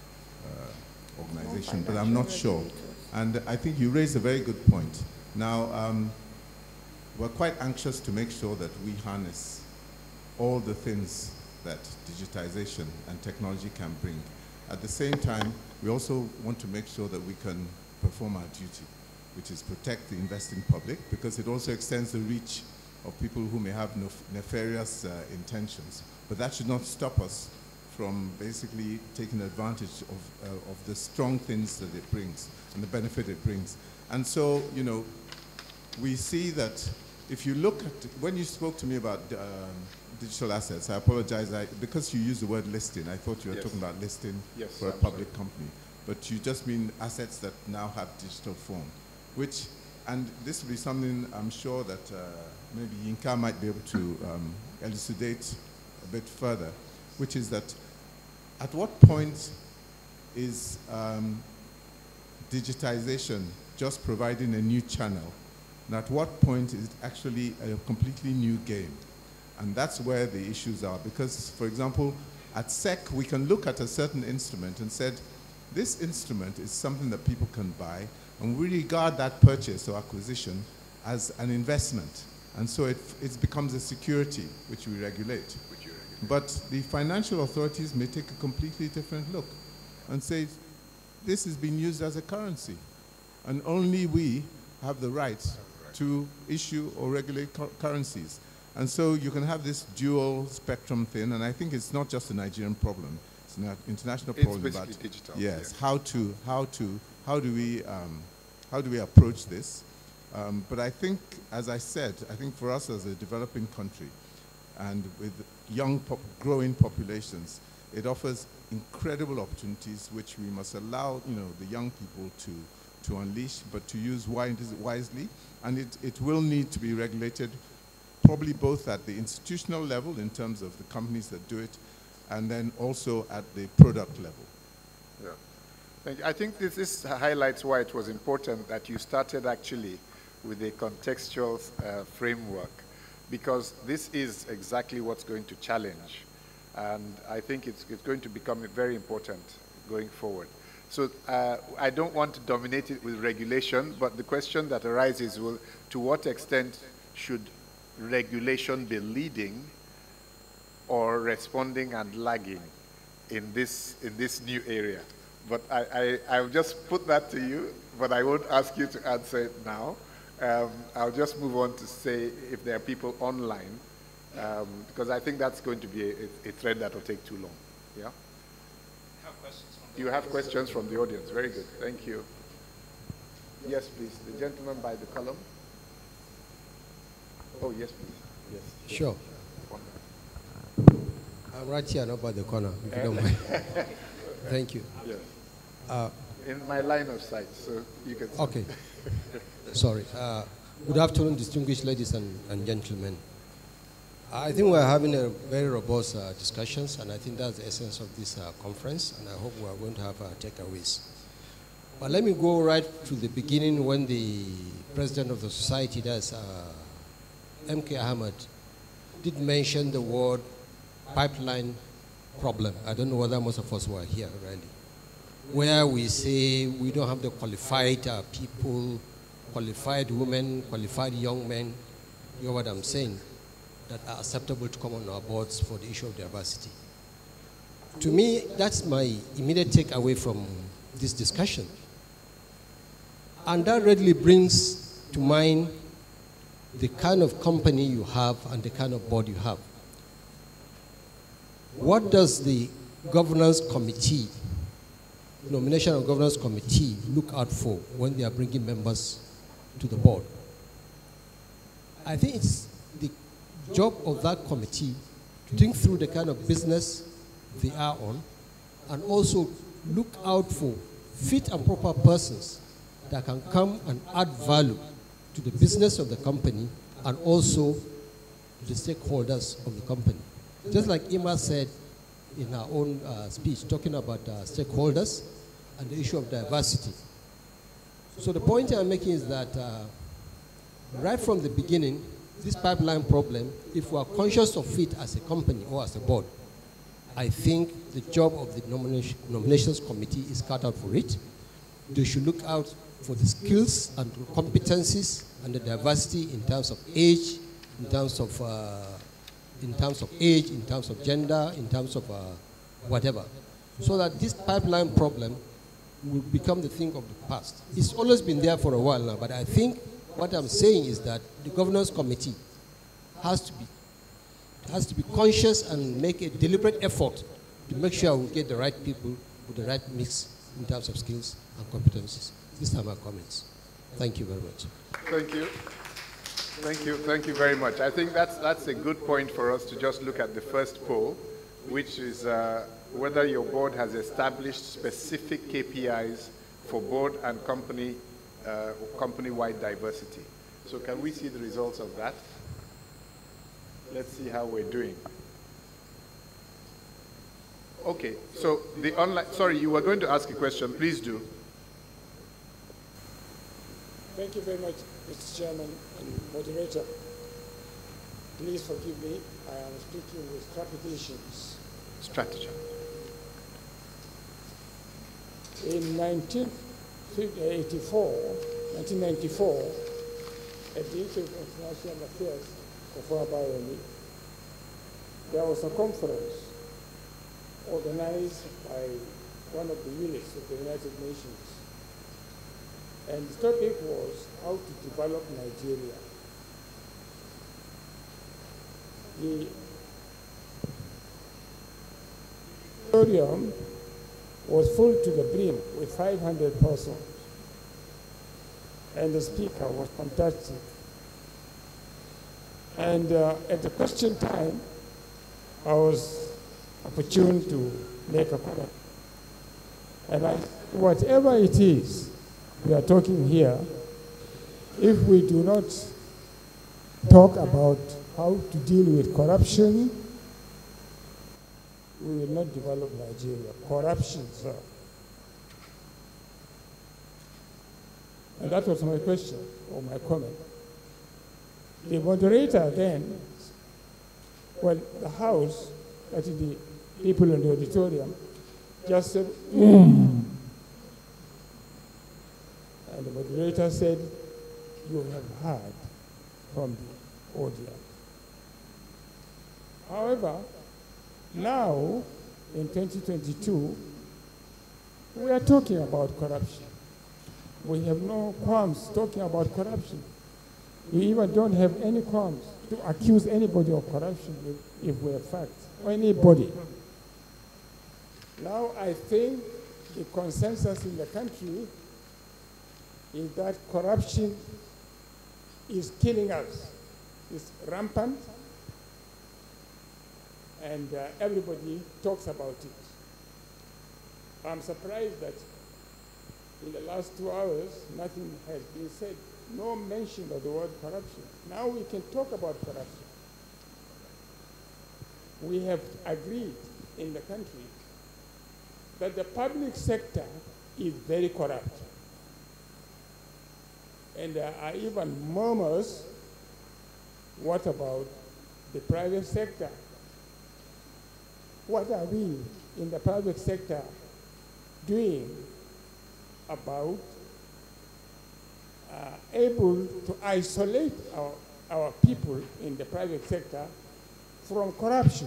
uh, organization, but I'm not sure. And I think you raised a very good point. Now, um, we're quite anxious to make sure that we harness all the things that digitization and technology can bring. At the same time, we also want to make sure that we can perform our duty, which is protect the investing public, because it also extends the reach of people who may have nefarious uh, intentions. But that should not stop us from basically taking advantage of, uh, of the strong things that it brings and the benefit it brings. And so, you know, we see that if you look at, when you spoke to me about um, digital assets, I apologize, I, because you used the word listing, I thought you were yes. talking about listing yes, for a I'm public sorry. company. But you just mean assets that now have digital form, which, and this will be something I'm sure that uh, maybe Yinka might be able to um, elucidate a bit further, which is that at what point is um, digitization just providing a new channel? And at what point is it actually a completely new game? And that's where the issues are. Because, for example, at S E C, we can look at a certain instrument and said, this instrument is something that people can buy, and we regard that purchase or acquisition as an investment. And so it, it becomes a security, which we regulate. Which you regulate. But the financial authorities may take a completely different look and say, this is being used as a currency, and only we have the right to issue or regulate currencies. And so you can have this dual spectrum thing, and I think it's not just a Nigerian problem, it's an international it's problem. Basically about digital. Yes, yeah. how to, how to, how do we, um, how do we approach this? Um, but I think, as I said, I think for us as a developing country, and with young, pop growing populations, it offers incredible opportunities which we must allow, you know, the young people to, to unleash, but to use wisely, and it, it will need to be regulated probably both at the institutional level in terms of the companies that do it, and then also at the product level. Yeah. Thank you. I think this, this highlights why it was important that you started actually with a contextual uh, framework, because this is exactly what's going to challenge. And I think it's, it's going to become very important going forward. So uh, I don't want to dominate it with regulation, but the question that arises will, to what extent should regulation be leading or responding and lagging in this, in this new area? But I, I, I'll just put that to you, but I won't ask you to answer it now. Um, I'll just move on to say if there are people online, um, because I think that's going to be a, a thread that will take too long. Yeah? Have questions from the you have questions from the audience. Very good. Thank you. Yes, please. The gentleman by the column. Oh, yes, please. Yes. Sure. I'm right here, not by the corner, if you don't mind. Thank you. Yes. Uh, In my line of sight, so you can. Okay. Sorry. Uh, good afternoon, distinguished ladies and, and gentlemen. I think we're having a very robust uh, discussions, and I think that's the essence of this uh, conference, and I hope we are going to have uh, takeaways. But let me go right to the beginning when the president of the society, that's uh, M K Ahmed, did mention the word pipeline problem. I don't know whether most of us were here already, where we say we don't have the qualified uh, people, qualified women, qualified young men, you know what I'm saying, that are acceptable to come on our boards for the issue of diversity. To me, that's my immediate takeaway from this discussion. And that readily brings to mind the kind of company you have and the kind of board you have. What does the governance committee, nomination and governance committee, look out for when they are bringing members to the board? I think it's the job of that committee to think through the kind of business they are on, and also look out for fit and proper persons that can come and add value to the business of the company and also to the stakeholders of the company. Just like Emma said in her own uh, speech, talking about uh, stakeholders and the issue of diversity. So the point I'm making is that uh, right from the beginning, this pipeline problem, if we are conscious of it as a company or as a board, I think the job of the nomination, nominations committee is cut out for it. They should look out for the skills and competencies and the diversity in terms of age, in terms of uh, in terms of age, in terms of gender, in terms of uh, whatever, so that this pipeline problem will become the thing of the past. It's always been there for a while now, but I think what I'm saying is that the governance committee has to be has to be conscious and make a deliberate effort to make sure we get the right people with the right mix in terms of skills and competencies. These are my comments. Thank you very much. Thank you. Thank you. Thank you very much. I think that's, that's a good point for us to just look at the first poll, which is uh, whether your board has established specific K P Is for board and company, uh, company-wide diversity. So can we see the results of that? Let's see how we're doing. Okay, so the online, sorry, you were going to ask a question. Please do. Thank you very much, Mister Chairman and moderator. Please forgive me, I am speaking with trepidation. Strategy. In nineteen eighty-four, nineteen ninety-four, at the Institute of International Affairs of Oriental, there was a conference organized by one of the units of the United Nations. And the topic was how to develop Nigeria. The auditorium was full to the brim with five hundred persons. And the speaker was fantastic. And uh, at the question time, I was opportune to make a comment. And I, whatever it is we are talking here, if we do not talk about how to deal with corruption, we will not develop Nigeria. Corruption, sir. And that was my question, or my comment. The moderator then, well, the House, that is the people in the auditorium, just said, mm. And the moderator said, you have heard from the audience. However, now, in twenty twenty-two, we are talking about corruption. We have no qualms talking about corruption. We even don't have any qualms to accuse anybody of corruption if, if we have facts, or anybody. Now I think the consensus in the country is that corruption is killing us. It's rampant, and uh, everybody talks about it. I'm surprised that in the last two hours, nothing has been said. No mention of the word corruption. Now we can talk about corruption. We have agreed in the country that the public sector is very corrupt. And there are even murmurs, what about the private sector? What are we in the private sector doing about uh, able to isolate our, our people in the private sector from corruption?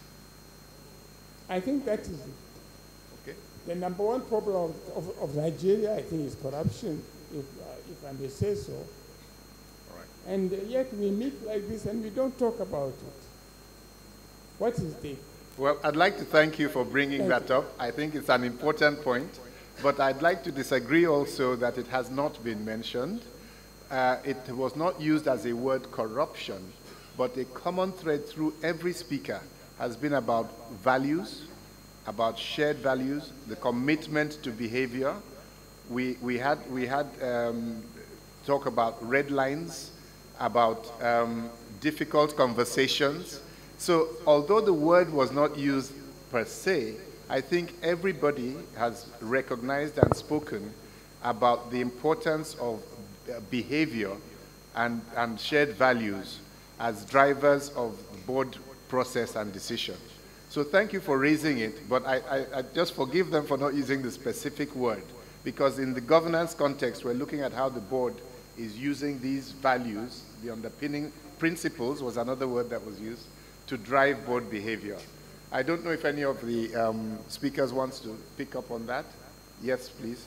I think that is it. Okay. The number one problem of, of, of Nigeria, I think, is corruption, if, uh, if I may say so. All right. And yet we meet like this and we don't talk about it. What is the... Well, I'd like to thank you for bringing Thank that you. up. I think it's an important point. But I'd like to disagree also that it has not been mentioned. Uh, it was not used as a word corruption, but a common thread through every speaker has been about values, about shared values, the commitment to behavior. We, we had, we had um, talk about red lines, about um, difficult conversations. So although the word was not used per se, I think everybody has recognized and spoken about the importance of behavior and, and shared values as drivers of board process and decision. So thank you for raising it, but I, I, I just forgive them for not using the specific word, because in the governance context, we're looking at how the board is using these values, the underpinning principles was another word that was used, to drive board behavior. I don't know if any of the um, speakers wants to pick up on that. Yes, please.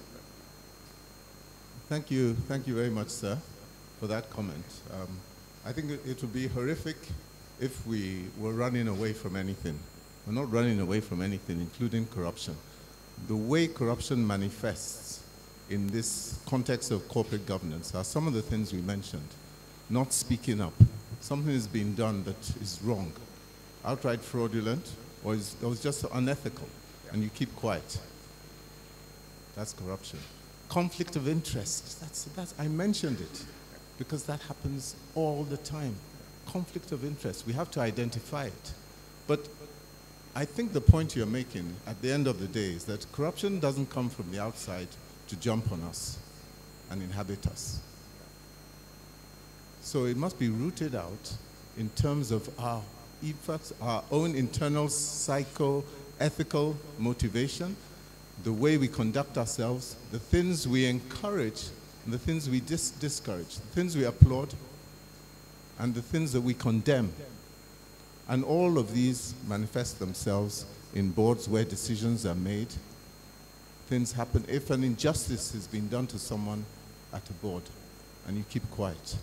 Thank you, thank you very much, sir, for that comment. Um, I think it, it would be horrific if we were running away from anything. We're not running away from anything, including corruption. The way corruption manifests in this context of corporate governance are some of the things we mentioned. Not speaking up. Something is being done that is wrong, outright fraudulent, or is, or is just unethical, and you keep quiet. That's corruption. Conflict of interest, that's, that's, I mentioned it, because that happens all the time. Conflict of interest, we have to identify it. But I think the point you're making at the end of the day is that corruption doesn't come from the outside to jump on us and inhabit us. So it must be rooted out in terms of our, in fact, our own internal psycho-ethical motivation, the way we conduct ourselves, the things we encourage, and the things we dis discourage, the things we applaud, and the things that we condemn. And all of these manifest themselves in boards where decisions are made. Things happen. If an injustice has been done to someone at a board, and you keep quiet,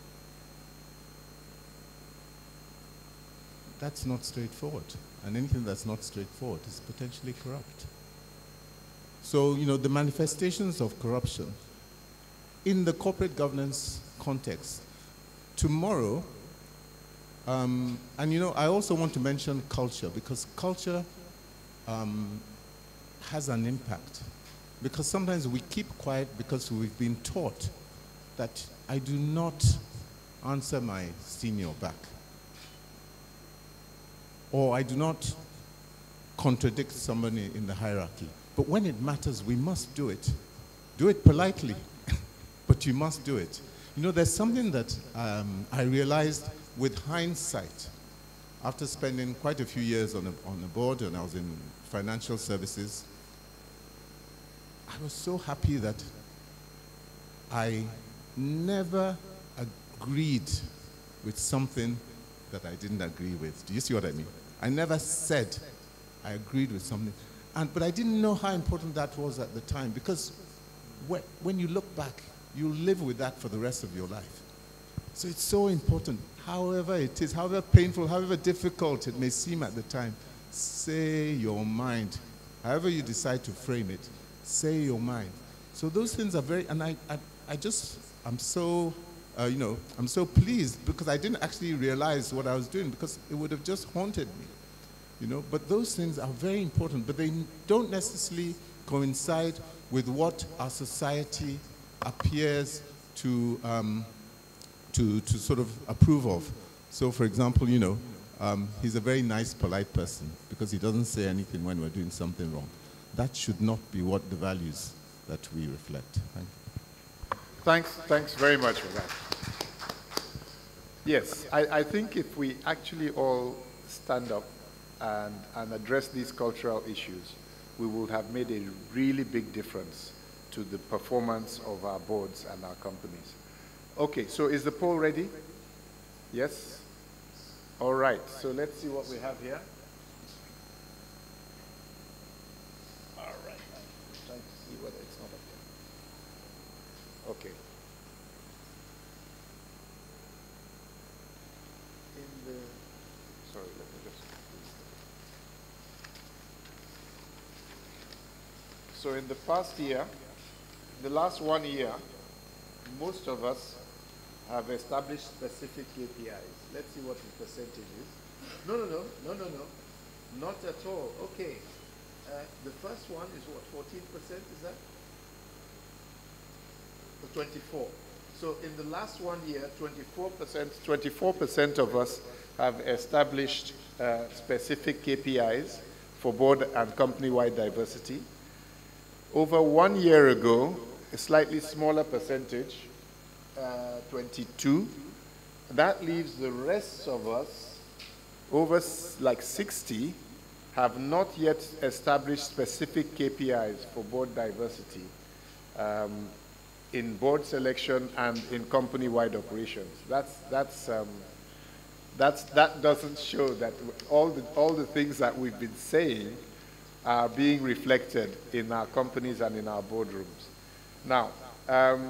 that's not straightforward. And anything that's not straightforward is potentially corrupt. So, you know, the manifestations of corruption in the corporate governance context, tomorrow, um, and you know, I also want to mention culture, because culture um, has an impact. Because sometimes we keep quiet because we've been taught that I do not answer my senior back. or I do not contradict somebody in the hierarchy. But when it matters, we must do it. Do it politely, but you must do it. You know, there's something that um, I realized with hindsight, after spending quite a few years on a, on a board, and I was in financial services, I was so happy that I never agreed with something that I didn't agree with. Do you see what I mean? I never said I agreed with something. And, but I didn't know how important that was at the time, because when, when you look back, you live with that for the rest of your life. So it's so important, however it is, however painful, however difficult it may seem at the time, say your mind. However you decide to frame it, say your mind. So those things are very, and I, I, I just, I'm so, uh, you know, I'm so pleased because I didn't actually realize what I was doing, because it would have just haunted me, you know. But those things are very important, but they don't necessarily coincide with what our society appears to, um, to, to sort of approve of. So for example, you know, um, he's a very nice, polite person because he doesn't say anything when we're doing something wrong. That should not be what the values that we reflect. Thank you. Thanks, thanks very much for that. Yes, I, I think if we actually all stand up and, and address these cultural issues, we will have made a really big difference to the performance of our boards and our companies. Okay, so is the poll ready? Yes? All right, so let's see what we have here. All right, I'm trying to see whether it's not up there. Okay. In the, sorry, let me just. So in the past year, the last one year, most of us have established specific K P Is. Let's see what the percentage is. No, no, no, no, no, no, not at all. Okay, uh, the first one is what, fourteen percent, is that? twenty-four. So in the last one year, twenty-four percent, twenty-four percent of us have established uh, specific K P Is for board and company-wide diversity. Over one year ago, a slightly smaller percentage, uh, twenty-two. That leaves the rest of us, over like sixty, have not yet established specific K P Is for board diversity um, in board selection and in company-wide operations. That's, that's, um, that's, that doesn't show that all the, all the things that we've been saying are being reflected in our companies and in our boardrooms. Now, um,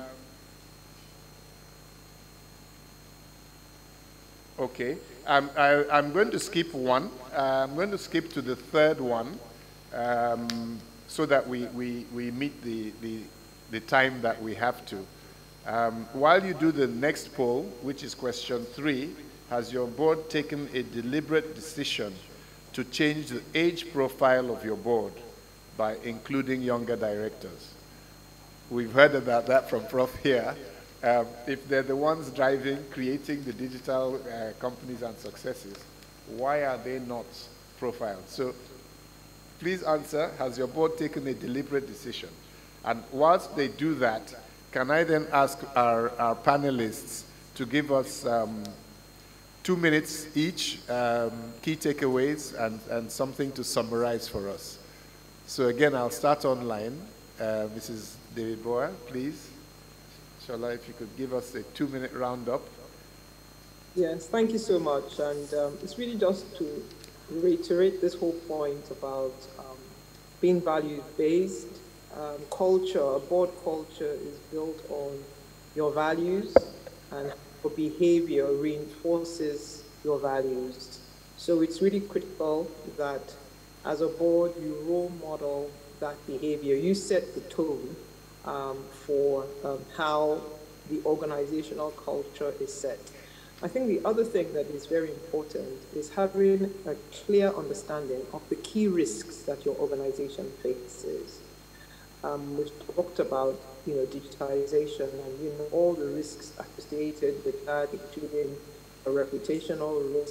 okay, I'm, I, I'm going to skip one. Uh, I'm going to skip to the third one um, so that we, we, we meet the, the, the time that we have to. Um, while you do the next poll, which is question three, has your board taken a deliberate decision to change the age profile of your board by including younger directors? We've heard about that from Professor here. Um, if they're the ones driving, creating the digital uh, companies and successes, why are they not profiled? So please answer, has your board taken a deliberate decision? And whilst they do that, can I then ask our, our panelists to give us um, two minutes each, um, key takeaways, and, and something to summarize for us. So again, I'll start online. Uh, Missus David Boer, please. Shola, if you could give us a two-minute roundup. Yes, thank you so much. And um, it's really just to reiterate this whole point about um, being values-based. Um, culture, board culture is built on your values, and your behavior reinforces your values. So it's really critical that as a board, you role model that behavior. You set the tone um, for um, how the organizational culture is set. I think the other thing that is very important is having a clear understanding of the key risks that your organization faces. Um, we've talked about, you know, digitalization and, you know, all the risks associated with that, including a reputational risk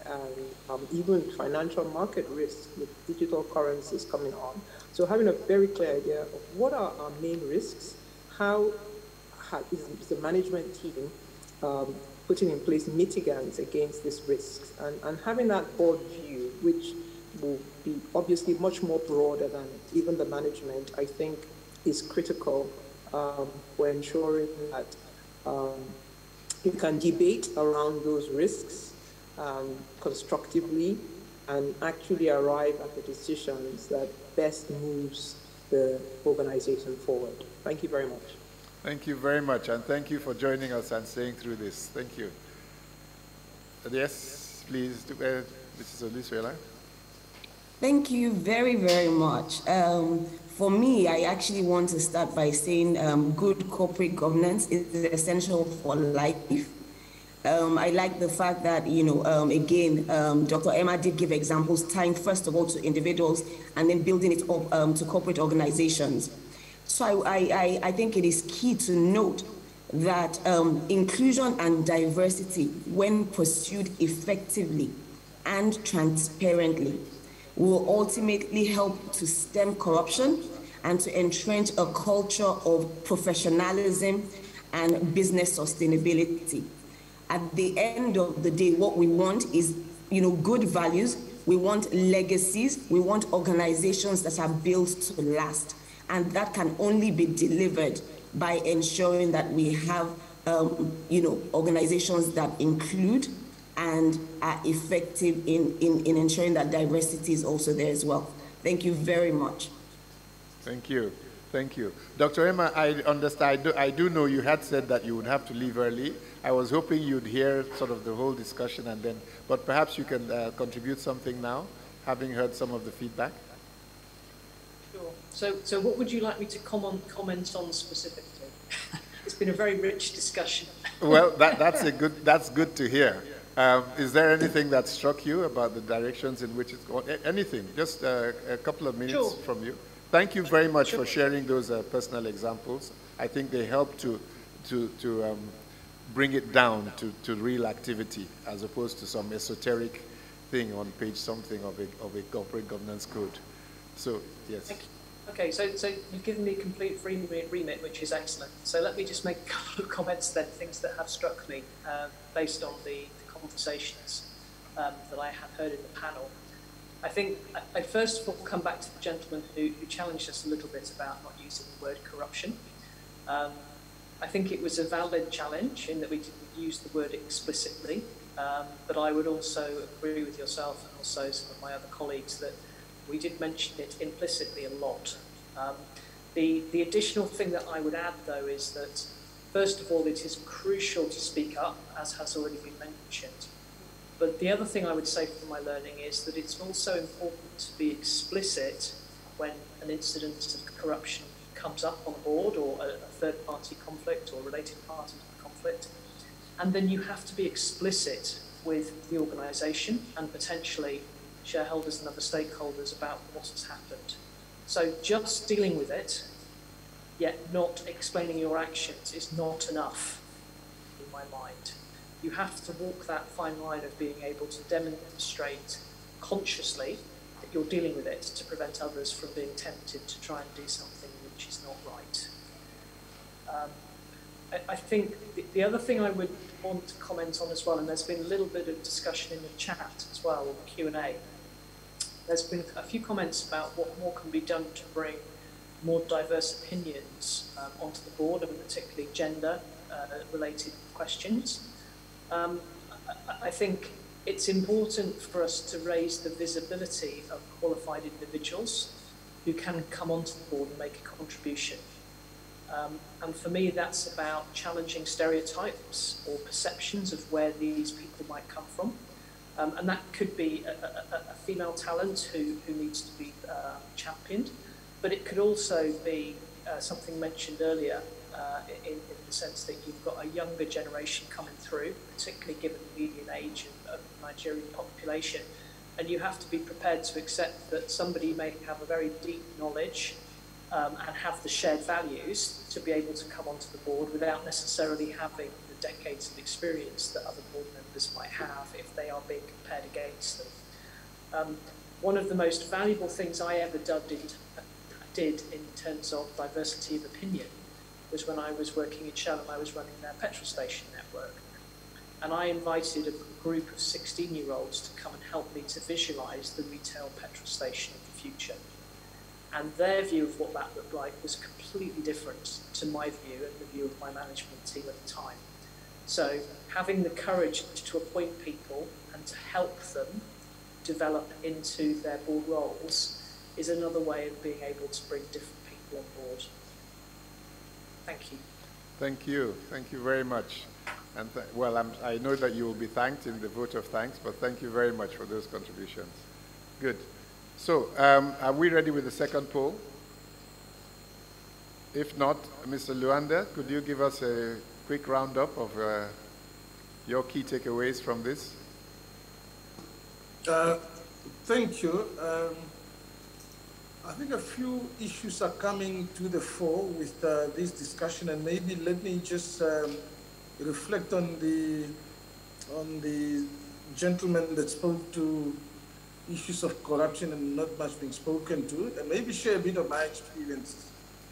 and um, even financial market risk with digital currencies coming on. So having a very clear idea of what are our main risks, how, how is, is the management team um, putting in place mitigants against these risks, and, and having that board view, which will be obviously much more broader than even the management, I think is critical um, for ensuring that um, you can debate around those risks um, constructively and actually arrive at the decisions that best moves the organization forward. Thank you very much. Thank you very much, and thank you for joining us and staying through this. Thank you. Yes, please, uh, Missus Olisuela. Thank you very, very much. Um, for me, I actually want to start by saying um, good corporate governance is essential for life. Um, I like the fact that, you know, um, again, um, Doctor Emma did give examples, tying first of all to individuals and then building it up um, to corporate organizations. So I, I, I think it is key to note that um, inclusion and diversity, when pursued effectively and transparently, will ultimately help to stem corruption and to entrench a culture of professionalism and business sustainability. At the end of the day, what we want is, you know, good values. We want legacies. We want organizations that are built to last. And that can only be delivered by ensuring that we have, um, you know, organizations that include and are effective in, in, in ensuring that diversity is also there as well. Thank you very much. Thank you. Thank you. Doctor Emma, I understand, I do, I do know you had said that you would have to leave early. I was hoping you'd hear sort of the whole discussion and then, but perhaps you can uh, contribute something now, having heard some of the feedback. Sure. So, so what would you like me to comment, comment on specifically? It's been a very rich discussion. Well, that, that's, a good, that's good to hear. Um, is there anything that struck you about the directions in which it's going? Anything, just uh, a couple of minutes sure. from you. Thank you very much sure. for sharing those uh, personal examples. I think they help to, to, to um, bring it down to, to real activity as opposed to some esoteric thing on page something of a, of a corporate governance code. So, yes. Okay, so, so you've given me complete free remit, which is excellent. So let me just make a couple of comments then, things that have struck me uh, based on the, the conversations um, that I have heard in the panel. I think I'd first of all come back to the gentleman who, who challenged us a little bit about not using the word corruption. Um, I think it was a valid challenge in that we didn't use the word explicitly, um, but I would also agree with yourself and also some of my other colleagues that we did mention it implicitly a lot. Um, the, the additional thing that I would add, though, is that, first of all, it is crucial to speak up, as has already been mentioned. But the other thing I would say from my learning is that it's also important to be explicit when an incident of corruption comes up on board, or a, a third-party conflict or related party conflict. And then you have to be explicit with the organisation and potentially shareholders and other stakeholders about what has happened. So just dealing with it, yet not explaining your actions, is not enough in my mind. You have to walk that fine line of being able to demonstrate consciously that you're dealing with it to prevent others from being tempted to try and do something which is not right. Um, I, I think the, the other thing I would want to comment on as well, and there's been a little bit of discussion in the chat as well, or the Q and A, there's been a few comments about what more can be done to bring more diverse opinions um, onto the board, and particularly gender-related uh, questions. Um, I, I think it's important for us to raise the visibility of qualified individuals who can come onto the board and make a contribution. Um, and for me, that's about challenging stereotypes or perceptions of where these people might come from. Um, and that could be a, a, a female talent who, who needs to be uh, championed, but it could also be uh, something mentioned earlier uh, in, in the sense that you've got a younger generation coming through, particularly given the median age of, of the Nigerian population, and you have to be prepared to accept that somebody may have a very deep knowledge um, and have the shared values to be able to come onto the board without necessarily having the the decades of experience that other board members might have if they are being compared against them. Um, one of the most valuable things I ever did, did in terms of diversity of opinion was when I was working in Shell and I was running their petrol station network. And I invited a group of sixteen-year-olds to come and help me to visualize the retail petrol station of the future. And their view of what that looked like was completely different to my view and the view of my management team at the time. So having the courage to appoint people and to help them develop into their board roles is another way of being able to bring different people on board. Thank you. Thank you. Thank you very much. And th well, I'm, I know that you will be thanked in the vote of thanks, but thank you very much for those contributions. Good. So, um, are we ready with the second poll? If not, Mister Luanda, could you give us a quick roundup of uh, your key takeaways from this? Uh, thank you. Um, I think a few issues are coming to the fore with uh, this discussion, and maybe let me just um, reflect on the on the gentleman that spoke to issues of corruption and not much being spoken to, and maybe share a bit of my experiences.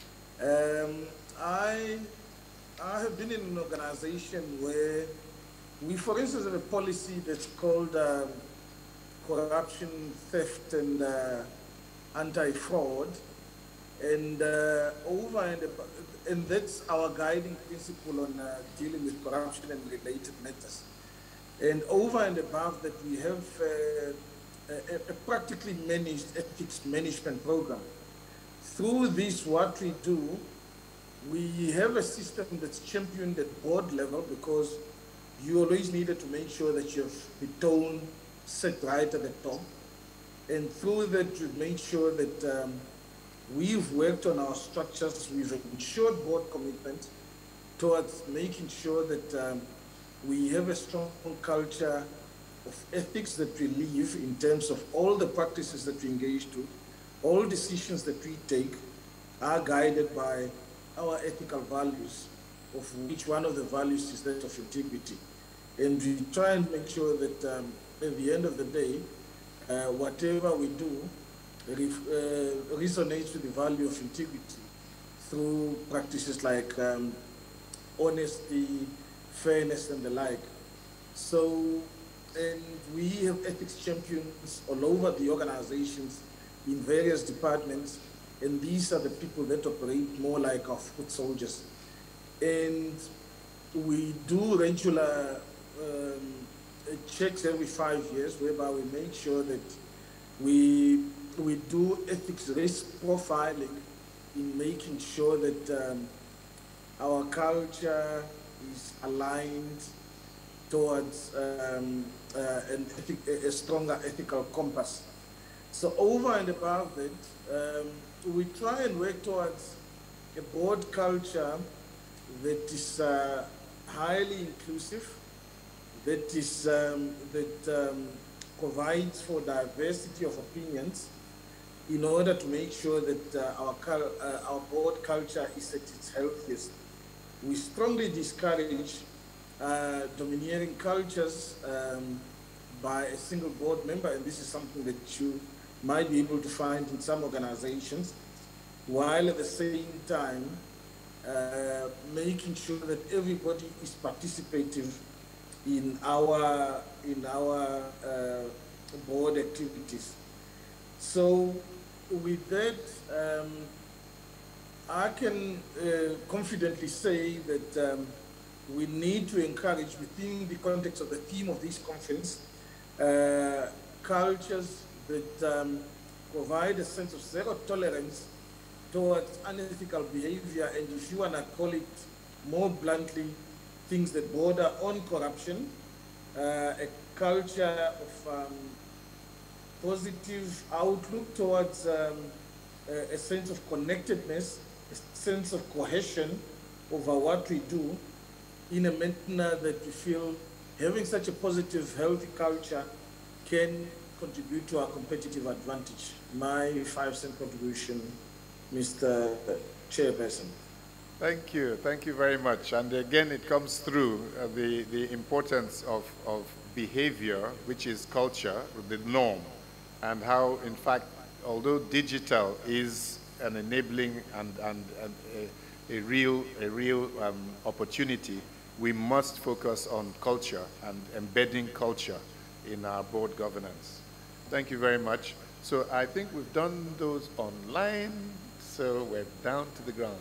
Um, I I have been in an organization where we, for instance, have a policy that's called um, corruption, theft, and uh, anti-fraud, and uh, over and above, and that's our guiding principle on uh, dealing with corruption and related matters. And over and above that, we have uh, a, a practically managed ethics management program. Through this, what we do, we have a system that's championed at board level, because you always needed to make sure that you have the tone set right at the top. And through that, we've made sure that um, we've worked on our structures, we've ensured board commitment towards making sure that um, we have a strong culture of ethics that we live in terms of all the practices that we engage to. All decisions that we take are guided by our ethical values, of which one of the values is that of integrity. And we try and make sure that um, at the end of the day, Uh, whatever we do ref, uh, resonates with the value of integrity through practices like um, honesty, fairness, and the like. So, and we have ethics champions all over the organizations in various departments, and these are the people that operate more like our foot soldiers. And we do regular um, checks every five years, whereby we make sure that we we do ethics risk profiling in making sure that um, our culture is aligned towards um, uh, an ethic, a stronger ethical compass. So over and above that, um, we try and work towards a board culture that is uh, highly inclusive, that is um, that um, provides for diversity of opinions, in order to make sure that uh, our uh, our board culture is at its healthiest. We strongly discourage uh, domineering cultures um, by a single board member, and this is something that you might be able to find in some organizations, while at the same time uh, making sure that everybody is participative in our in our uh, board activities. So with that, um, I can uh, confidently say that um, we need to encourage, within the context of the theme of this conference, uh, cultures that um, provide a sense of zero tolerance towards unethical behavior, and if you want to call it more bluntly, things that border on corruption, uh, a culture of um, positive outlook towards um, a, a sense of connectedness, a sense of cohesion over what we do, in a manner that we feel having such a positive, healthy culture can contribute to our competitive advantage. My five cent contribution, Mister Chairperson. Thank you. Thank you very much. And again, it comes through uh, the, the importance of, of behavior, which is culture, the norm, and how, in fact, although digital is an enabling and, and, and a, a real, a real um, opportunity, we must focus on culture and embedding culture in our board governance. Thank you very much. So I think we've done those online, so we're down to the ground.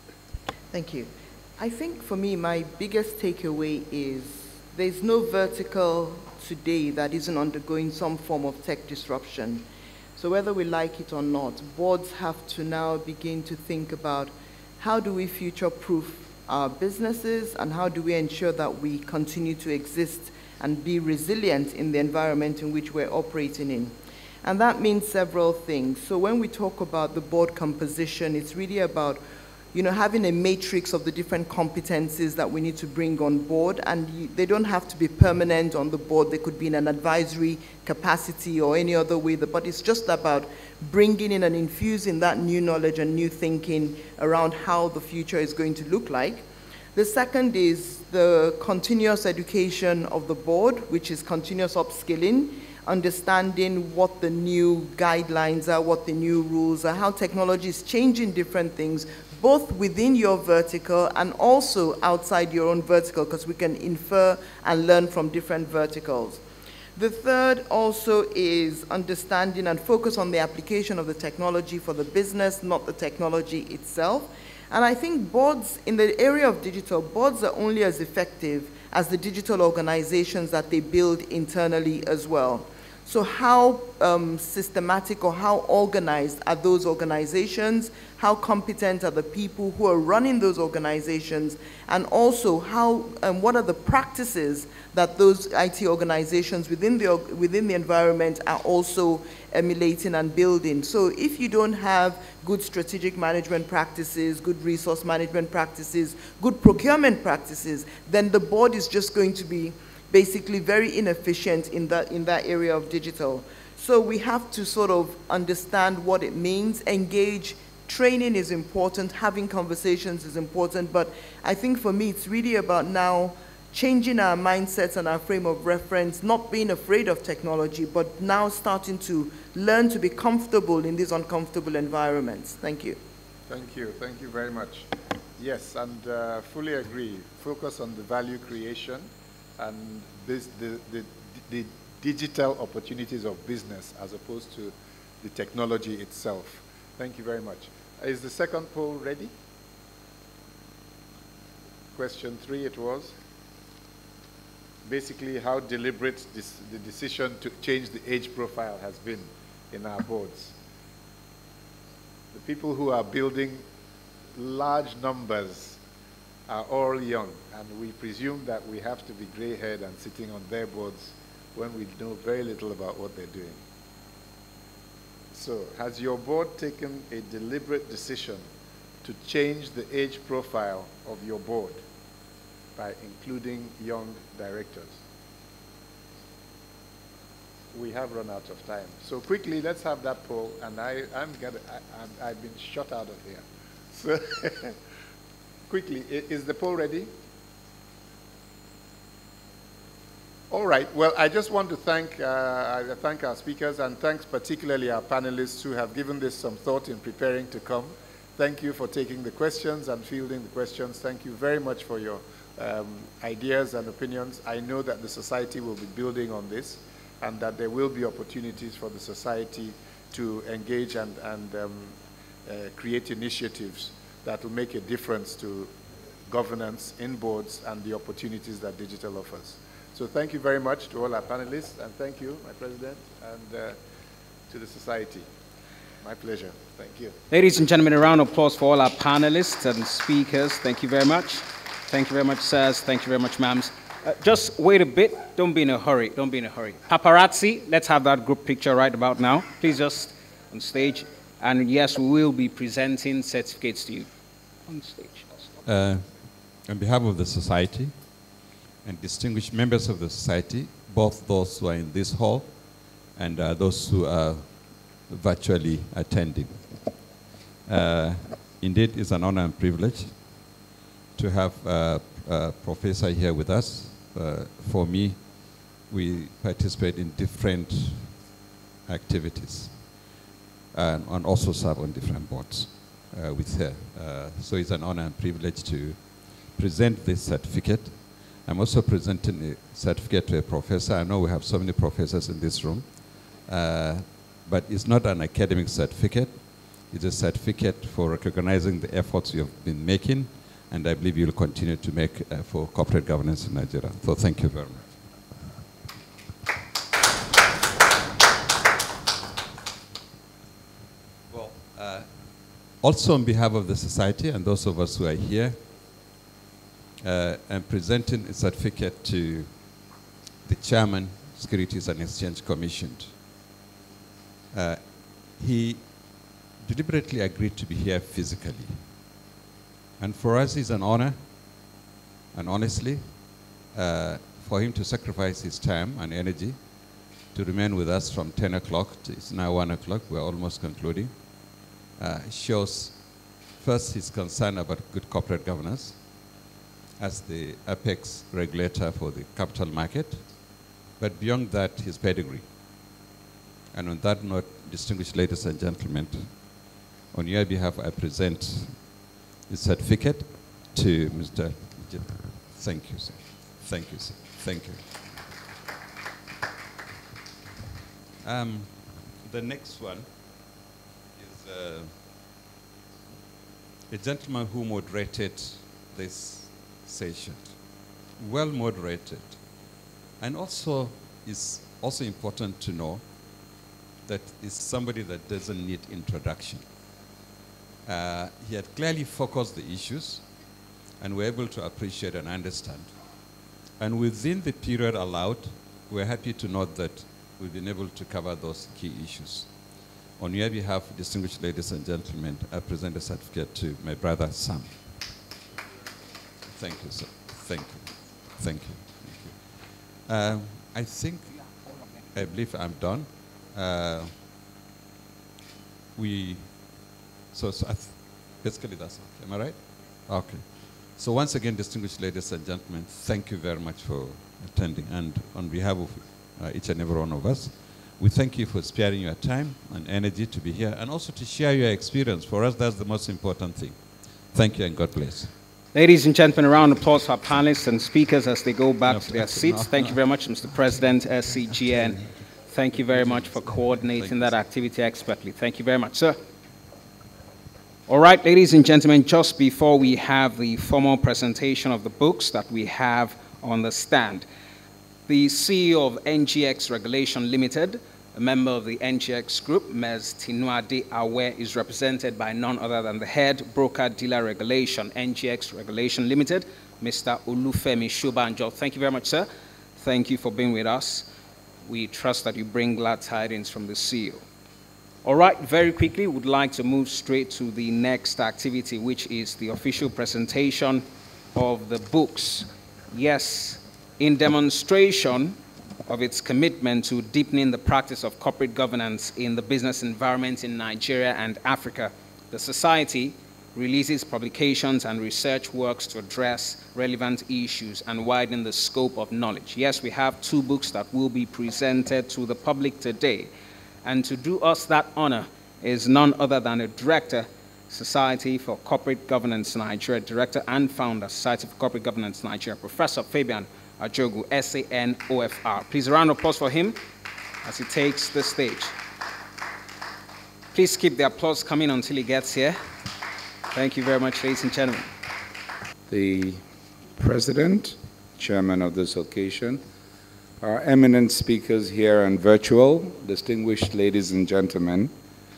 Thank you. I think for me, my biggest takeaway is there's no vertical today that isn't undergoing some form of tech disruption. So whether we like it or not, boards have to now begin to think about how do we future-proof our businesses and how do we ensure that we continue to exist and be resilient in the environment in which we're operating in. And that means several things. So when we talk about the board composition, it's really about you know, having a matrix of the different competencies that we need to bring on board, and you, they don't have to be permanent on the board. They could be in an advisory capacity or any other way, but it's just about bringing in and infusing that new knowledge and new thinking around how the future is going to look like. The second is the continuous education of the board, which is continuous upskilling, understanding what the new guidelines are, what the new rules are, how technology is changing different things, both within your vertical and also outside your own vertical, because we can infer and learn from different verticals. The third also is understanding and focus on the application of the technology for the business, not the technology itself. And I think boards, in the area of digital, boards are only as effective as the digital organizations that they build internally as well. So how um, systematic or how organized are those organizations? How competent are the people who are running those organizations? And also, how, um, what are the practices that those I T organizations within the, within the environment are also emulating and building? So if you don't have good strategic management practices, good resource management practices, good procurement practices, then the board is just going to be basically very inefficient in that, in that area of digital. So we have to sort of understand what it means, engage. Training is important, having conversations is important, but I think for me it's really about now changing our mindsets and our frame of reference, not being afraid of technology, but now starting to learn to be comfortable in these uncomfortable environments. Thank you. Thank you, thank you very much. Yes, and uh, fully agree. Focus on the value creation and this, the, the, the digital opportunities of business as opposed to the technology itself. Thank you very much. Is the second poll ready? Question three it was. Basically, how deliberate this, the decision to change the age profile has been in our boards. The people who are building large numbers are all young, and we presume that we have to be gray-haired and sitting on their boards when we know very little about what they're doing. So, has your board taken a deliberate decision to change the age profile of your board by including young directors? We have run out of time. So quickly, let's have that poll, and I, I'm gonna, I, I'm, I've been shot out of here. So quickly, is the poll ready? All right, well, I just want to thank, uh, I thank our speakers, and thanks particularly our panelists who have given this some thought in preparing to come. Thank you for taking the questions and fielding the questions. Thank you very much for your um, ideas and opinions. I know that the society will be building on this, and that there will be opportunities for the society to engage and, and um, uh, create initiatives that will make a difference to governance in boards and the opportunities that digital offers. So thank you very much to all our panelists, and thank you, my president, and uh, to the society. My pleasure. Thank you. Ladies and gentlemen, a round of applause for all our panelists and speakers. Thank you very much. Thank you very much, sirs. Thank you very much, ma'ams. Uh, just wait a bit. Don't be in a hurry. Don't be in a hurry. Paparazzi, let's have that group picture right about now. Please just on stage. And yes, we will be presenting certificates to you on stage. Uh, on behalf of the society and distinguished members of the society, both those who are in this hall and uh, those who are virtually attending. Uh, indeed, it's an honor and privilege to have uh, a professor here with us. Uh, for me, we participate in different activities and, and also serve on different boards uh, with her. Uh, so it's an honor and privilege to present this certificate. I'm also presenting a certificate to a professor. I know we have so many professors in this room, uh, but it's not an academic certificate. It's a certificate for recognizing the efforts you have been making, and I believe you'll continue to make uh, for corporate governance in Nigeria. So thank you very much. Well, uh, also on behalf of the society and those of us who are here, uh, I'm presenting a certificate to the Chairman, Securities and Exchange Commission. Uh, he deliberately agreed to be here physically. And for us, it's an honor, and honestly, uh, for him to sacrifice his time and energy to remain with us from ten o'clock, it's now one o'clock, we're almost concluding. Uh, shows first his concern about good corporate governance as the apex regulator for the capital market, but beyond that, his pedigree. And on that note, distinguished ladies and gentlemen, on your behalf, I present the certificate to Mister Lijadu. Thank you, sir. Thank you, sir. Thank you. Um, the next one is uh, a gentleman who moderated this session. Well moderated. And also, it's also important to know that it's somebody that doesn't need introduction. Uh, he had clearly focused the issues, and we're able to appreciate and understand. And within the period allowed, we're happy to note that we've been able to cover those key issues. On your behalf, distinguished ladies and gentlemen, I present a certificate to my brother, Sam. Thank you, sir. Thank you. Thank you. Thank you. Um, I think, I believe I'm done. Uh, we, so, so I th basically that's okay. Am I right? Okay. So once again, distinguished ladies and gentlemen, thank you very much for attending. And on behalf of uh, each and every one of us, we thank you for sparing your time and energy to be here and also to share your experience. For us, that's the most important thing. Thank you and God bless. Ladies and gentlemen, a round of applause for our panelists and speakers as they go back no, to their seats. No, thank no. you very much, Mister President, S C G N. Thank you very much for coordinating that activity expertly. Thank you very much, sir. All right, ladies and gentlemen, just before we have the formal presentation of the books that we have on the stand, the C E O of N G X Regulation Limited, a member of the N G X Group, Miz Tinuade Awe, is represented by none other than the head broker dealer regulation, N G X Regulation Limited, Mister Olufemi Shubanjo. Thank you very much, sir. Thank you for being with us. We trust that you bring glad tidings from the C E O. All right, very quickly, would like to move straight to the next activity, which is the official presentation of the books. Yes, in demonstration of its commitment to deepening the practice of corporate governance in the business environment in Nigeria and Africa, the Society releases publications and research works to address relevant issues and widen the scope of knowledge. Yes, we have two books that will be presented to the public today. And to do us that honor is none other than a director, Society for Corporate Governance Nigeria, director and founder, Society for Corporate Governance Nigeria, Professor Fabian Ajogu, S A N O F R. Please a round of applause for him as he takes the stage. Please keep the applause coming until he gets here. Thank you very much, ladies and gentlemen. The President, Chairman of this occasion, our eminent speakers here and virtual, distinguished ladies and gentlemen,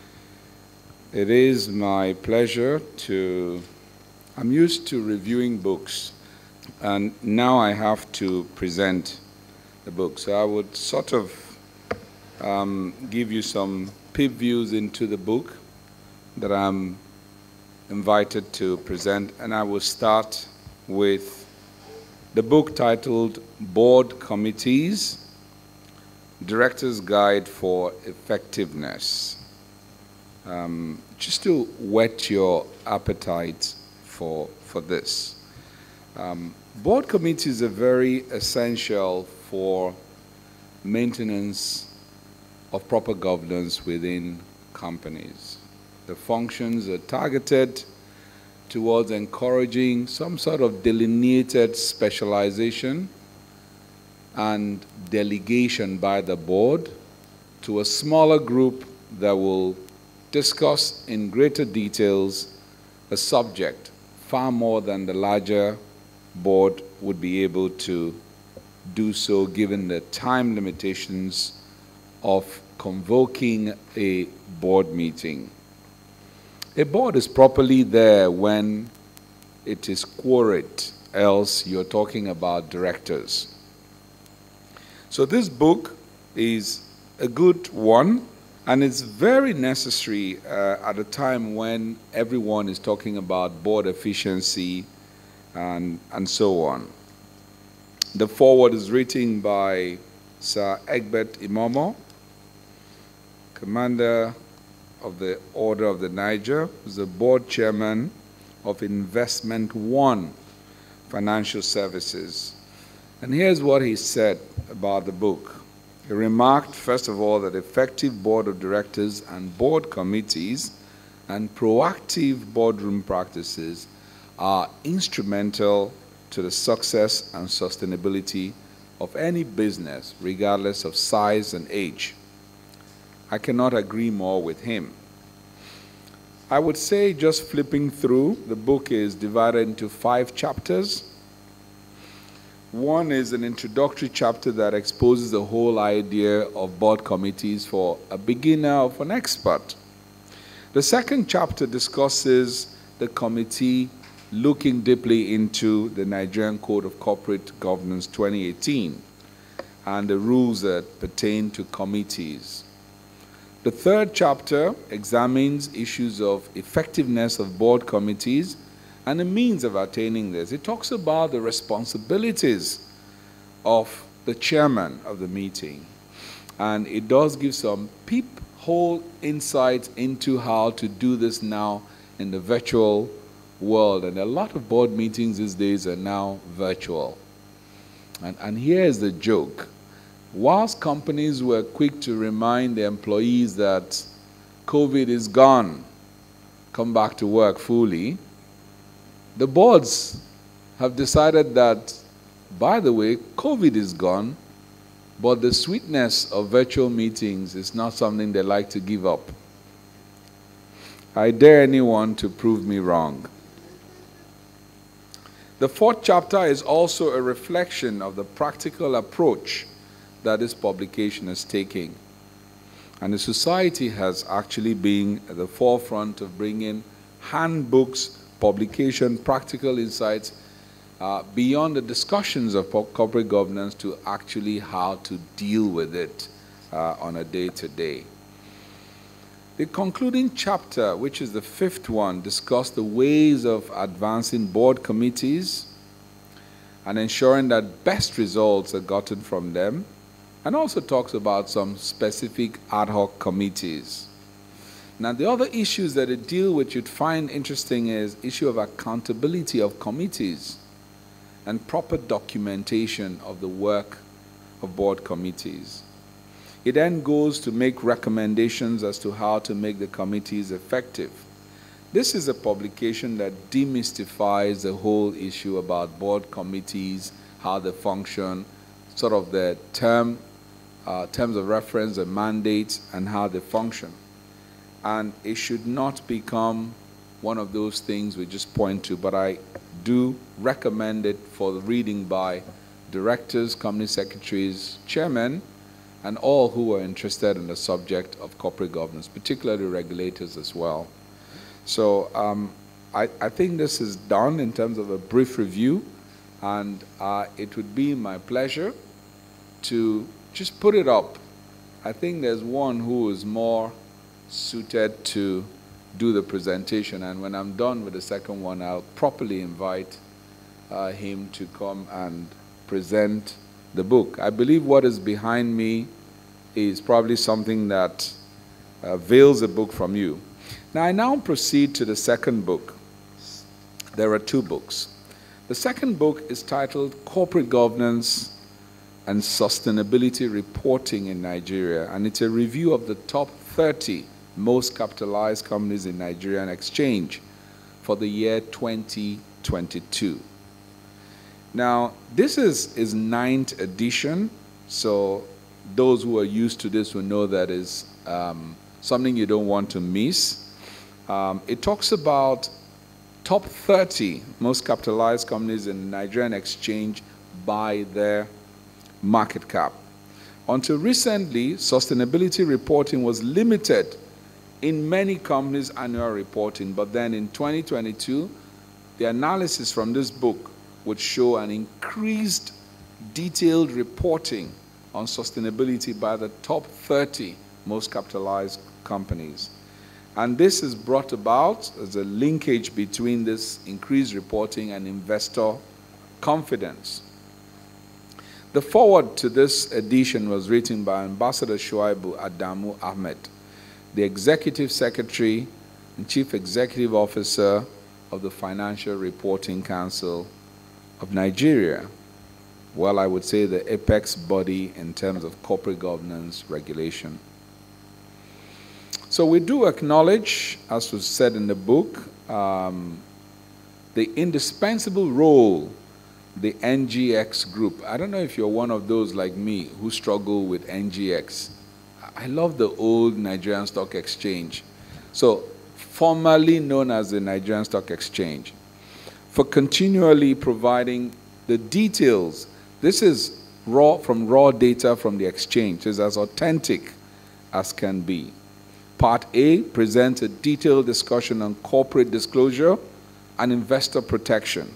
it is my pleasure to, I'm used to reviewing books, and now I have to present the book. So I would sort of um, give you some peep views into the book that I'm invited to present, and I will start with the book titled Board Committees, Director's Guide for Effectiveness. Um, just to whet your appetite for, for this. Um, board committees are very essential for maintenance of proper governance within companies. The functions are targeted towards encouraging some sort of delineated specialization and delegation by the board to a smaller group that will discuss in greater details a subject far more than the larger board would be able to do so given the time limitations of convoking a board meeting. A board is properly there when it is quorate, else you're talking about directors. So this book is a good one, and it's very necessary uh, at a time when everyone is talking about board efficiency and, and so on. The foreword is written by Sir Egbert Imomo, Commander of the Order of the Niger, who's the board chairman of Investment One Financial Services. And here's what he said about the book. He remarked, first of all, that effective board of directors and board committees and proactive boardroom practices are instrumental to the success and sustainability of any business, regardless of size and age. I cannot agree more with him. I would say, just flipping through, the book is divided into five chapters. One is an introductory chapter that exposes the whole idea of board committees for a beginner or for an expert. The second chapter discusses the committee looking deeply into the Nigerian Code of Corporate Governance twenty eighteen and the rules that pertain to committees. The third chapter examines issues of effectiveness of board committees and the means of attaining this. It talks about the responsibilities of the chairman of the meeting, and it does give some peephole insights into how to do this now in the virtual world. And a lot of board meetings these days are now virtual. And, and here's the joke. Whilst companies were quick to remind their employees that COVID is gone, come back to work fully, the boards have decided that, by the way, COVID is gone, but the sweetness of virtual meetings is not something they like to give up. I dare anyone to prove me wrong. The fourth chapter is also a reflection of the practical approach that this publication is taking. And the society has actually been at the forefront of bringing handbooks, publication, practical insights uh, beyond the discussions of corporate governance to actually how to deal with it uh, on a day-to-day. The concluding chapter, which is the fifth one, discussed the ways of advancing board committees and ensuring that best results are gotten from them, and also talks about some specific ad hoc committees. Now, the other issues that it deals with you'd find interesting is issue of accountability of committees and proper documentation of the work of board committees. It then goes to make recommendations as to how to make the committees effective. This is a publication that demystifies the whole issue about board committees, how they function, sort of the term, uh, terms of reference and mandates, and how they function. And it should not become one of those things we just point to, but I do recommend it for the reading by directors, company secretaries, chairmen, and all who are interested in the subject of corporate governance, particularly regulators as well. So um, I, I think this is done in terms of a brief review, and uh, it would be my pleasure to just put it up. I think there's one who is more suited to do the presentation, and when I'm done with the second one, I'll properly invite uh, him to come and present the book. I believe what is behind me is probably something that uh, veils the book from you. Now, I now proceed to the second book. There are two books. The second book is titled Corporate Governance and Sustainability Reporting in Nigeria, and it's a review of the top thirty most capitalized companies in Nigerian exchange for the year twenty twenty-two. Now, this is is ninth edition, so those who are used to this will know that is um, something you don't want to miss. Um, it talks about top thirty most capitalized companies in the Nigerian exchange by their market cap. Until recently, sustainability reporting was limited in many companies' annual reporting, but then in twenty twenty-two, the analysis from this book would show an increased detailed reporting on sustainability by the top thirty most capitalized companies. And this is brought about as a linkage between this increased reporting and investor confidence. The foreword to this edition was written by Ambassador Shuaibu Adamu Ahmed, the Executive Secretary and Chief Executive Officer of the Financial Reporting Council of Nigeria. Well, I would say the apex body in terms of corporate governance regulation. So we do acknowledge, as was said in the book, um, the indispensable role the N G X group. I don't know if you're one of those like me who struggle with N G X. I love the old Nigerian Stock Exchange. So formerly known as the Nigerian Stock Exchange, for continually providing the details. This is raw from raw data from the exchange. It's as authentic as can be. Part A presents a detailed discussion on corporate disclosure and investor protection.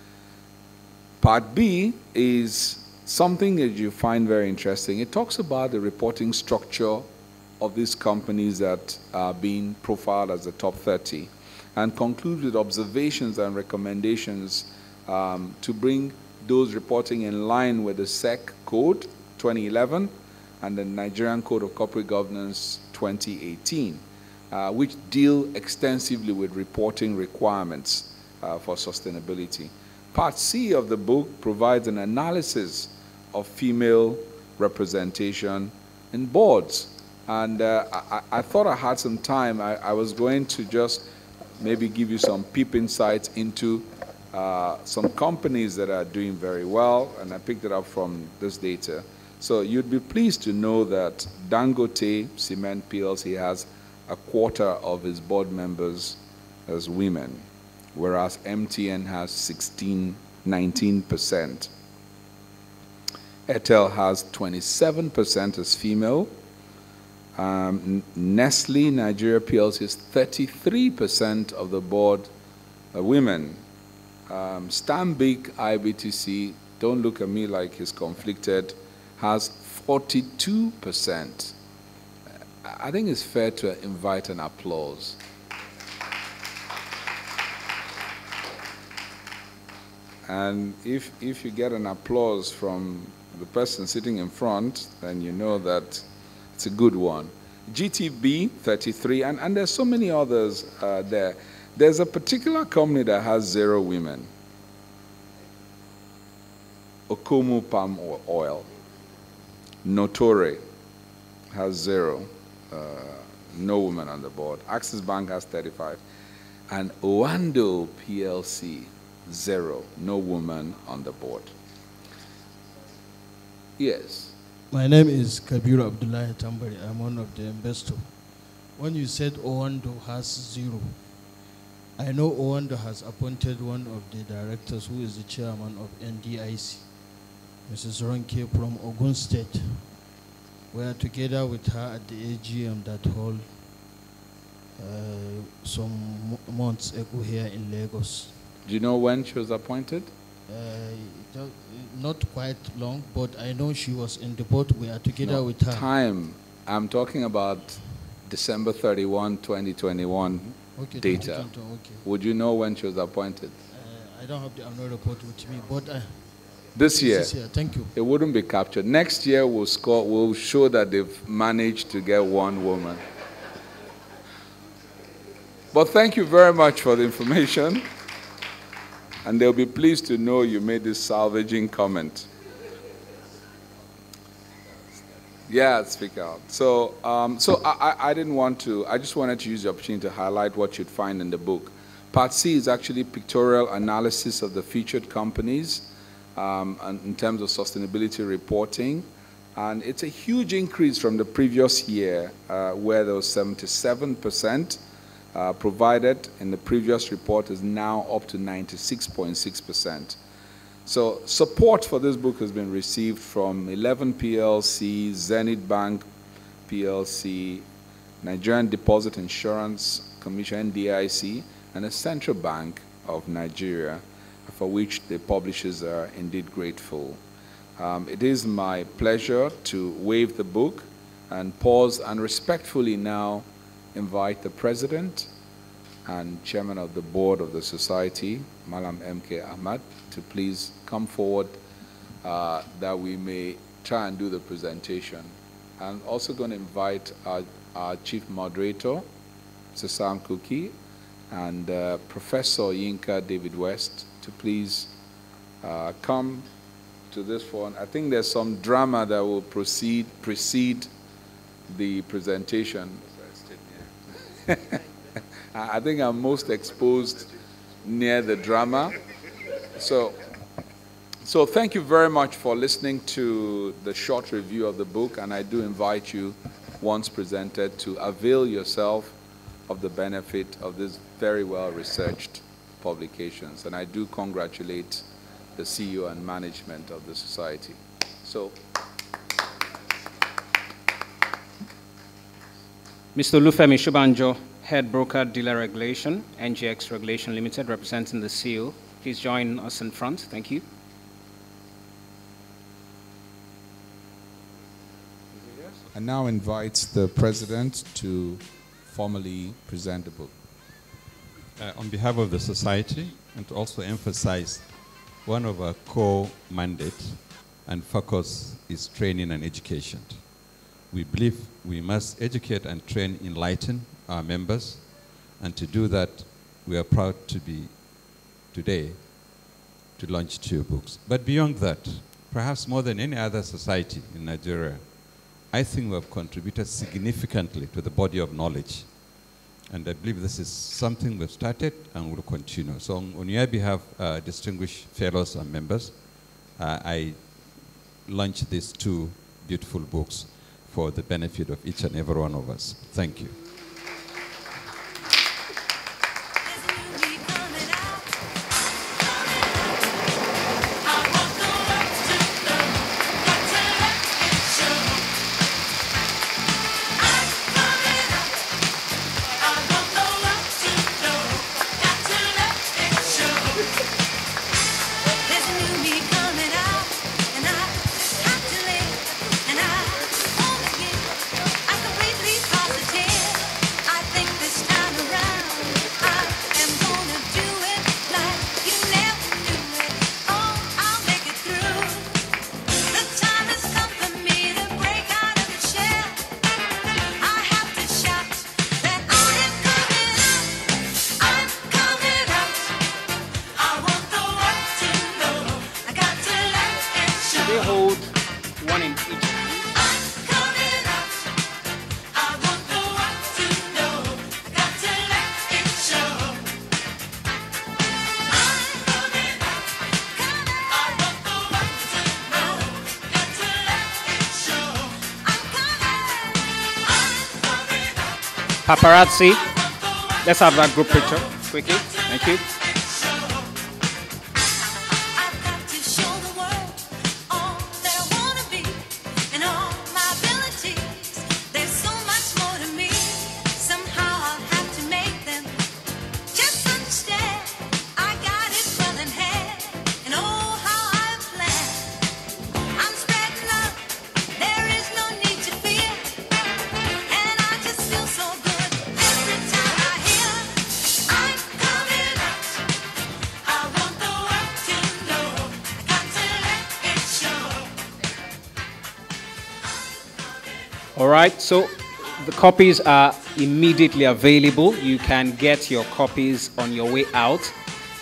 Part B is something that you find very interesting. It talks about the reporting structure of these companies that are being profiled as the top thirty, and concludes with observations and recommendations um, to bring those reporting in line with the S E C Code twenty eleven and the Nigerian Code of Corporate Governance twenty eighteen, uh, which deal extensively with reporting requirements uh, for sustainability. Part C of the book provides an analysis of female representation in boards. And uh, I, I thought I had some time. I, I was going to just maybe give you some peep insights into uh, some companies that are doing very well, and I picked it up from this data. So you'd be pleased to know that Dangote Cement P L C has a quarter of its board members as women, whereas M T N has sixteen, nineteen percent. Airtel has twenty-seven percent as female. Um, Nestle Nigeria P L C is thirty-three percent of the board are women. Um, Stanbic I B T C, don't look at me like he's conflicted, has forty-two percent. I think it's fair to invite an applause. And if, if you get an applause from the person sitting in front, then you know that it's a good one. G T B, thirty-three, and, and there's so many others uh, there. There's a particular company that has zero women. Okomu Palm Oil. Notore has zero. Uh, no woman on the board. Axis Bank has thirty-five. And Oando P L C, zero. No woman on the board. Yes. My name is Kabir Abdullahi Tambari. I'm one of the investors. When you said Oando has zero, I know Oando has appointed one of the directors who is the chairman of N D I C, Missus Ronke from Ogun State. We are together with her at the A G M that held uh, some months ago here in Lagos. Do you know when she was appointed? Uh, not quite long, but I know she was in the board. We are together No, with her. Time. I'm talking about December thirty-first, twenty twenty-one Okay, data. twenty twenty-one, okay. Would you know when she was appointed? Uh, I don't have the annual report with me, but uh, This year. This year, thank you. It wouldn't be captured. Next year we'll score. We'll show that they've managed to get one woman. But thank you very much for the information. And they'll be pleased to know you made this salvaging comment. Yeah, speak out. So, um, so I, I didn't want to, I just wanted to use the opportunity to highlight what you'd find in the book. Part C is actually pictorial analysis of the featured companies um, and in terms of sustainability reporting. And it's a huge increase from the previous year uh, where there was seventy-seven percent uh, provided in the previous report is now up to ninety-six point six percent. So support for this book has been received from eleven P L C, Zenith Bank P L C, Nigerian Deposit Insurance Commission, N D I C, and the Central Bank of Nigeria, for which the publishers are indeed grateful. Um, it is my pleasure to waive the book and pause and respectfully now invite the President and Chairman of the Board of the Society, Malam M K Ahmad, to please come forward uh, that we may try and do the presentation. I'm also going to invite our, our Chief Moderator, Sam Kuki, and uh, Professor Yinka David West to please uh, come to this one. I think there's some drama that will proceed, precede the presentation. I think I'm most exposed near the drama. So, so thank you very much for listening to the short review of the book, and I do invite you, once presented, to avail yourself of the benefit of these very well-researched publications. And I do congratulate the C E O and management of the society. So, Mister Olufemi Shubanjo, Head Broker Dealer Regulation, N G X Regulation Limited, representing the C E O. Please join us in front. Thank you. I now invite the President to formally present the book. Uh, on behalf of the society, and to also emphasize one of our core mandates and focus is training and education. We believe we must educate and train, enlighten our members, and to do that, we are proud to be today to launch two books. But beyond that, perhaps more than any other society in Nigeria, I think we have contributed significantly to the body of knowledge. And I believe this is something we've started and will continue. So on, on your behalf, uh, distinguished fellows and members, uh, I launched these two beautiful books for the benefit of each and every one of us. Thank you. Paparazzi, let's have that group picture quickly. Thank you. All right, so the copies are immediately available. You can get your copies on your way out.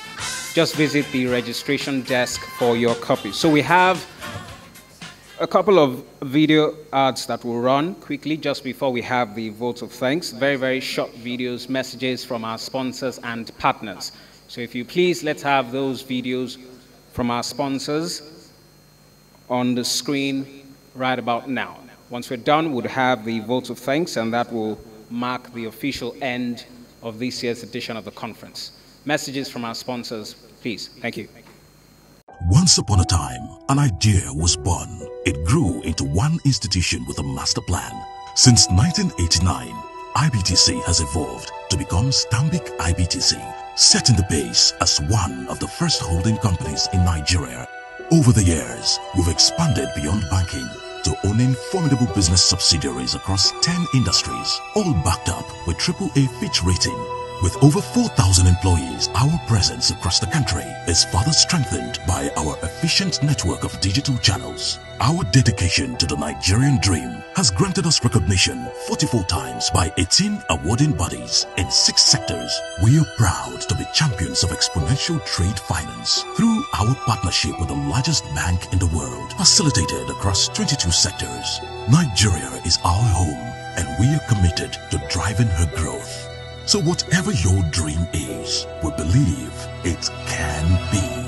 just visit the registration desk for your copy. So we have a couple of video ads that will run quickly just before we have the vote of thanks. Very, very short videos, messages from our sponsors and partners. So if you please, let's have those videos from our sponsors on the screen right about now. Once we're done, we'll have the vote of thanks, and that will mark the official end of this year's edition of the conference. Messages from our sponsors, please. Thank you. Once upon a time, an idea was born. It grew into one institution with a master plan. Since nineteen eighty-nine, I B T C has evolved to become Stanbic I B T C, setting the pace as one of the first holding companies in Nigeria. Over the years, we've expanded beyond banking to owning formidable business subsidiaries across ten industries, all backed up with triple A Fitch rating. With over four thousand employees, our presence across the country is further strengthened by our efficient network of digital channels. Our dedication to the Nigerian dream has granted us recognition forty-four times by eighteen awarding bodies in six sectors. We are proud to be champions of exponential trade finance through our partnership with the largest bank in the world, facilitated across twenty-two sectors. Nigeria is our home, and we are committed to driving her growth. So whatever your dream is, we believe it can be.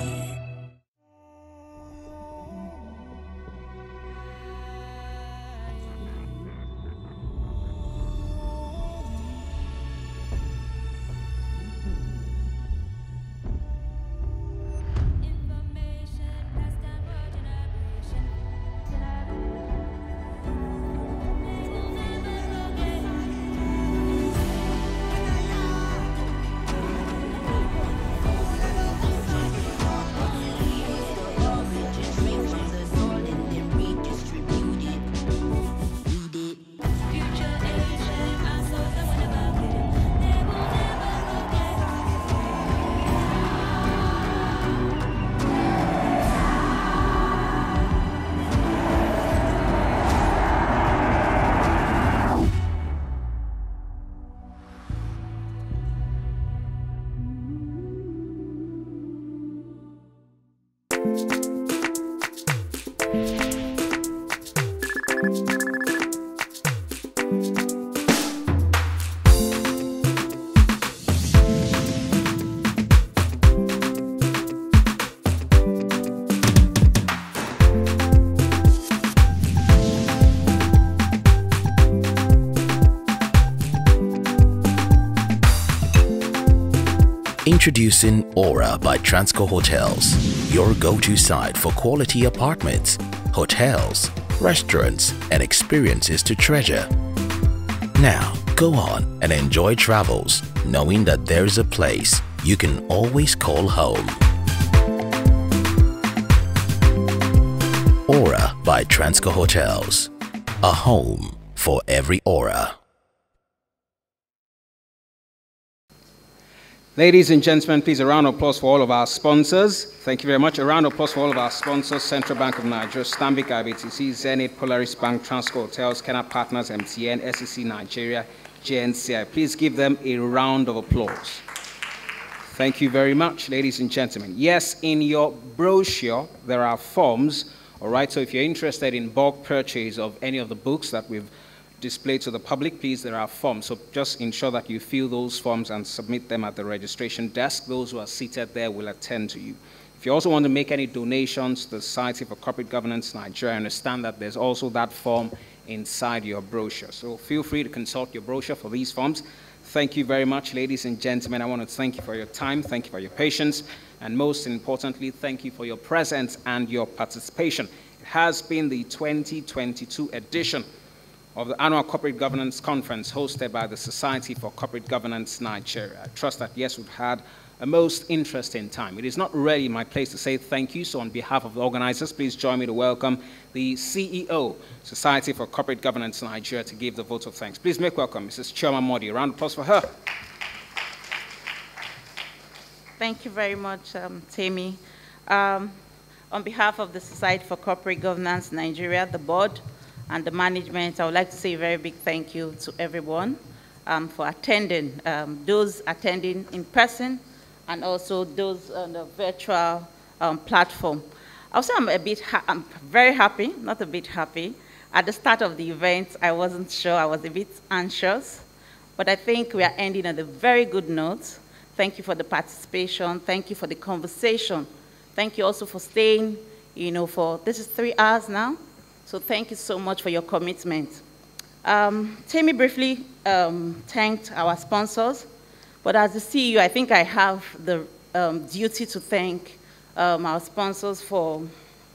Introducing Aura by Transco Hotels, your go-to site for quality apartments, hotels, restaurants, and experiences to treasure. Now, go on and enjoy travels, knowing that there's a place you can always call home. Aura by Transco Hotels, a home for every aura. Ladies and gentlemen, please a round of applause for all of our sponsors. Thank you very much. A round of applause for all of our sponsors: Central Bank of Nigeria, Stanbic I B T C, Zenith, Polaris Bank, Transco Hotels, Kenna Partners, M T N, S E C Nigeria, J N C I. Please give them a round of applause. Thank you very much, ladies and gentlemen. Yes, in your brochure, there are forms, all right? So if you're interested in bulk purchase of any of the books that we've displayed to the public, please, there are forms. So just ensure that you fill those forms and submit them at the registration desk. Those who are seated there will attend to you. If you also want to make any donations to the Society for Corporate Governance Nigeria, understand that there's also that form inside your brochure. So feel free to consult your brochure for these forms. Thank you very much, ladies and gentlemen. I want to thank you for your time, thank you for your patience, and most importantly, thank you for your presence and your participation. It has been the twenty twenty-two edition of the Annual Corporate Governance Conference hosted by the Society for Corporate Governance Nigeria. I trust that, yes, we've had a most interesting time. It is not really my place to say thank you, so on behalf of the organizers, please join me to welcome the C E O, Society for Corporate Governance Nigeria, to give the vote of thanks. Please make welcome Missus Chioma Modi. A round of applause for her. Thank you very much, um, Temi. Um, on behalf of the Society for Corporate Governance Nigeria, the board, and the management, I would like to say a very big thank you to everyone um, for attending. Um, those attending in person and also those on the virtual um, platform. Also, I'm a bit, ha I'm very happy, not a bit happy. At the start of the event, I wasn't sure, I was a bit anxious, but I think we are ending on a very good note. Thank you for the participation. Thank you for the conversation. Thank you also for staying, you know, for, this is three hours now. So thank you so much for your commitment. Um, Temi briefly um, thanked our sponsors, but as the C E O, I think I have the um, duty to thank um, our sponsors for,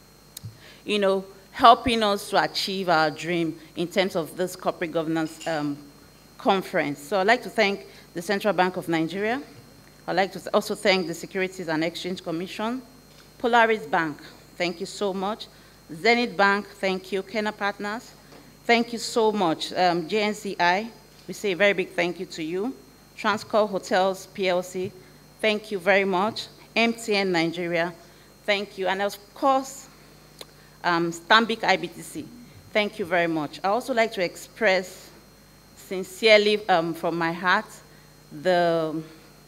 you know, helping us to achieve our dream in terms of this corporate governance um, conference. So I'd like to thank the Central Bank of Nigeria. I'd like to also thank the Securities and Exchange Commission, Polaris Bank, thank you so much. Zenith Bank, thank you. Kenna Partners, thank you so much. Um, J N C I, we say a very big thank you to you. Transcorp Hotels P L C, thank you very much. M T N Nigeria, thank you. And of course, um, Stanbic I B T C, thank you very much. I also like to express sincerely um, from my heart the,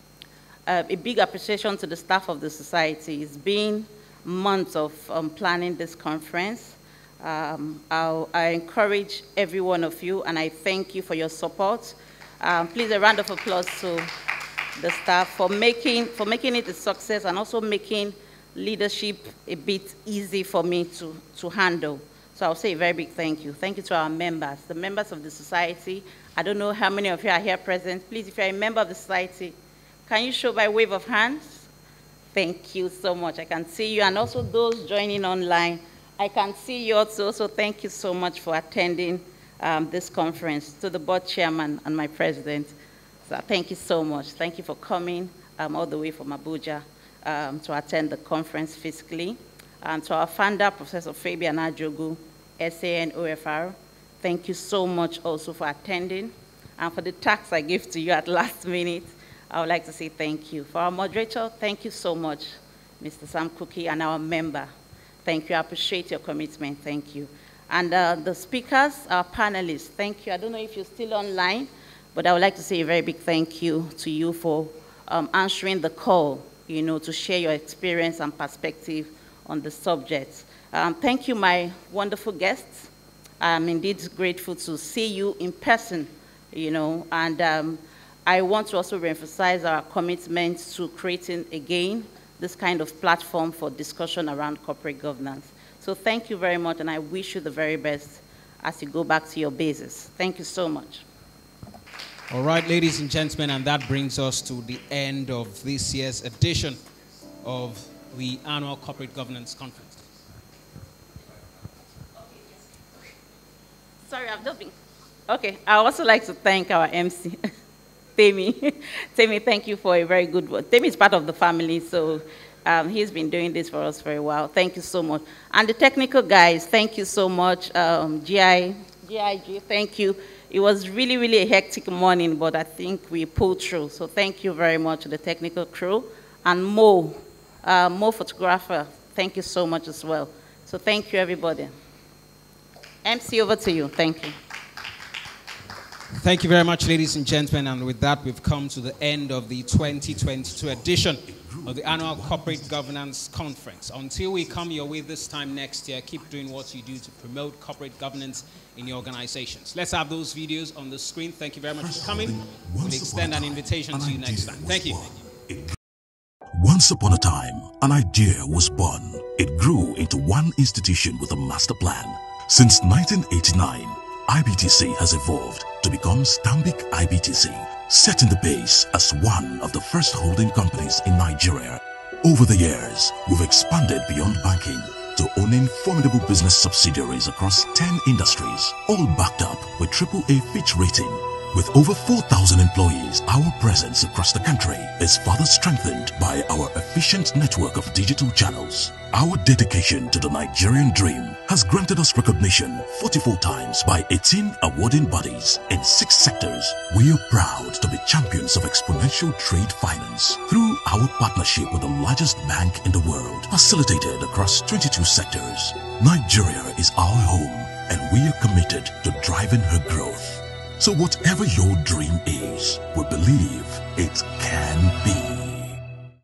uh, a big appreciation to the staff of the society. It's been months of um, planning this conference. Um, I encourage every one of you, and I thank you for your support. Um, please, a round of applause to the staff for making, for making it a success and also making leadership a bit easy for me to, to handle. So I'll say a very big thank you. Thank you to our members, the members of the society. I don't know how many of you are here present. Please, if you're a member of the society, can you show by wave of hands? Thank you so much. I can see you, and also those joining online. I can see you also, so thank you so much for attending um, this conference. To the board chairman and my president, so thank you so much. Thank you for coming um, all the way from Abuja um, to attend the conference physically. And to our founder, Professor Fabian Ajogu, S A N O F R, thank you so much also for attending. And for the tax I gave to you at last minute, I would like to say thank you. For our moderator, thank you so much, Mister Sam Cookie, and our member. Thank you. I appreciate your commitment. Thank you. And uh, the speakers, our panelists, thank you. I don't know if you're still online, but I would like to say a very big thank you to you for um, answering the call, you know, to share your experience and perspective on the subject. Um, thank you, my wonderful guests. I'm indeed grateful to see you in person, you know, and um, I want to also reemphasize our commitment to creating, again, this kind of platform for discussion around corporate governance. So thank you very much, and I wish you the very best as you go back to your bases. Thank you so much. All right, ladies and gentlemen, and that brings us to the end of this year's edition of the Annual Corporate Governance Conference. Sorry, I've just been... Okay, I also like to thank our M C, Femi. Femi, thank you for a very good work. Femi is part of the family, so um, he's been doing this for us for a while. Thank you so much. And the technical guys, thank you so much. Um, G I, G I G, thank you. It was really, really a hectic morning, but I think we pulled through. So thank you very much to the technical crew. And Mo, uh, Mo photographer, thank you so much as well. So thank you, everybody. M C, over to you. Thank you. Thank you very much, ladies and gentlemen. And with that, we've come to the end of the twenty twenty-two edition of the Annual Corporate Governance Conference. Until we come your way this time next year, keep doing what you do to promote corporate governance in your organizations. Let's have those videos on the screen. Thank you very much for coming. We'll extend an invitation to you next time. Thank you. Once upon a time, an idea was born. It grew into one institution with a master plan. Since nineteen eighty-nine, I B T C has evolved to become Stanbic I B T C, setting the pace as one of the first holding companies in Nigeria. Over the years, we've expanded beyond banking to owning formidable business subsidiaries across ten industries, all backed up with triple A Fitch rating. With over four thousand employees, our presence across the country is further strengthened by our efficient network of digital channels. Our dedication to the Nigerian dream has granted us recognition forty-four times by eighteen awarding bodies in six sectors. We are proud to be champions of exponential trade finance through our partnership with the largest bank in the world, facilitated across twenty-two sectors. Nigeria is our home, and we are committed to driving her growth. So whatever your dream is, we believe it can be.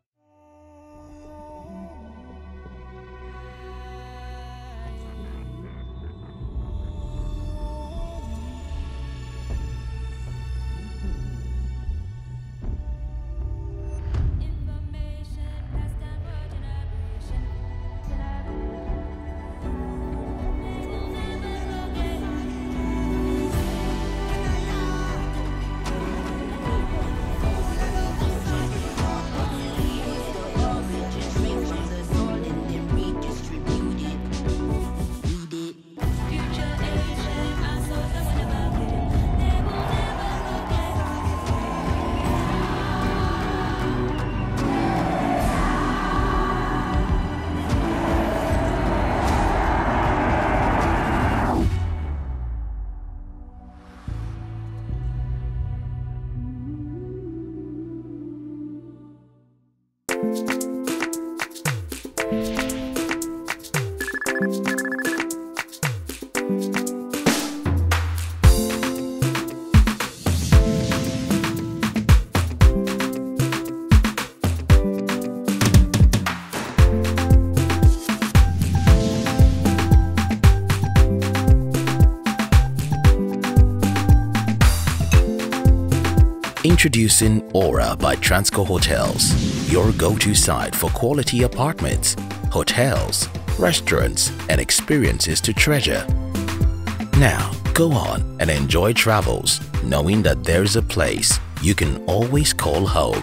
Introducing Aura by Transco Hotels, your go-to site for quality apartments, hotels, restaurants, and experiences to treasure. Now, go on and enjoy travels, knowing that there's a place you can always call home.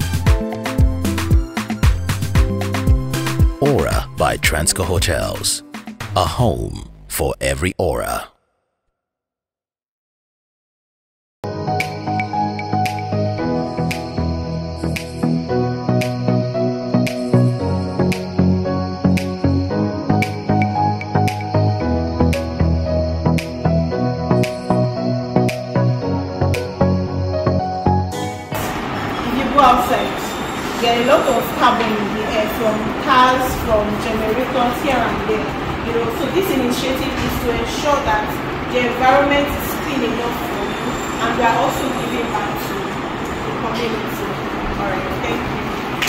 Aura by Transco Hotels, a home for every aura. Outside, there are a lot of carbon in the air from cars, from generators here and there. You know, so this initiative is to ensure that the environment is clean enough for you, and we are also giving back to the community. All right, thank you.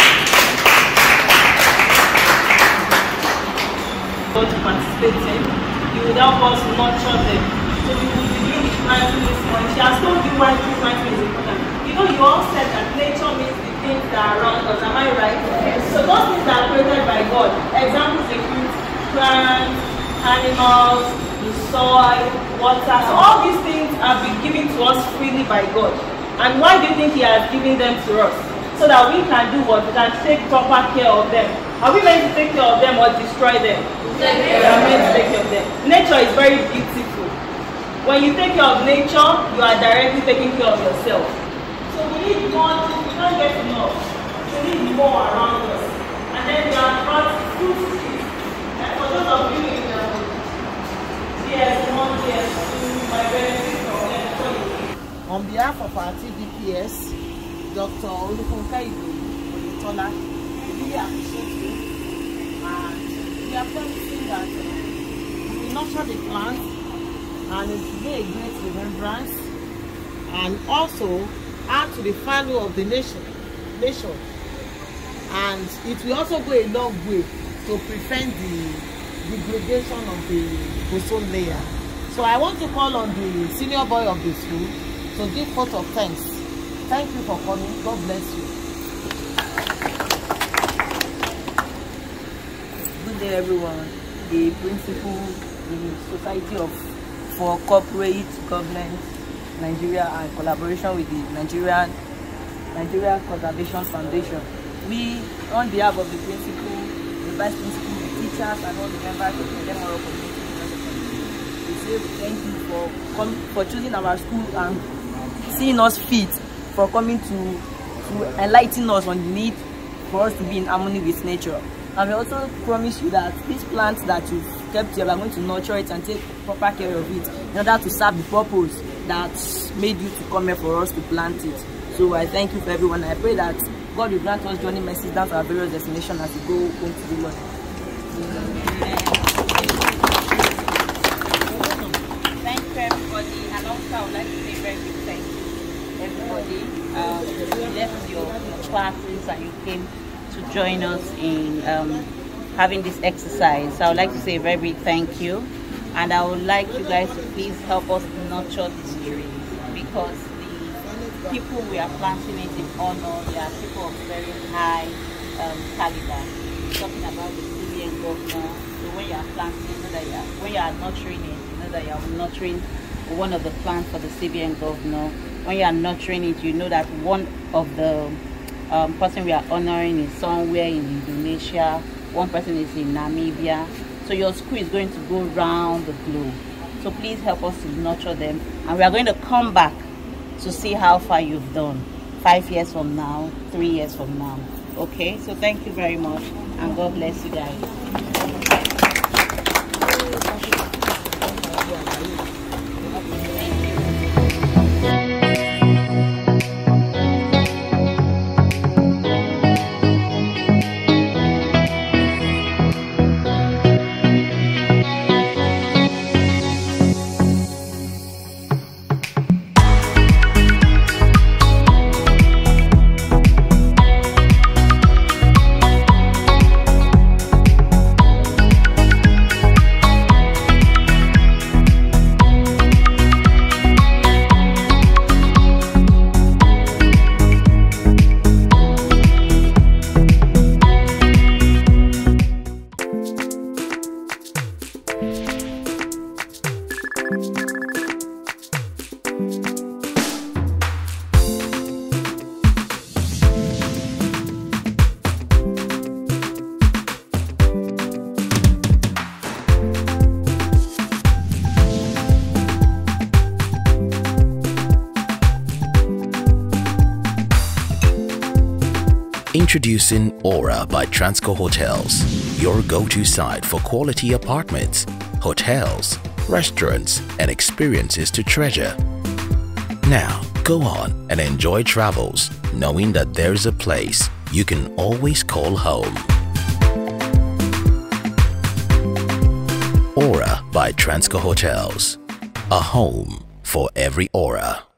To participate in, you will help us nurture them. So we will be doing this planting this morning. She has told you why this planting is important. You know, you all said that nature means the things that are around us, am I right? Yes. So those things that are created by God, examples include plants, animals, the soil, water. So all these things have been given to us freely by God. And why do you think He has given them to us? So that we can do what? We can take proper care of them. Are we meant to take care of them or destroy them? We are meant to take care of them. Nature is very beautiful. When you take care of nature, you are directly taking care of yourself. So we need more things, we don't get enough. We need more around us. And then we are brought food trees. And for those of you in the D S one, D S two, my benefit from them. On behalf of our T D P S, Doctor Olufunka Oyetola, we really appreciate you. And we are promising that we will nurture the plants and it will be a great remembrance, and also add to the value of the nation, nation, and it will also go a long way to prevent the degradation of the ozone layer. So I want to call on the senior boy of the school to give vote of thanks. Thank you for coming. God bless you. Good day, everyone. The principal, the Society of for Corporate Governance Nigeria, and collaboration with the Nigerian Nigeria Conservation Foundation. We, on behalf of the principal, the vice principal, the teachers, and all the members of the Demoral community, we say thank you for coming, for choosing our school and seeing us fit, for coming to to enlighten us on the need for us to be in harmony with nature. And we also promise you that these plants that you've kept here, we are going to nurture it and take proper care of it in order to serve the purpose that made you to come here for us to plant it. So I thank you for everyone. I pray that God will grant us journey mercies down to our various destinations as we go home to the Lord. Thank you, everybody. And also, I would like to say very big thank you, everybody. Um, you left your, your classes and you came to join us in um, having this exercise. So I would like to say a very big thank you. And I would like you guys to please help us nurture these trees, because the people we are planting it in honor, they are people of very high um, caliber. We're talking about the city and governor. So when you are planting, you know that you are, when you are nurturing it, you know that you are nurturing one of the plants for the C B N governor. When you are nurturing it, you know that one of the um, person we are honoring is somewhere in Indonesia, one person is in Namibia. So your school is going to go round the globe. So please help us to nurture them. And we are going to come back to see how far you've done. Five years from now, three years from now. Okay? So thank you very much. And God bless you guys. Introducing Aura by Transco Hotels, your go-to site for quality apartments, hotels, restaurants, and experiences to treasure. Now, go on and enjoy travels, knowing that there's a place you can always call home. Aura by Transco Hotels, a home for every aura.